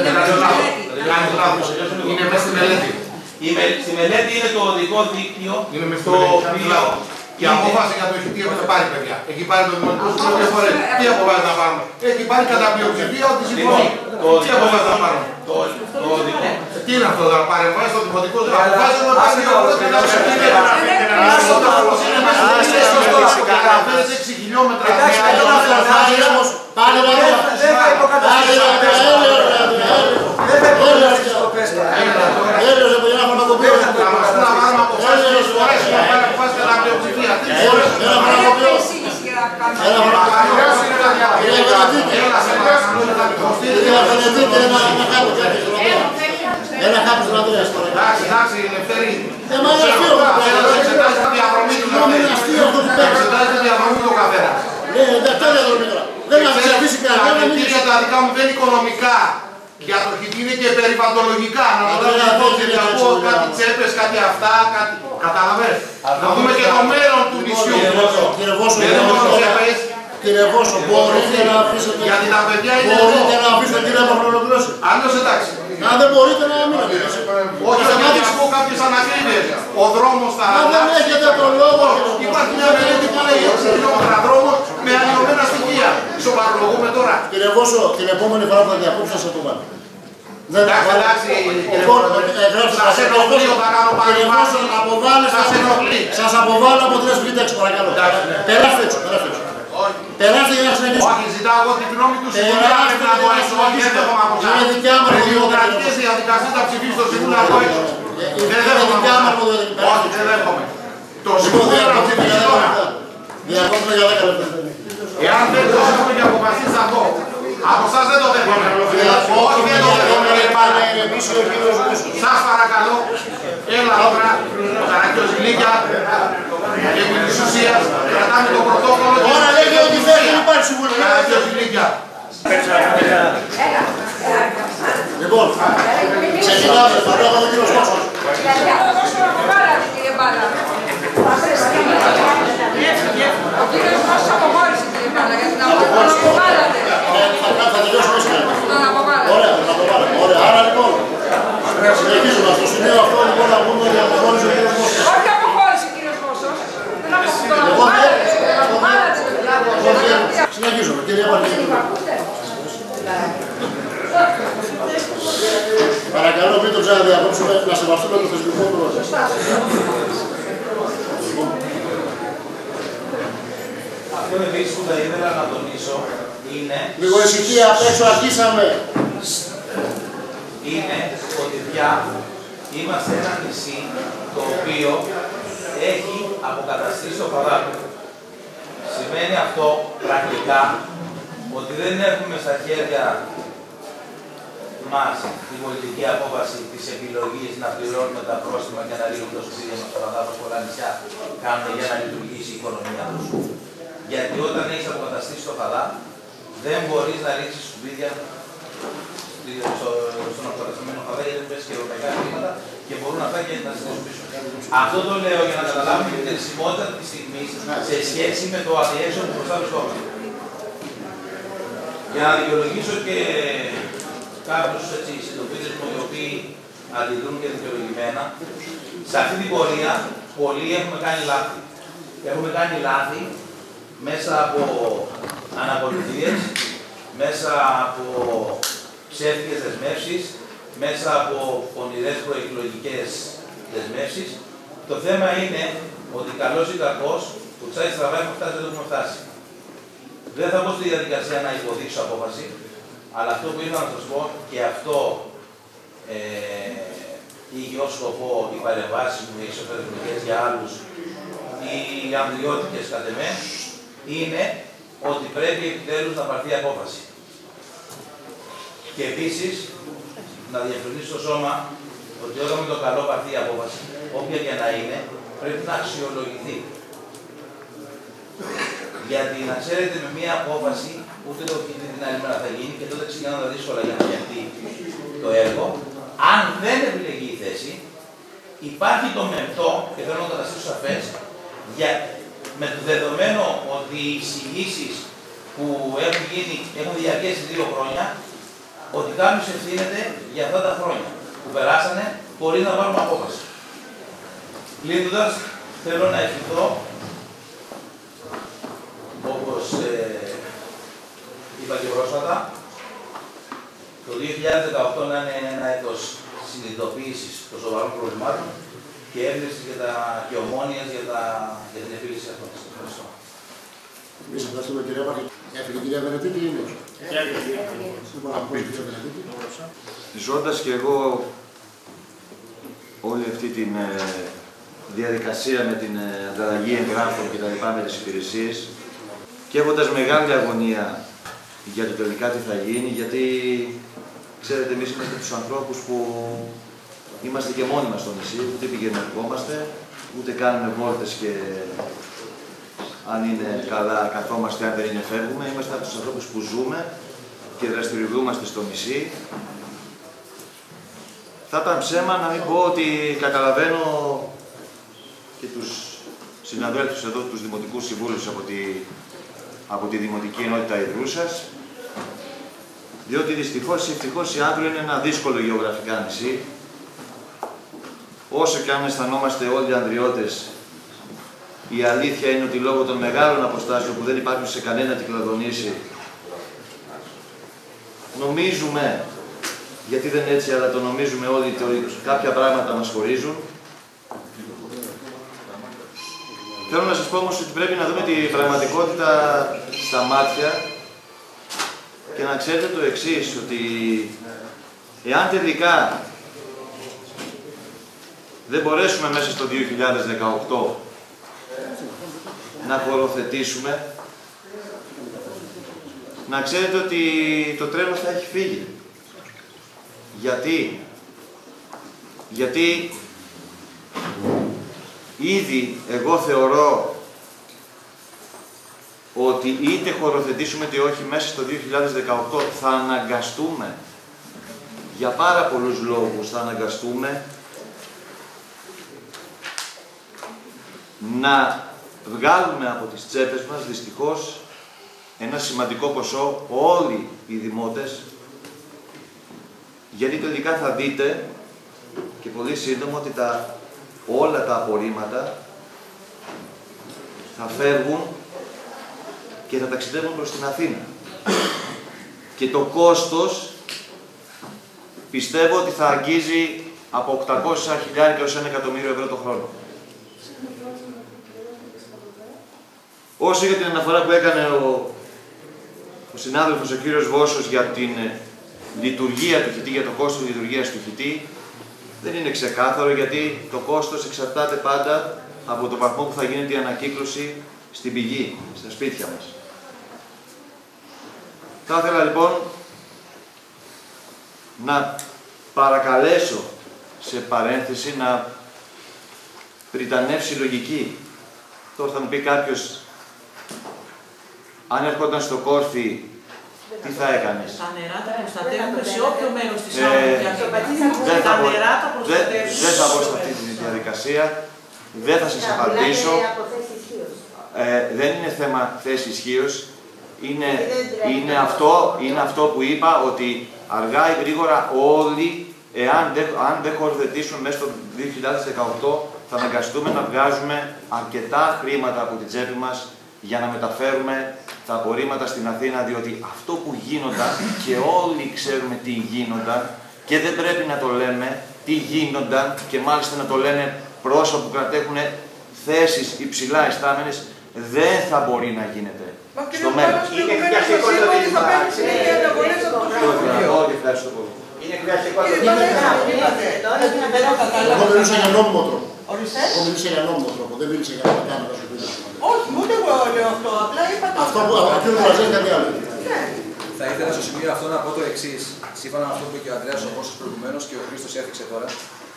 Είναι μέσα στη μελέτη. Στη μελέτη είναι το οδικό δίκτυο, το οποίο. Και η απόφαση για το ηχητήριο έχετε πάρει, παιδιά. Έχει πάρει το Δημοτικό Συμβούλιο δύο φορές. Τι αποφάσει να πάρουμε. Έχει πάρει κατά πλειοψηφία ότι συμφωνεί. Τι αποφάσει να πάρουμε. Τι είναι αυτό να παρεμβάσει στο Δημοτικό Συμβούλιο. Αποφάσει να πάρει δύο φορές κατά πλειοψηφία. Αναφέρεται 6 χιλιόμετρα. Πάλι ένα κάποιος να δει αστρό. Εντάξει, Ελευθερή. Μα είναι αστείο. Εξετάζει τη διαδρομή του καθένα. Εξετάζει τη διαδρομή του καθένα. Ναι, εντάξει, τα διαδρομή τώρα. Δεν θα ψηφίσει κανένα. Τα κριτήρια τα δικά μου δεν είναι οικονομικά. Για το χιτή είναι και περιβαλλοντολογικά. Να το λέω να πω κάτι τσέπες, κάτι αυτά, κάτι. Κατάλαβες. Να δούμε και το μέλλον του νησιού. Κύριε Βόσο, μπορείτε να αφήσετε. Γιατί τα παιδιά είναι εδώ. Μπορείτε να αφήσετε κύριε Παπαδόπουλο. Άλλος εντάξει. Αν δεν μπορείτε να μην αφήσετε. Όχι, γιατί ακούω κάποιες ανακρίνειες. Ο δρόμος θα αλλάξει. Αν δεν έχετε τον λόγο. Υπάρχει μια μελέτη που λέει 6 χιλιόμετρα δρόμος με αλλοιωμένα στοιχεία. Ισοπαρολογούμε τώρα. Κύριε Βόσο, την επόμενη φορά που θα διακόψω θα σας το βάλω. Εντάξει, σας ενοχλεί όταν κάνω παρεμβάσεις. Σας αποβάλλω από 3 β' παρακαλώ. Περάστε έξω, περάστε έξω. Περάστε για να συνεχίσουμε. Όχι, ζητάω εγώ την γνώμη του Συμβουλίου να πρέπει να το έξω. Όχι, δεν δέχομαι από εσάς. Είναι δικιά μου η δημοκρατική διαδικασία θα ψηφίσει το Συμβούλιο να το έξω. Δεν δέχομαι από εσάς. Όχι, δεν δέχομαι. Το Συμβούλιο να ψηφίσει τώρα. Διακόπτω για 10 λεπτά. Εάν δεν το Συμβούλιο και αποφασίσει αυτό, από εσάς δεν το δέχομαι. Όχι, δεν το δέχομαι. Σας παρακαλώ, έλα τώρα, Καρακιόζηλίκια, επί της ουσίας, κρατάμε το πρωτόκολλο. Τώρα λέγει ότι δεν υπάρχει Συμβούλιο. Καρακιόζηλίκια. Λοιπόν, ξεκινάμε, θα λέω τον κύριο Σκόσος. Κύριε Μπάλα. Ο κύριος Σκόσος αποχώρησε, κύριε Μπάλα, γιατί να αποβάλλατε. Θα τελειώσουμε σήμερα. Τον αποβάλλατε. Ωραία, τον αποβάλλατε. Ωραία, άρα λοιπόν, συνεχίζουμε στο σημείο αυτό λοιπόν να πούμε ότι αποχώρησε ο κύριος Σκόσος. Όχι αποχώρησε, κύριος Σκόσος. Δεν αποχώρησε. Αυτό επίσης που θα ήθελα να τονίσω είναι... Λίγο ησυχία απ' έξω, αρχίσαμε. Είναι ότι πια είμαστε ένα νησί το οποίο έχει αποκαταστήσει το φαδάκι. Σημαίνει αυτό πρακτικά ότι δεν έχουμε στα χέρια μας την πολιτική απόφαση της επιλογής να πληρώνουμε τα πρόστιμα και να ρίχνουμε το σουξίδια μας στο φαδά, όπως πολλά νησιά κάνουν για να λειτουργήσει η οικονομία τους. Γιατί όταν έχεις αποκαταστήσει το φαδά, δεν μπορείς να ρίξεις σκουπίδια στον αποκαταστημένο φαδά, γιατί δεν παίρνεις και ευρωπαϊκά χρήματα και μπορούν αυτά και να στείλουν πίσω. Αυτό το λέω για να καταλάβουμε την χρησιμότητα της στιγμής σε σχέση με το αδιέξοδο που μπροστά βρισκόμαστε. Για να δικαιολογήσω και κάποιους συντοπίτες μου οι οποίοι αντιδρούν και δικαιολογημένα, σε αυτή την πορεία πολλοί έχουμε κάνει λάθη. Έχουμε κάνει λάθη μέσα από ανακολουθίες, μέσα από ψεύτικες δεσμεύσεις, μέσα από πονηρές προεκλογικές δεσμεύσεις. Το θέμα είναι ότι καλός ή κακός, που τσάι στραβά έχουμε φτάσει, δεν έχουμε φτάσει. Δεν θα μπω στη διαδικασία να υποδείξω απόφαση, αλλά αυτό που ήθελα να σας πω και αυτό είχε ως σκοπό οι παρεμβάσεις μου, οι εξωτερικές για άλλους, οι ανδριώτικες κατ' εμέ, είναι ότι πρέπει επιτέλους να πάρθει απόφαση. Και επίσης, να διευκρινίσει το σώμα ότι όταν με το καλό πάρθει η απόφαση, όποια και να είναι, πρέπει να αξιολογηθεί. Γιατί να ξέρετε, με μία απόφαση, ούτε το την άλλη μέρα θα γίνει και τότε ξεκινάνε τα δύσκολα για να φτιαχτεί το έργο. Αν δεν επιλεγεί η θέση, υπάρχει το μεπτό, και θέλω να το καταστήσω σαφές, με το δεδομένο ότι οι εισηγήσεις που έχουν διαρκέσει 2 χρόνια, ότι κάποιος ευθύνεται για αυτά τα χρόνια που περάσανε χωρίς να πάρουμε απόφαση. Κλείνοντας, θέλω να ευχηθώ, όπως είπα και πρόσφατα, το 2018 να είναι ένα έτος συνειδητοποίησης των σοβαρών προβλημάτων και έμπνευσης και ομόνοιας για την επίλυση αυτών. Ευχαριστώ. Εμείς ευχαριστούμε κυρία Πάκη. Έφυγε η κυρία Βενετίτη ή όχι? Ζώντας και εγώ όλη αυτή τη διαδικασία με την ανταλλαγή εγγράφων και τα λοιπά με τις υπηρεσίες και έχοντας μεγάλη αγωνία για το τελικά τι θα γίνει, γιατί ξέρετε εμείς είμαστε τους ανθρώπους που είμαστε και μόνοι μας στο νησί, ούτε πηγαίνουμε ερχόμαστε, ούτε κάνουμε βόλτες και αν είναι καλά καθόμαστε, αν δεν είναι φεύγουμε. Είμαστε από τους ανθρώπους που ζούμε και δραστηριοποιούμαστε στο νησί. Θα ήταν ψέμα να μην πω ότι καταλαβαίνω και τους συναδέλφους εδώ, τους δημοτικούς συμβούλους από τη Δημοτική Ενότητα Ιδρούσας, διότι δυστυχώς ή ευτυχώς η Άνδρο είναι ένα δύσκολο γεωγραφικά νησί. Όσο και αν αισθανόμαστε όλοι οι ανδριώτες, η αλήθεια είναι ότι λόγω των μεγάλων αποστάσεων που δεν υπάρχουν σε κανένα κυκλαδονήσι, νομίζουμε, γιατί δεν έτσι, αλλά το νομίζουμε όλοι, ότι κάποια πράγματα μας χωρίζουν. Θέλω να σας πω όμως ότι πρέπει να δούμε την πραγματικότητα στα μάτια και να ξέρετε το εξής, ότι εάν τελικά δεν μπορέσουμε μέσα στο 2018 να χωροθετήσουμε, να ξέρετε ότι το τρένο θα έχει φύγει. Γιατί ήδη εγώ θεωρώ ότι είτε χωροθετήσουμε είτε όχι μέσα στο 2018 θα αναγκαστούμε, για πάρα πολλούς λόγους θα αναγκαστούμε να βγάλουμε από τις τσέπες μας, δυστυχώς, ένα σημαντικό ποσό, όλοι οι δημότες, γιατί τελικά θα δείτε και πολύ σύντομα ότι όλα τα απορρίμματα θα φεύγουν και θα ταξιδεύουν προς την Αθήνα. Και το κόστος πιστεύω ότι θα αγγίζει από 800.000 έως 1 εκατομμύριο ευρώ το χρόνο. Όσο για την αναφορά που έκανε ο συνάδελφος ο κύριος Βόσος για την λειτουργία του χιτή, για το κόστος λειτουργίας του χιτή, δεν είναι ξεκάθαρο, γιατί το κόστος εξαρτάται πάντα από το βαθμό που θα γίνεται η ανακύκλωση στην πηγή, στα σπίτια μας. Θα ήθελα λοιπόν να παρακαλέσω σε παρένθεση να πριτανεύσει η λογική. Τώρα θα μου πει κάποιος, αν έρχονταν στο Κόρφι, τι θα έκανες? Τα νερά τα προστατεύουμε σε όποιο μέρος της Άμμου. Τα νερά τα προστατεύουμε. Δεν θα μπω σε αυτή τη διαδικασία. Δεν θα σας απαντήσω. Δεν είναι θέμα θέση ισχύως. Είναι αυτό που είπα, ότι αργά ή γρήγορα όλοι, αν δεν χορδετήσουμε μέσα στο 2018, θα αναγκαστούμε να βγάζουμε αρκετά χρήματα από την τσέπη μας για να μεταφέρουμε τα απορρίμματα στην Αθήνα, διότι αυτό που γίνονταν, και όλοι ξέρουμε τι γίνονταν, και δεν πρέπει να το λέμε τι γίνονταν, και μάλιστα να το λένε πρόσωπα που κρατέχουν θέσεις υψηλά ειστάμενες, δεν θα μπορεί να γίνεται στο μέλλον. Είναι εκβιαστικό το δίλημα. Είναι εκβιαστικό το δίλημα. Εγώ μιλούσα για νόμιμο τρόπο. Εγώ μιλούσα για νόμιμο τρόπο, δεν μίλησα για να κάνω τα σκοπίδια. Όχι, ούτε εγώ λέω αυτό. Απλά είπα το. Αυτό που μας λέει κάτι άλλο. Θα ήθελα στο σημείο αυτό να πω το εξής. Σύμφωνα με αυτό που είπε και ο Ανδρέας ο Κώστας προηγουμένως και ο Χρήστος έθιξε τώρα.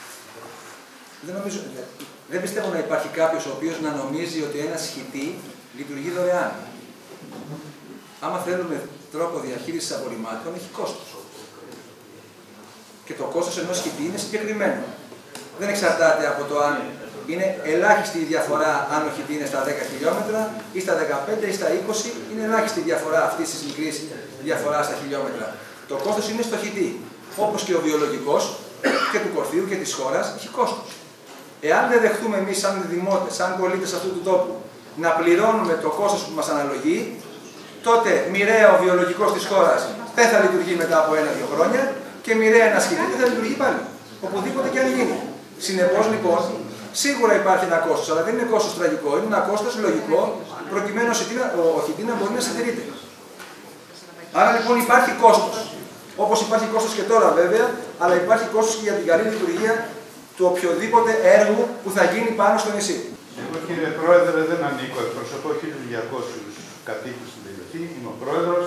Δεν πιστεύω να υπάρχει κάποιος ο οποίος να νομίζει ότι ένας χιτή λειτουργεί δωρεάν. Άμα θέλουμε τρόπο διαχείρισης απορριμμάτων, έχει κόστος. Και το κόστος ενός χιτή είναι συγκεκριμένο. Δεν εξαρτάται από το αν είναι ελάχιστη η διαφορά αν ο χιτή είναι στα 10 χιλιόμετρα ή στα 15 ή στα 20. Είναι ελάχιστη η διαφορά αυτής της μικρής διαφοράς στα χιλιόμετρα. Το κόστος είναι στο χιτή. Όπως και ο βιολογικός και του Κορφείου και της χώρας έχει κόστος. Εάν δεν δεχτούμε εμείς, σαν δημότες, σαν πολίτες αυτού του τόπου, να πληρώνουμε το κόστος που μας αναλογεί, τότε μοιραία ο βιολογικός της χώρας δεν θα λειτουργεί μετά από 1-2 χρόνια και μοιραία ένα χιτή δεν θα λειτουργεί πάλι. Οπουδήποτε και αν γίνει. Συνεπώς λοιπόν, σίγουρα υπάρχει ένα κόστος, αλλά δεν είναι κόστος τραγικό, είναι ένα κόστος λογικό, προκειμένου ο χιτή να μπορεί να συντηρείται. Άρα λοιπόν υπάρχει κόστος. Όπως υπάρχει κόστος και τώρα βέβαια, αλλά υπάρχει κόστος και για την καλή λειτουργία του οποιοδήποτε έργου που θα γίνει πάνω στο νησί. Εγώ κύριε Πρόεδρε δεν ανήκω, εκπροσωπώ 1.200 κατοίκους στην περιοχή, είμαι ο Πρόεδρος.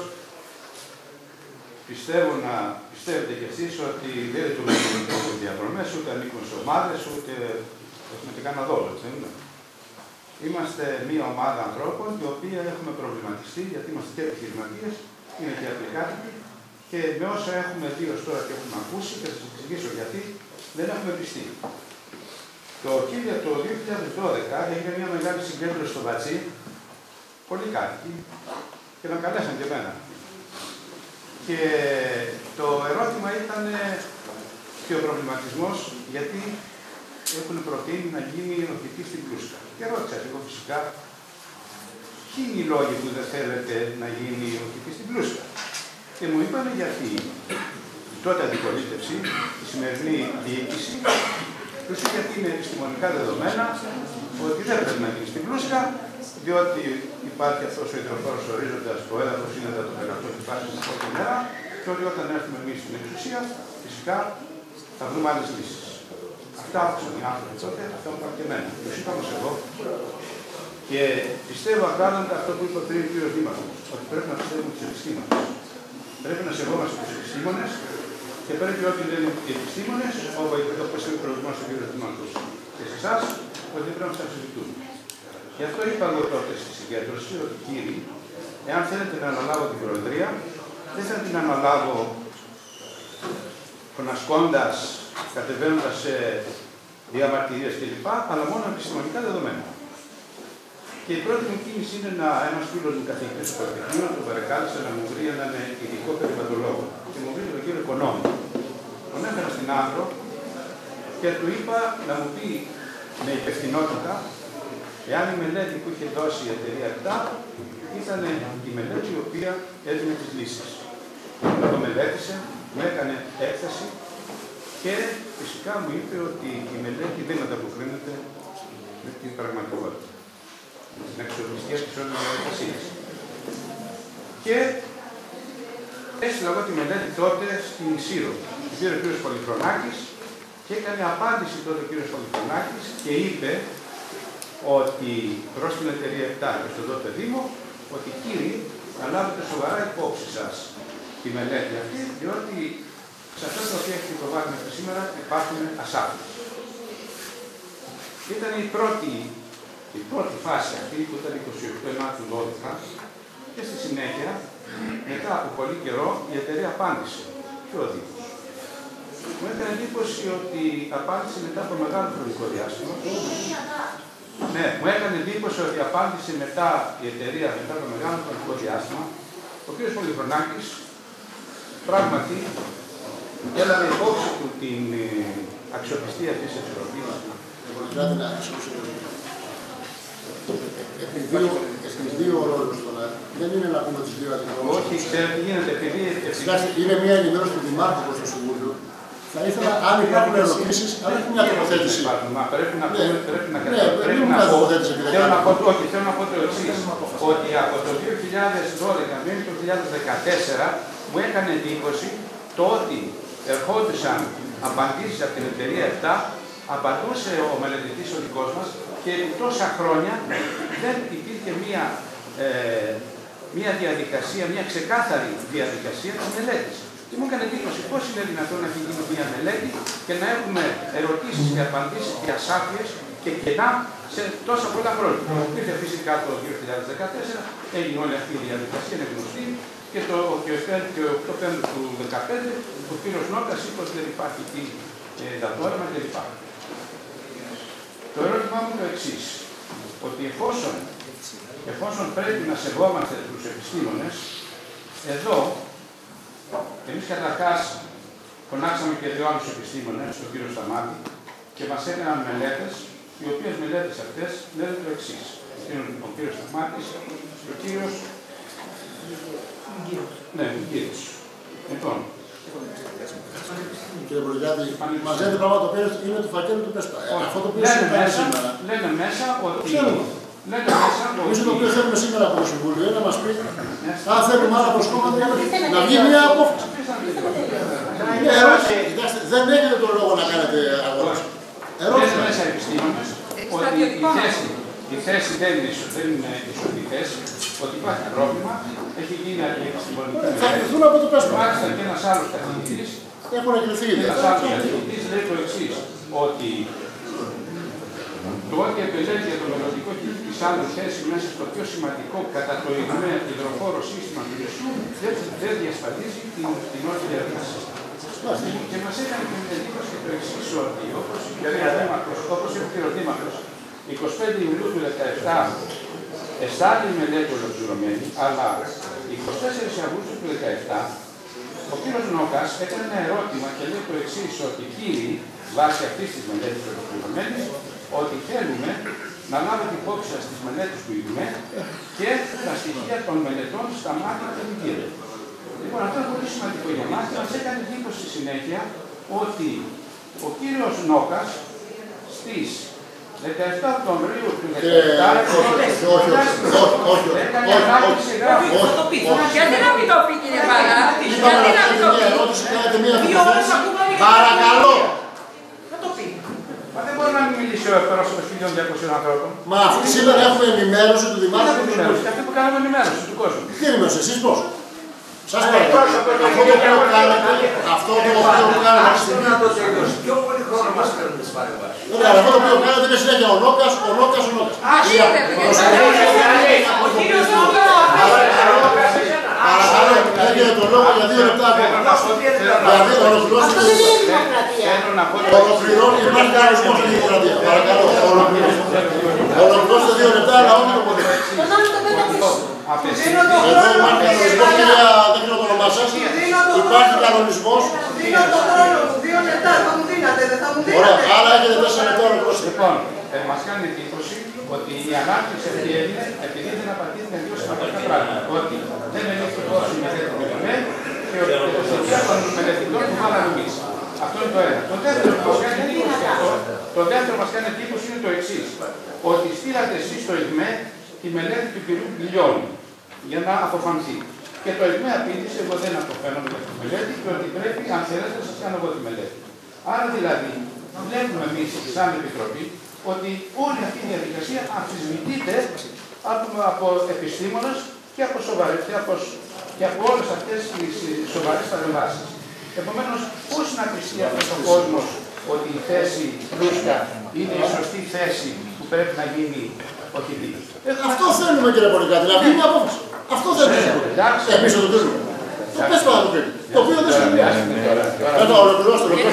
Πιστεύετε κι εσείς ότι δεν λειτουργούν οι διαδρομές, ούτε ανήκουν σε ομάδες, ούτε έχουμε και κανένα δόλο, έτσι δεν είναι? Είμαστε μια ομάδα ανθρώπων, οι οποίοι έχουμε προβληματιστεί, γιατί είμαστε και επιχειρηματίες, είναι και απλικάτοικοι, και με όσα έχουμε δει ως τώρα και έχουμε ακούσει, και θα σας εξηγήσω γιατί, δεν έχουμε πιστεί. Το 2012 έγινε μια μεγάλη συγκέντρωση στο Βατσί, πολλοί κάτοικοι, και με καλέσαν και εμένα. Και το ερώτημα ήταν και ο προβληματισμός, γιατί έχουν προτείνει να γίνει ο χιτής στην Πλούσκα. Και ρώτησα εγώ φυσικά, ποιοι είναι οι λόγοι που δεν θέλετε να γίνει ο χιτής στην Πλούσκα? Και μου είπαν γιατί η τότε αντιπολίτευση, η σημερινή διοίκηση, τους είπε γιατί είναι επιστημονικά δεδομένα ότι δεν πρέπει να γίνει στην Πλούσκα, διότι υπάρχει αυτός ο υδροφόρος ορίζοντας, το έδαφος είναι δεδομένο και υπάρχει στην πρώτη μέρα, και ότι όταν έρθουμε εμείς στην εξουσία, φυσικά θα βρούμε άλλες λύσεις. Αυτά άκουσαν οι άνθρωποι τότε, αυτά μου είπαν και εμένα. Τους είπα όμως εγώ, και πιστεύω ακράδαντα αυτό που είπε πριν ο κύριος Δήμαρχος, ότι πρέπει να πιστεύουμε τους επιστήμονες. Πρέπει να σεβόμαστε τους επιστήμονες και πρέπει ό,τι λένε οι επιστήμονες, όπως είπε προηγουμένως ο κύριος Δήμαρχος και σε εσάς, ότι πρέπει να σας συζητούμε. Γι' αυτό είπα εγώ τότε στη συγκέντρωση ότι κύριοι, εάν θέλετε να αναλάβω την Προεδρία, δεν θα την αναλάβω φωνασκώντας, κατεβαίνοντας σε διαμαρτυρίες κλπ., αλλά μόνο επιστημονικά δεδομένα. Και η πρώτη μου κίνηση είναι ένας φίλος μου καθηγητής του Πολυτεχνείου, τον παρεκάλεσε να μου βρει έναν ειδικό περιβαλλοντολόγο. Και μου βρει τον κύριο Οικονόμου. Τον έφερα στην Άκρο και του είπα να μου πει με υπευθυνότητα εάν η μελέτη που είχε δώσει η εταιρεία ΕΤΑ ήταν η μελέτη η οποία έδινε τις λύσεις. Το μελέτησε, μου έκανε έκθεση Και φυσικά μου είπε ότι η μελέτη δεν ανταποκρίνεται με την πραγματικότητα, με την αξιοπιστία της όλης διαδικασίας. Και έστειλα εγώ τη μελέτη τότε στην Σύρο. Πήρε ο κ. Πολυχρονάκης και έκανε απάντηση τότε ο κ. Πολυχρονάκης και είπε ότι προς την εταιρεία 7 και στον τότε Δήμο, ότι κύριοι, να λάβετε σοβαρά υπόψη σας τη μελέτη αυτή, διότι σε αυτό το οποίο έχετε προβάλλει μέχρι σήμερα υπάρχουν ασάφειες. Ήταν η πρώτη φάση αυτή που ήταν 28 Μάρτιου 12 και στη συνέχεια, μετά από πολύ καιρό, η εταιρεία απάντησε και ο Δήμος. Μου έκανε εντύπωση ότι απάντησε μετά από μεγάλο χρονικό διάστημα. Ναι, μου έκανε εντύπωση ότι απάντησε μετά η εταιρεία μετά από μεγάλο χρονικό διάστημα. Ο κ. Πολυχρονάκης πράγματι έλαβε υπόψη του την αξιοπιστία αυτής της Επιτροπής. Στις δύο ρόλους τώρα, δεν είναι να πούμε τις δύο αντιπρόεδρους. Όχι, ξέρετε τι γίνεται, επειδή... Είναι μια ενημέρωση του Δημάρχου προς το Συμβούλιο. Θα ήθελα, αν υπάρχουν ερωτήσεις, αν έχει μια τοποθέτηση. Πρέπει να θέλω να πω το εξής, ότι από το 2012 μέχρι το 2014 μου έκανε εντύπωση το ότι ερχόντουσαν απαντήσεις από την εταιρεία 7, απαντούσε ο μελετητής ο δικός μας και επί τόσα χρόνια δεν υπήρχε μια διαδικασία, μια ξεκάθαρη διαδικασία της μελέτης. Και μου έκανε εντύπωση πώς είναι δυνατόν να έχει γίνει μια μελέτη και να έχουμε ερωτήσεις και απαντήσεις και ασάφειες και κενά σε τόσα πολλά χρόνια. Ήρθε φυσικά το 2014, έγινε όλη αυτή η διαδικασία, είναι γνωστή, και το 8 του 2015 ο κ. Νόκας είπε ότι δεν υπάρχει τι δατόρεμα κλπ. Το ερώτημά μου είναι το εξής, ότι εφόσον πρέπει να σεβόμαστε τους επιστήμονες, εδώ εμείς καταρχάς φωνάξαμε και δύο άλλους επιστήμονες, τον κύριο Σταμάτη, και μας έκαναν μελέτες, οι οποίες μελέτες αυτές λένε το εξής. Ο κύριος Σταμάτης και ο κύριος... Ναι, ο κύριος. Λοιπόν, κύριε Προεδράδη, μας λέτε πράγματα το οποίο είναι του φακέλου του ΠΕΣΠΑ. Αυτό το οποίο συμβαίνει σήμερα. Λένε μέσα ότι... Εμείς το οποίο θέλουμε σήμερα από το Συμβούλιο είναι να μας πει αν θέλουμε άλλα προσκόμματα να βγει μια απόφαση. Δεν έχετε τον λόγο να κάνετε αγοράς. Λένε μέσα επιστήμονες ότι η θέση δεν είναι ισοτή θέση, ότι υπάρχει πρόβλημα, έχει γίνει επιστημονική μελέτη. Θα κρυθούν από το ΠΕΣΠΑ. Μάλιστα και ένας άλλος καθηγητής λέει το εξής, ότι το ότι επιλέγει για το μελλοντικό κύκλο της άλλης θέση μέσα στο πιο σημαντικό κατά το υδροφόρο σύστημα του νησιού δεν διασφαλίζει την όλη διαδικασία. Και μας έκανε την εντύπωση το εξής, ότι όπως είπε ο Δήμαρχος, 25 Ιουλίου του 2017 εστάλει η μελέτη ολοκληρωμένη, αλλά 24 Αυγούστου του 2017 ο κύριος Νόκας έκανε ένα ερώτημα και λέει το εξής, ότι κύριοι, βάσει αυτής της μελέτης ολοκληρωμένης, ότι θέλουμε να λάβετε υπόψη σας τις μελέτες του ΙΔΜΕ και τα στοιχεία των μελετών στα μάτια των κύριων. Λοιπόν, αυτό είναι πολύ σημαντικό για μας και μας έκανε εντύπωση στη συνέχεια ότι ο κύριος Νόκας στις 17 Οκτωβρίου του 2017 έκανε ανάπτυξη γράφου. Γιατί να μην το πει, κύριε Πάγα, γιατί να μην το πει. 2 ώρες ακούμε. Παρακαλώ. Μα δεν μπορεί να μην μιλήσει ο εκπρόσωπος 1.200 ανθρώπων. Μα αυτή σήμερα έχουμε ενημέρωση του Δημάρχου του Συμβουλίου. Και αυτή που κάνουμε ενημέρωση του κόσμου. Τι ενημέρωση, εσείς πώς? Σας παρακαλώ. Αυτό το οποίο κάνετε αυτή τη στιγμή. Πιο πολύ χρόνο μας παίρνουν τις παρεμβάσεις. Ωραία, αυτό το οποίο κάνετε είναι συνέχεια ο Νόκας. Ο κύριος Νόκας. Παρακαλώ, έχετε το λόγο για 2 λεπτά ακόμα. Δηλαδή, ολοκληρώσετε. Ολοκληρώνει, υπάρχει κανονισμός στην δημοκρατία. Παρακαλώ, ολοκληρώσετε 2 λεπτά, αλλά όχι το ποτέ. Εδώ υπάρχει κανονισμός, κυρία, δεν ξέρω το όνομά σας. Υπάρχει κανονισμός. Δίνω το χρόνο μου, 2 λεπτά, θα μου δίνατε, δεν θα μου δίνατε. Ωραία, άρα έχετε 4 λεπτά ολοκληρώσετε. Λοιπόν, μας κάνει εντύπωση ότι η ανάπτυξη αυτή έγινε επειδή δεν απαντήθηκαν 2 σημαντικά πράγματα. Ότι δεν ελήφθη υπόψη η μελέτη του ΙΔΜΕ και ότι η των μελετητών που βάλαμε εμείς. Αυτό είναι το ένα. Το δεύτερο μας κάνει εντύπωση είναι το εξής. Ότι στείλατε εσείς στο ΙΓΜΕ τη μελέτη του κυρίου Λιώνη για να αποφανθεί. Και το ΙΓΜΕ απήντησε, εγώ δεν αποφαίνομαι για τη μελέτη, και ότι πρέπει, αν θέλετε, να σας κάνω εγώ τη μελέτη. Άρα δηλαδή, βλέπουμε εμείς, σαν Επιτροπή, ότι όλη αυτή η διαδικασία αμφισβητείται από επιστήμονες και από όλες αυτές τις σοβαρές παρεμβάσεις. Επομένως, πώς να πιστεί αυτός ο κόσμος ότι η θέση Πλούσκα είναι η σωστή θέση που πρέπει να γίνει οτιδήποτε. Αυτό θέλουμε, κύριε Πολυκάτη, να βγει μια απόφαση. Αυτό θέλουμε. Εμείς το κρίνουμε. Το πες πάνω το κρίνουμε. Το οποίο δεν συμβαίνει. Εδώ ολοκληρώσω το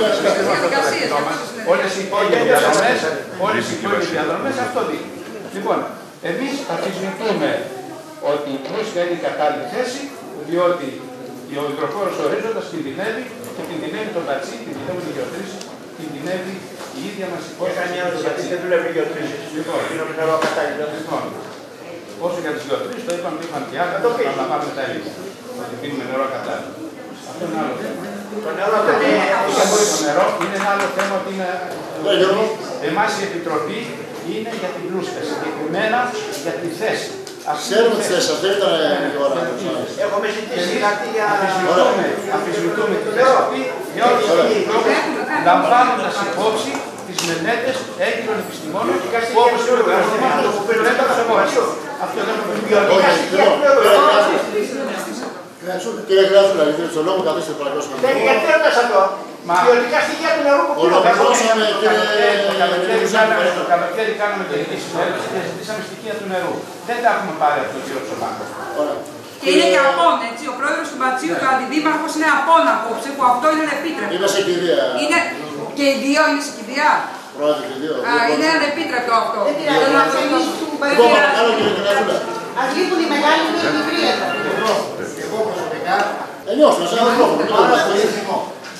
όλες οι υπόλοιπες διαδρομές αυτό δείχνει. Λοιπόν, εμείς αμφισβητούμε ότι η Πλούσκα είναι η κατάλληλη θέση, διότι ο υγροφόρος ορίζοντας κινδυνεύει και κινδυνεύει τον Πατσί, κινδυνεύει τη γεωτρήση, κινδυνεύει η ίδια μας υπόθεση. Έκανε άλλο γιατί δεν δουλεύει γεωτρήσεις. Λοιπόν, όσο για τις γεωτρήσεις, το είπαμε και οι άλλοι, να πάρουμε τα ίδια. Ότι πίνουμε νερό κατάλληλο. Αυτό είναι άλλο θέμα. Το νερό είναι ένα άλλο θέμα ότι είναι. Εμάς η Επιτροπή είναι για την Πλούσκα, συγκεκριμένα για τη θέση. Ξέρουμε τις θέσεις, δεν ήταν η ώρα. Έχουμε ζητήσει κάτι για... Αμφισβητούμε τη θέση, διότι λαμβάνοντας υπόψη τις μελέτες έγκυρων επιστημόνων όπως και ο επιστημόνων που πρέπει να το αυτό δεν έχουμε πει. Κύριε Γράφουλα, γιατί το λόγο καθίστε παρακαλώ. Γιατί ρωτάς αυτό. Ποιοτικά στοιχεία του νερού που ολοκληρώσαμε, το καλοκαίρι κάναμε τελική συνέντευξη και ζητήσαμε στοιχεία του νερού. Δεν τα έχουμε πάρει από τον κύριο Ψωμάκο. Και είναι και απόν, έτσι. Ο πρόεδρος του Μπατσίου, ο αντιδήμαρχος, είναι απόν απόψε, που αυτό είναι ανεπίτρεπτο. Είναι σε κηδεία. Και οι δύο είναι σε κηδεία. Πρόεδρε και δύο. Είναι ανεπίτρεπτο αυτό. Ας λείπουν οι μεγάλοι και οι μικροί εδώ. Εγώ προσωπικά νιώσω, σε ένα λόγο. πάρα πολύ θυμό.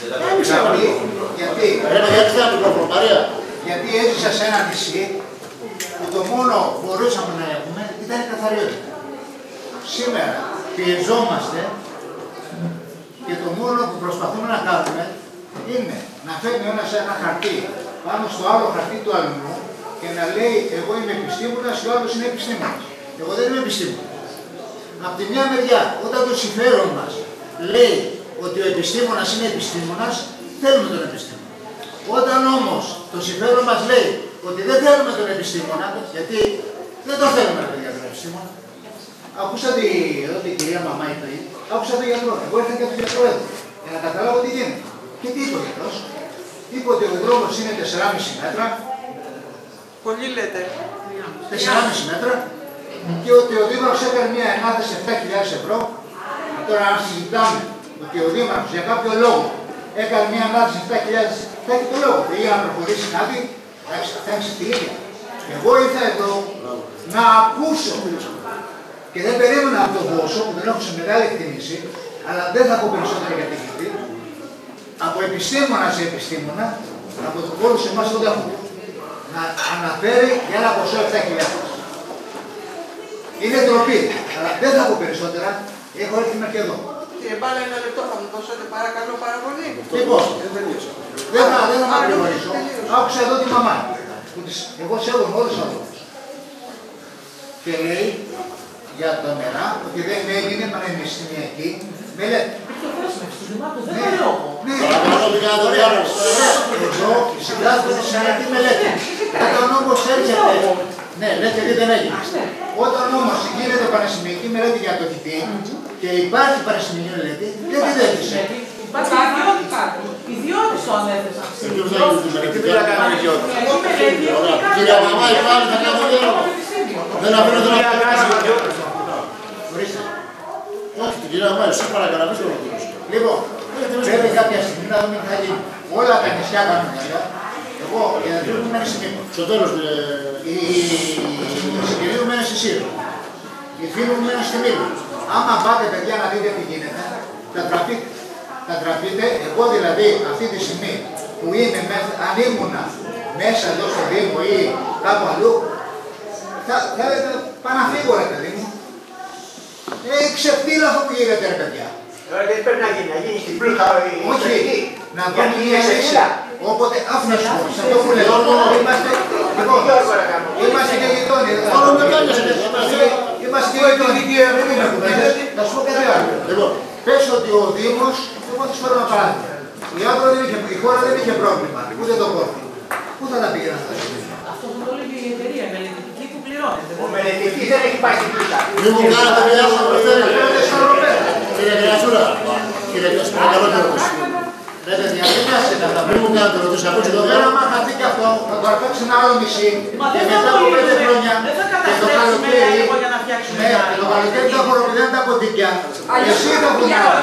Γιατί έζησα σε ένα νησί που το μόνο που μπορούσαμε να έχουμε ήταν η καθαριότητα. Σήμερα πιεζόμαστε και το μόνο που προσπαθούμε να κάνουμε είναι να φέρνει ένας ένα χαρτί πάνω στο άλλο χαρτί του αλλού και να λέει εγώ είμαι επιστήμονας και ο άλλος είναι επιστήμονας. Εγώ δεν είμαι επιστήμονας. Από τη μια μεριά, όταν το συμφέρον μας λέει ότι ο επιστήμονας είναι επιστήμονας, θέλουμε τον επιστήμονα. Όταν όμως το συμφέρον μας λέει ότι δεν θέλουμε τον επιστήμονα, γιατί δεν το θέλουμε για τον επιστήμονα. Ακούσατε εδώ την κυρία Μαμάη πριν, άκουσα τον γιατρό. Εγώ ήρθα και τον γιατρό εδώ για να καταλάβω τι γίνεται. Και τι είπε ο γιατρός. Είπε ότι ο δρόμος είναι 4,5 μέτρα. Πολύ λέτε. 4,5 μέτρα. Και ότι ο Δήμαρχος έκανε μια ενάθεση 7.000 ευρώ. Τώρα, αν συζητάμε ότι ο Δήμαρχος για κάποιο λόγο έκανε μια ανάθεση 7.000, θα έχει το λόγο. Ή να προχωρήσει κάτι, θα έχει τη ίδια. Εγώ ήρθα εδώ να ακούσω. Και δεν περίμενα από τον Βόσο, που δεν έχω σε μεγάλη εκτίμηση, αλλά δεν θα πω περισσότερα για την κριτή. Από επιστήμονα σε επιστήμονα, από το πόλο σε εμάς δεν έχουμε. Να αναφέρει για ένα ποσό 7.000. Είναι ντροπή, αλλά δεν θα πω περισσότερα, έχω έρθει μέχρι εδώ. Κύριε Μπάλα, ένα λεπτό θα μου δώσετε παρακαλώ πάρα πολύ. Λοιπόν, δεν θα μακρηγορήσω. Άκουσα εδώ τη μαμά. Εγώ σέβομαι όλους τους ανθρώπους. Και λέει για τα νερά ότι δεν έγινε πανεπιστημιακή μελέτη. Δεν το λέω εγώ. Εδώ συντάσσεται σε ανοιχτή μελέτη. Όταν όμως έρχεται, ναι, λέτε ότι δεν έγινε. Όταν όμως γίνεται πανεπιστημιακή μελέτη για το κοιτή και υπάρχει πανεπιστημιακή μελέτη, δεν τη δέχεσαι. Υπάρχει ιδιότητα. Ιδιότητες το ανέθεσαν. Τι πρέπει να κάνουμε ιδιότητες. Κυρία Μαμά, πάλι θα κάνω διάλογο. Δεν αφήνω να κάνει ιδιότητες. Όχι, την κυρία Μαμά, εσύ παρακαλαβείς το ρωτήρες. Λοιπόν, πρέπει κάποια στιγμή να δούμε τι θα γίνει. Όλα τα νησιά κάνουν καλά. Εγώ, για να δούμε μένει στη Μύκο. Στο τέλος, η συγκεκριτή μου μένει στη Σύρο. Η φίλη μου μένει στη Μύκο. Άμα πάτε, παιδιά, να δείτε τι γίνεται, θα τραπείτε. Εγώ δηλαδή αυτή τη στιγμή που είμαι, αν ήμουνα μέσα εδώ στο Δήμο ή κάπου αλλού, θα πάω να φύγω, ρε παιδί μου. Ξεφτύλα αυτό που γίνεται, ρε παιδιά. Γιατί πρέπει να γίνει στην Πλούσκα. Όχι, να βρούμε μια λύση. Όποτε, αφού να σου πω, σε αυτό που λέω, είμαστε και γειτόνοι. Είμαστε και γειτόνοι. Να σου πω κάτι άλλο. Πες ότι ο Δήμος, εγώ θα σου φέρω ένα παράδειγμα. Η χώρα δεν είχε πρόβλημα, ούτε το κόρφι. Πού θα τα πήγαινε αυτά? Αυτό θα το λέει και η εταιρεία, η μελετητική που πληρώνεται. Ο μελετητής δεν έχει πάει στην πίστα. Μην μου κάνετε μια κύριε Γριασούρα, κύριε Γριασούρα, καλό και ρωτήσω. Μην μου κάνετε ρωτήσω, ακούστε εδώ πέρα. Άμα χαθεί και αυτό, θα το αρπάξει ένα άλλο νησί και μετά από 5 χρόνια και το καλοκαίρι θα φοροπηδάνε τα ποντίκια. Εσύ θα βουνάω.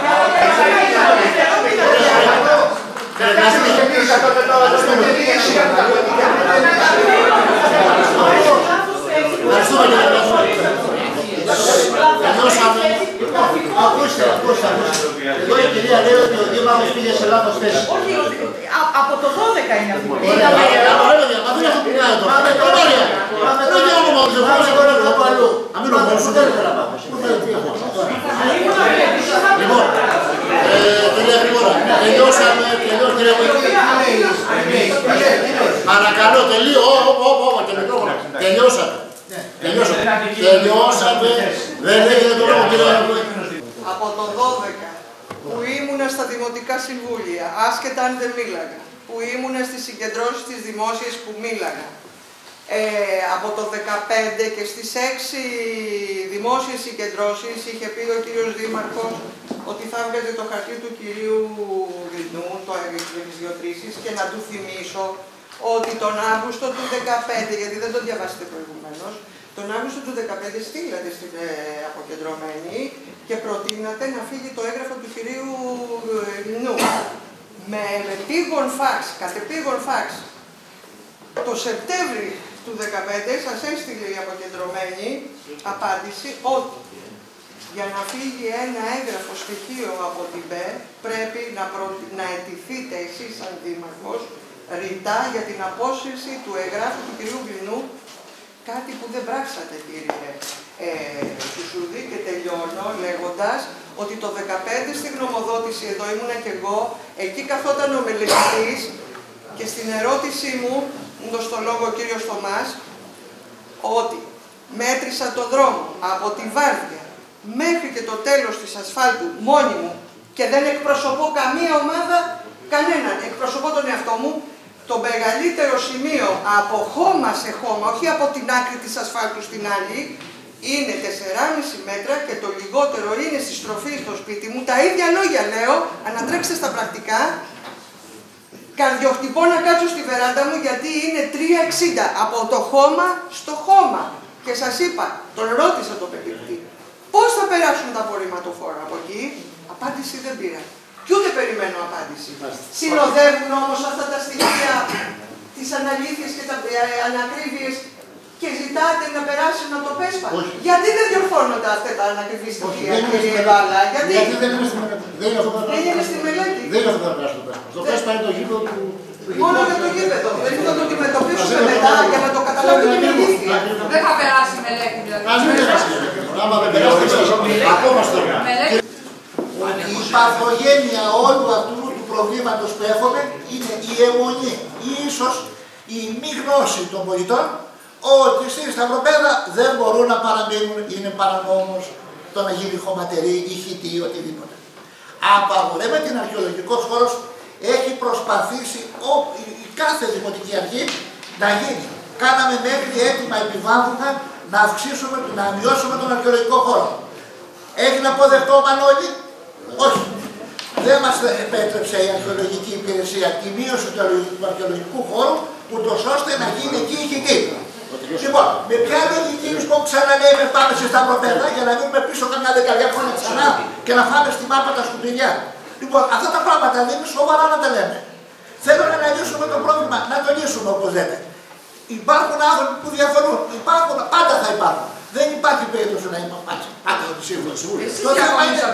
Ακούστε. Εδώ η κυρία λέει ότι ο Δήμαρχος πήγε σε λάθος θέση. Όχι, από το 12 είναι αυτό. Λοιπόν, κυρία Γρηγόρα, τελειώσαμε, παρακαλώ, τελειώσατε. Δεν έχετε το λόγο, κύριε Γρηγόρα. Από το 12 που ήμουνα στα Δημοτικά Συμβούλια, άσχετα αν δεν μίλαγα, που ήμουνα στις συγκεντρώσεις της δημόσιας που μίλαγα, από το 2015 και στις 6 δημόσιες συγκεντρώσεις είχε πει ο κύριος Δήμαρχος ότι θα έβγαζε το χαρτί του κυρίου Γρινού, το για τις διοτρήσεις, και να του θυμίσω ότι τον Αύγουστο του 2015, γιατί δεν το διαβάσετε προηγουμένως, τον Αύγουστο του 2015 στείλατε στην αποκεντρωμένη και προτείνατε να φύγει το έγγραφο του κυρίου Γρινού. Με επίγον φαξ, κατεπίγον φαξ. Το Σεπτέμβρη του 2015 σας έστειλε η αποκεντρωμένη απάντηση ότι για να φύγει ένα έγγραφο στοιχείο από την ΠΕ πρέπει να αιτηθείτε εσείς σαν Δήμαρχος ρητά για την απόσυρση του εγγράφου του κυρίου Γρινού, κάτι που δεν πράξατε κύριε Σουσούδη, και τελειώνω λέγοντας ότι το 2015 στη γνωμοδότηση, εδώ ήμουνα και εγώ, εκεί καθόταν ο μελετητής και στην ερώτησή μου, δώσ' το λόγο ο κύριος Θωμάς, ότι μέτρησα τον δρόμο από τη Βάρδια μέχρι και το τέλος της ασφάλτου μόνη μου και δεν εκπροσωπώ καμία ομάδα, κανέναν, εκπροσωπώ τον εαυτό μου, το μεγαλύτερο σημείο από χώμα σε χώμα, όχι από την άκρη της ασφάλτου στην άλλη, είναι 4,5 μέτρα και το λιγότερο είναι στη στροφή στο σπίτι μου. Τα ίδια λόγια λέω, ανατρέξτε στα πρακτικά, καρδιοχτυπώ να κάτσω στη βεράντα μου γιατί είναι 3,60 από το χώμα στο χώμα. Και σας είπα, τον ρώτησα τον περιπτή, πώς θα περάσουν τα απορριμματοφόρα από εκεί? Απάντηση δεν πήρα. Και ούτε περιμένω απάντηση. Συνοδεύουν όμως αυτά τα στοιχεία, τις αναλήθειες και τα ανακρίβειες, και ζητάτε να περάσουν από το ΠΕΣΠΑ. Γιατί δεν διορθώνονται αυτά τα ανακριβή στοιχεία, κύριε Βάλα? Γιατί δεν είναι στη μελέτη. Δεν είναι στη μελέτη. Δεν είναι αυτό που θα περάσει το ΠΕΣΠΑ. Το ΠΕΣΠΑ είναι το γήπεδο του. Μόνο για το γήπεδο. Δεν θα το αντιμετωπίσουμε μετά για να το καταλάβουμε με αλήθεια. Δεν θα περάσει η μελέτη δηλαδή. Ας μην περάσει η μελέτη. Άμα δεν περάσει, ακόμα στο ότι η παθογένεια όλου αυτού του προβλήματος που έχουμε είναι η αιμονή ή ίσως η μη γνώση των πολιτών ότι στη Σταυροπέδα δεν μπορούν να παραμείνουν, είναι παρανόμος το να γίνει χωματερή ή χιτή ή οτιδήποτε. Απαγορεύεται την αρχαιολογικός χώρος, έχει προσπαθήσει η κάθε δημοτική αρχή να γίνει. Κάναμε μέχρι έτοιμα επιβάλλοντα να αυξήσουμε, να μειώσουμε τον αρχαιολογικό χώρο. Έγινε αποδεκτό ο Μανώλη? Όχι. Δεν μας επέτρεψε η αρχαιολογική υπηρεσία τη μείωση του αρχαιολογικού χώρου, ούτως ώστε να γίνει εκεί η χιτή. Λοιπόν, με ποια λογική λοιπόν ξαναλέμε πάμε σε Σταυροπέδα για να μείνουμε πίσω καμιά δεκαετία χρόνια ξανά και να φάμε στη μάπα τα σκουπιδιά? Λοιπόν, αυτά τα πράγματα δεν είναι σοβαρά να τα λέμε. Θέλουμε να λύσουμε το πρόβλημα, να το λύσουμε όπως λέτε. Υπάρχουν άνθρωποι που διαφωνούν, υπάρχουν, πάντα θα υπάρχουν. Δεν υπάρχει περίπτωση να είμαστε πάντα σύμφωνοι. Το θέμα είναι.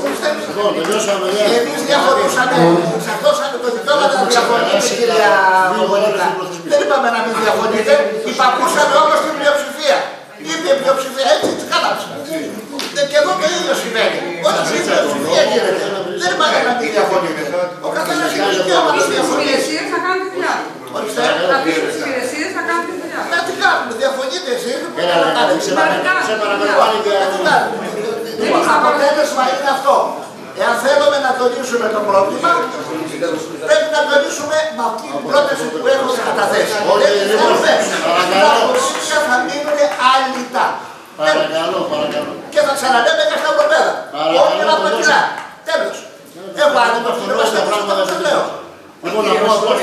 Εμείς διαφωνούσαμε, εξαρτώσαμε το δικαίωμα να διαφωνείτε, κυρία Μογονίτα. Δεν είπαμε να μην διαφωνείτε, υπακούσαμε όμως την πλειοψηφία. Είπε η πλειοψηφία, έτσι κάναμε. Και εδώ το ίδιο συμβαίνει. Όταν η πλειοψηφία γίνεται, Δεν υπάρχει να μην διαφωνείτε. Ο καθένας έχει δικαίωμα να διαφωνήσει. Τις υπηρεσίες θα κάνουν τη δουλειά του. Αφήστε τις υπηρεσίες θα κάνουν τη δουλειά του. Τι κάνουμε, διαφωνείτε εσείς. Σε παρακαλώ. Το αποτέλεσμα είναι αυτό. Εάν θέλουμε να τονίσουμε το πρόβλημα, πρέπει να τονίσουμε με αυτή την πρόταση που έχουμε καταθέσει. Τα αποσύσια θα μείνουν αλητά. Παρακαλώ. Και θα ξαναλέμε και στα προπέδα. Όχι να αποκυλά. Τέλος. Εγώ αν είμαι αυτό, είμαστε πράγματα που λέω. Λοιπόν, να πω απλώς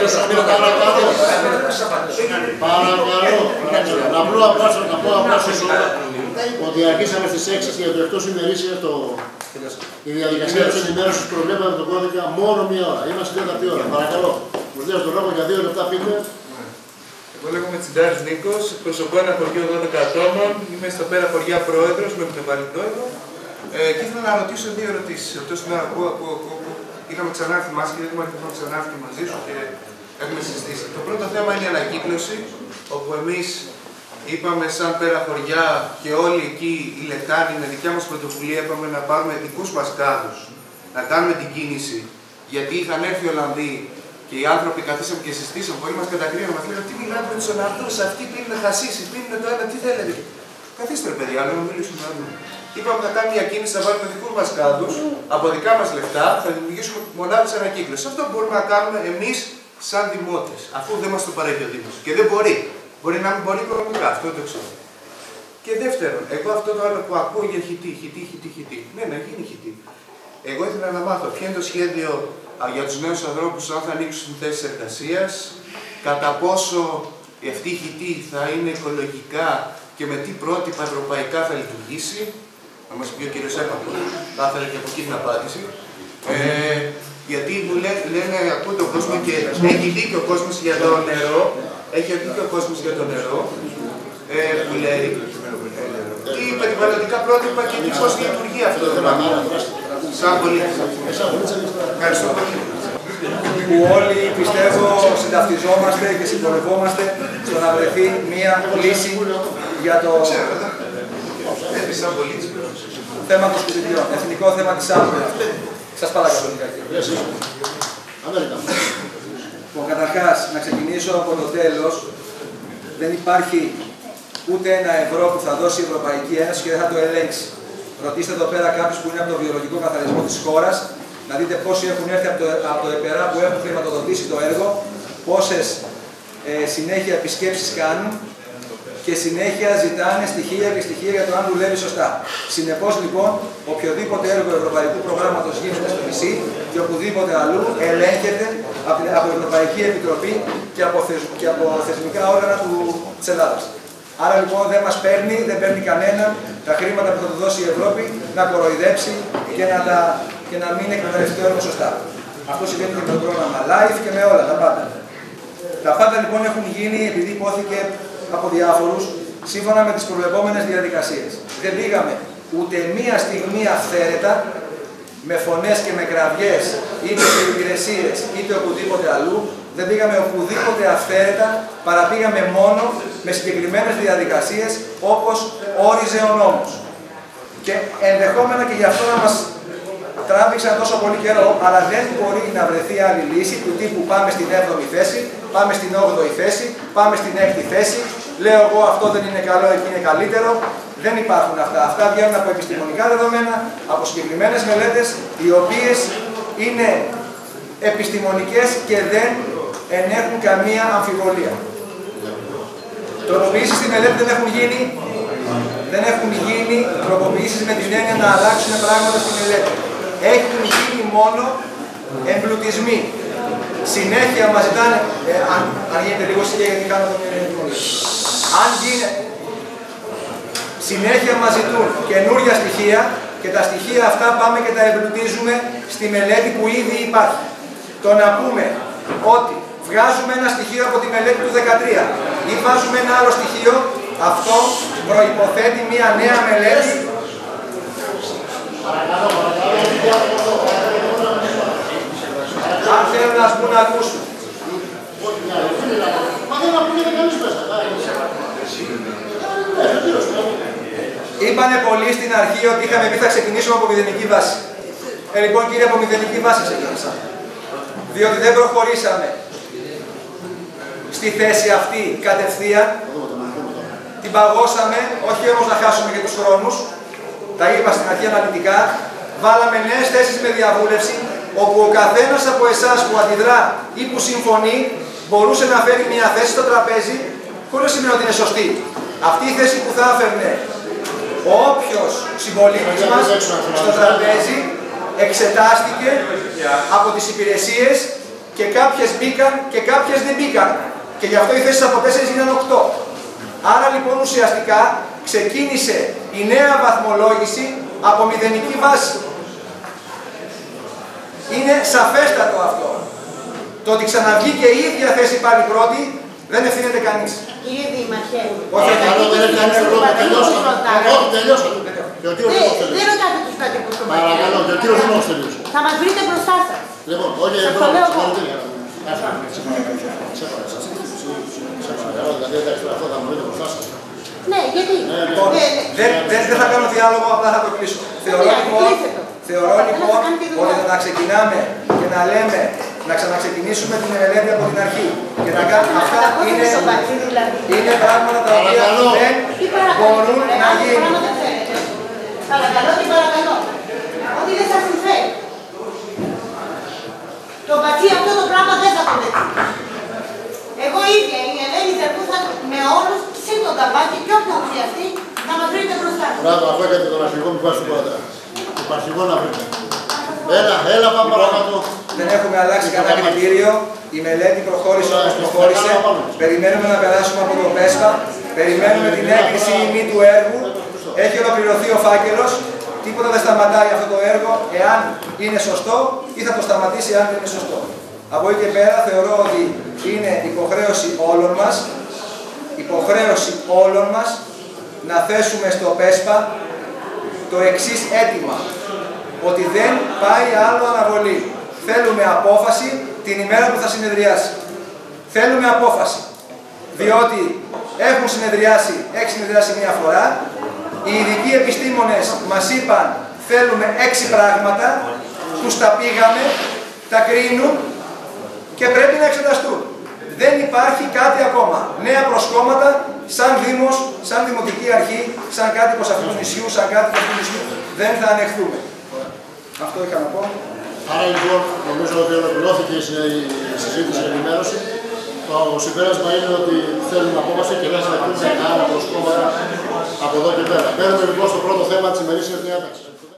ότι αρχίσαμε στις 6 και το εκτός ημερήσια η διαδικασία της ενημέρωσης προβλέπαμε τον κώδικα μόνο μία ώρα. Είμαστε τέταρτη ώρα. Παρακαλώ. Μου δίνω τον λόγο για 2 λεπτά, πείτε. Εγώ λέγομαι Τσιντάρης Νίκος, εκπροσωπώ ένα χωριό 12 ατόμων, είμαι στα πέρα χωριά πρόεδρος με τον Βαλιντόιδο και ήθελα να ρωτήσω 2 ερωτήσεις. Αυτό σήμερα που είχαμε ξανάρθει μαζί και δεν είχαμε ξανάρθει μαζί σου και έχουμε συζητήσει. Το πρώτο θέμα είναι η ανακύκλωση, όπου εμείς είπαμε σαν πέρα χωριά και όλοι εκεί οι λεκάνοι με δικιά μας πρωτοβουλία είπαμε να πάρουμε δικούς μας κάδους, να κάνουμε την κίνηση, γιατί είχαν έρθει οι Ολλανδοί και οι άνθρωποι καθίσαμε και συζητήσαμε, πολλοί μας κατακρίνουν, μας λέγανε τι μιλάνε με τους Ολλανδούς, αυτοί πίνουν χασίσι, πίνουν το ένα, τι θέλετε. Καθίστε ρε παιδιά, να μιλήσουμε άλλο. Είπαμε να κάνουμε μια κίνηση, να βάλουμε δικούς μας κάδους, από δικά μας λεφτά, θα δημιουργήσουμε μονάδες ανακύκλωσης. Αυτό μπορούμε να κάνουμε εμείς σαν δημότες, αφού δεν μας το παρέχει ο Δήμος. Και δεν μπορεί. Μπορεί να μην μπορεί οικονομικά, αυτό το ξέρω. Και δεύτερον, εγώ αυτό το άλλο που ακούω για χιτή. Ναι, να γίνει χιτή. Εγώ ήθελα να μάθω ποιο είναι το σχέδιο για τους νέους ανθρώπους, αν θα ανοίξουν θέσεις εργασίας, κατά πόσο αυτή η χιτή θα είναι οικολογικά και με τι πρότυπα ευρωπαϊκά θα λειτουργήσει. Να μας πει ο κύριος Έπαπος, θα ήθελα και από εκεί την απάντηση. Γιατί μου λένε, ακούω τον κόσμο και έχει δίκιο ο κόσμος για το νερό. Έχει δίκιο ο κόσμος για το νερό, που λέει τι περιβαλλοντικά πρότυπα και πώς λειτουργεί αυτό το πράγμα. Σαν πολίτης. Ευχαριστώ πολύ. Που όλοι πιστεύω συνταυτιζόμαστε και συμπορευόμαστε στο να βρεθεί μία λύση για το θέμα των σκουπιδιών, εθνικό θέμα της άμυνας. Σας παρακαλώ λιγάκι. Καταρχάς, να ξεκινήσω από το τέλος. Δεν υπάρχει ούτε ένα ευρώ που θα δώσει η Ευρωπαϊκή Ένωση και δεν θα το ελέγξει. Ρωτήστε εδώ πέρα κάποιους που είναι από το βιολογικό καθαρισμό της χώρας, να δείτε πόσοι έχουν έρθει από το ΕΠΕΡΑ που έχουν χρηματοδοτήσει το έργο, πόσες συνέχεια επισκέψεις κάνουν και συνέχεια ζητάνε στοιχεία και στοιχεία για το αν δουλεύει σωστά. Συνεπώς λοιπόν, οποιοδήποτε έργο ευρωπαϊκού προγράμματος γίνεται στο νησί και οπουδήποτε αλλού ελέγχεται από την Ευρωπαϊκή Επιτροπή και από θεσμικά όργανα της Ελλάδας. Άρα λοιπόν δεν μας παίρνει, δεν παίρνει κανένα τα χρήματα που θα του δώσει η Ευρώπη να κοροϊδέψει και να μην εκμεταλλευτεί το έργο σωστά. Αυτό συμβαίνει και με το πρόγραμμα LIFE και με όλα τα πάντα. Τα πάντα λοιπόν έχουν γίνει, επειδή υπόθηκε από διάφορους, σύμφωνα με τις προβλεπόμενες διαδικασίες. Δεν πήγαμε ούτε μία στιγμή αυθαίρετα, με φωνές και με κραυγές, είτε σε υπηρεσίες, είτε οπουδήποτε αλλού, δεν πήγαμε οπουδήποτε αυθαίρετα, παρά πήγαμε μόνο με συγκεκριμένες διαδικασίες, όπως όριζε ο νόμος. Και ενδεχόμενα και γι' αυτό να μας τράβηξαν τόσο πολύ καιρό, αλλά δεν μπορεί να βρεθεί άλλη λύση του τύπου πάμε στην 7η θέση, πάμε στην 8η θέση, πάμε στην 6η θέση, λέω εγώ αυτό δεν είναι καλό, εκεί είναι καλύτερο. Δεν υπάρχουν αυτά. Αυτά βγαίνουν από επιστημονικά δεδομένα, από συγκεκριμένες μελέτες, οι οποίες είναι επιστημονικές και δεν ενέχουν καμία αμφιβολία. Τροποποιήσεις στη μελέτη δεν έχουν γίνει τροποποιήσεις με την έννοια να αλλάξουν πράγματα στη μελέτη. Έχουν γίνει μόνο εμπλουτισμοί. Συνέχεια μας ζητάνε, αν γίνεται λίγο σιγά γιατί κάνω το αν γίνει, συνέχεια μας ζητούν καινούργια στοιχεία και τα στοιχεία αυτά πάμε και τα εμπλουτίζουμε στη μελέτη που ήδη υπάρχει. Το να πούμε ότι βγάζουμε ένα στοιχείο από τη μελέτη του 2013 ή βάζουμε ένα άλλο στοιχείο, αυτό προϋποθέτει μια νέα μελέτη. Αν θέλουν να μπουν να ακούσουν. Είπανε πολλοί στην αρχή ότι είχαμε πει θα ξεκινήσουμε από μηδενική βάση. Λοιπόν, κύριε, από μηδενική βάση ξεκίνησαμε. Διότι δεν προχωρήσαμε στη θέση αυτή κατευθείαν. Την παγώσαμε, όχι όμως να χάσουμε και τους χρόνους. Τα είπα στην αρχή αναλυτικά. Βάλαμε νέες θέσεις με διαβούλευση, όπου ο καθένας από εσάς που αντιδρά ή που συμφωνεί μπορούσε να φέρει μια θέση στο τραπέζι, χωρίς να σημαίνει ότι είναι σωστή. Αυτή η θέση που θα έφερνε όποιος συμπολίτης μας στο τραπέζι εξετάστηκε από τις υπηρεσίες και κάποιες μπήκαν και κάποιες δεν μπήκαν. Και γι' αυτό οι θέσεις από 4 γίνανε 8. Άρα λοιπόν ουσιαστικά ξεκίνησε η νέα βαθμολόγηση από μηδενική βάση. Είναι σαφέστατο αυτό. Το ότι ξαναβγήκε η ίδια θέση πάλι πρώτη δεν ευθύνεται κανείς. Κύριε Δήμαρχε, όχι, δεν ρωτάτε τους κατοίκους του Ματιέ. Παρακαλώ, και ο κύριος Δήμαρχος τελείωσε. Θα μας βρείτε μπροστά σας. Λοιπόν, όχι, σας το λέω εγώ. Δηλαδή, εντάξει, αυτό θα μου βρείτε μπροστά σας. Ναι, γιατί. Δεν θα κάνω διάλογο, απλά θα το κλείσω. Θεωρώ λοιπόν ότι να ξεκινάμε και να λέμε να ξαναξεκινήσουμε την μελέτη από την αρχή και να κάνουμε αυτά είναι πράγματα τα οποία δεν μπορούν να γίνουν. Παρακαλώ και παρακαλώ. Ότι δεν σας συμφέρει. Το μπατσί αυτό το πράγμα δεν θα το δείτε. Εγώ ίδια, η Ελένη Ζερκούθα με όλους, συν τον Καπάκη και όποιον χρειαστεί, να μας βρείτε μπροστά. Μπράβο, αφού έχετε τον αρχηγό μου πάση του πρώτα. Τον αρχηγό να βρείτε. Έλα, πάμε παρακάτω. Δεν έχουμε αλλάξει κανένα κριτήριο. Η μελέτη προχώρησε όπως προχώρησε. Περιμένουμε να περάσουμε από το ΠΕΣΠΑ. Περιμένουμε την έγκριση ή μη του έργου. Έχει ολοκληρωθεί ο φάκελος. Τίποτα δεν σταματάει αυτό το έργο εάν είναι σωστό ή θα το σταματήσει αν δεν είναι σωστό. Από εκεί και πέρα θεωρώ ότι είναι υποχρέωση όλων μας να θέσουμε στο ΠΕΣΠΑ το εξής αίτημα. Ότι δεν πάει άλλο αναβολή. Θέλουμε απόφαση την ημέρα που θα συνεδριάσει. Θέλουμε απόφαση. Διότι έχουν συνεδριάσει μία φορά. Οι ειδικοί επιστήμονες μας είπαν θέλουμε 6 πράγματα. Τους τα πήγαμε, τα κρίνουν και πρέπει να εξεταστούν. Δεν υπάρχει κάτι ακόμα. Νέα προσκόμματα σαν Δήμος, σαν Δημοτική Αρχή, σαν κάτοικος αυτού του νησιού, σαν κάτοικος του νησιού δεν θα ανεχθούμε. Αυτό είχα να πω. Άρα λοιπόν, νομίζω ότι ολοκληρώθηκε η συζήτηση και η ενημέρωση. Το συμπέρασμα είναι ότι θέλουμε απόφαση και δεν θα δεχτούμε κανένα προσκόμματα από εδώ και πέρα. Παίρνουμε λοιπόν στο πρώτο θέμα της ημερήσιας διάταξης.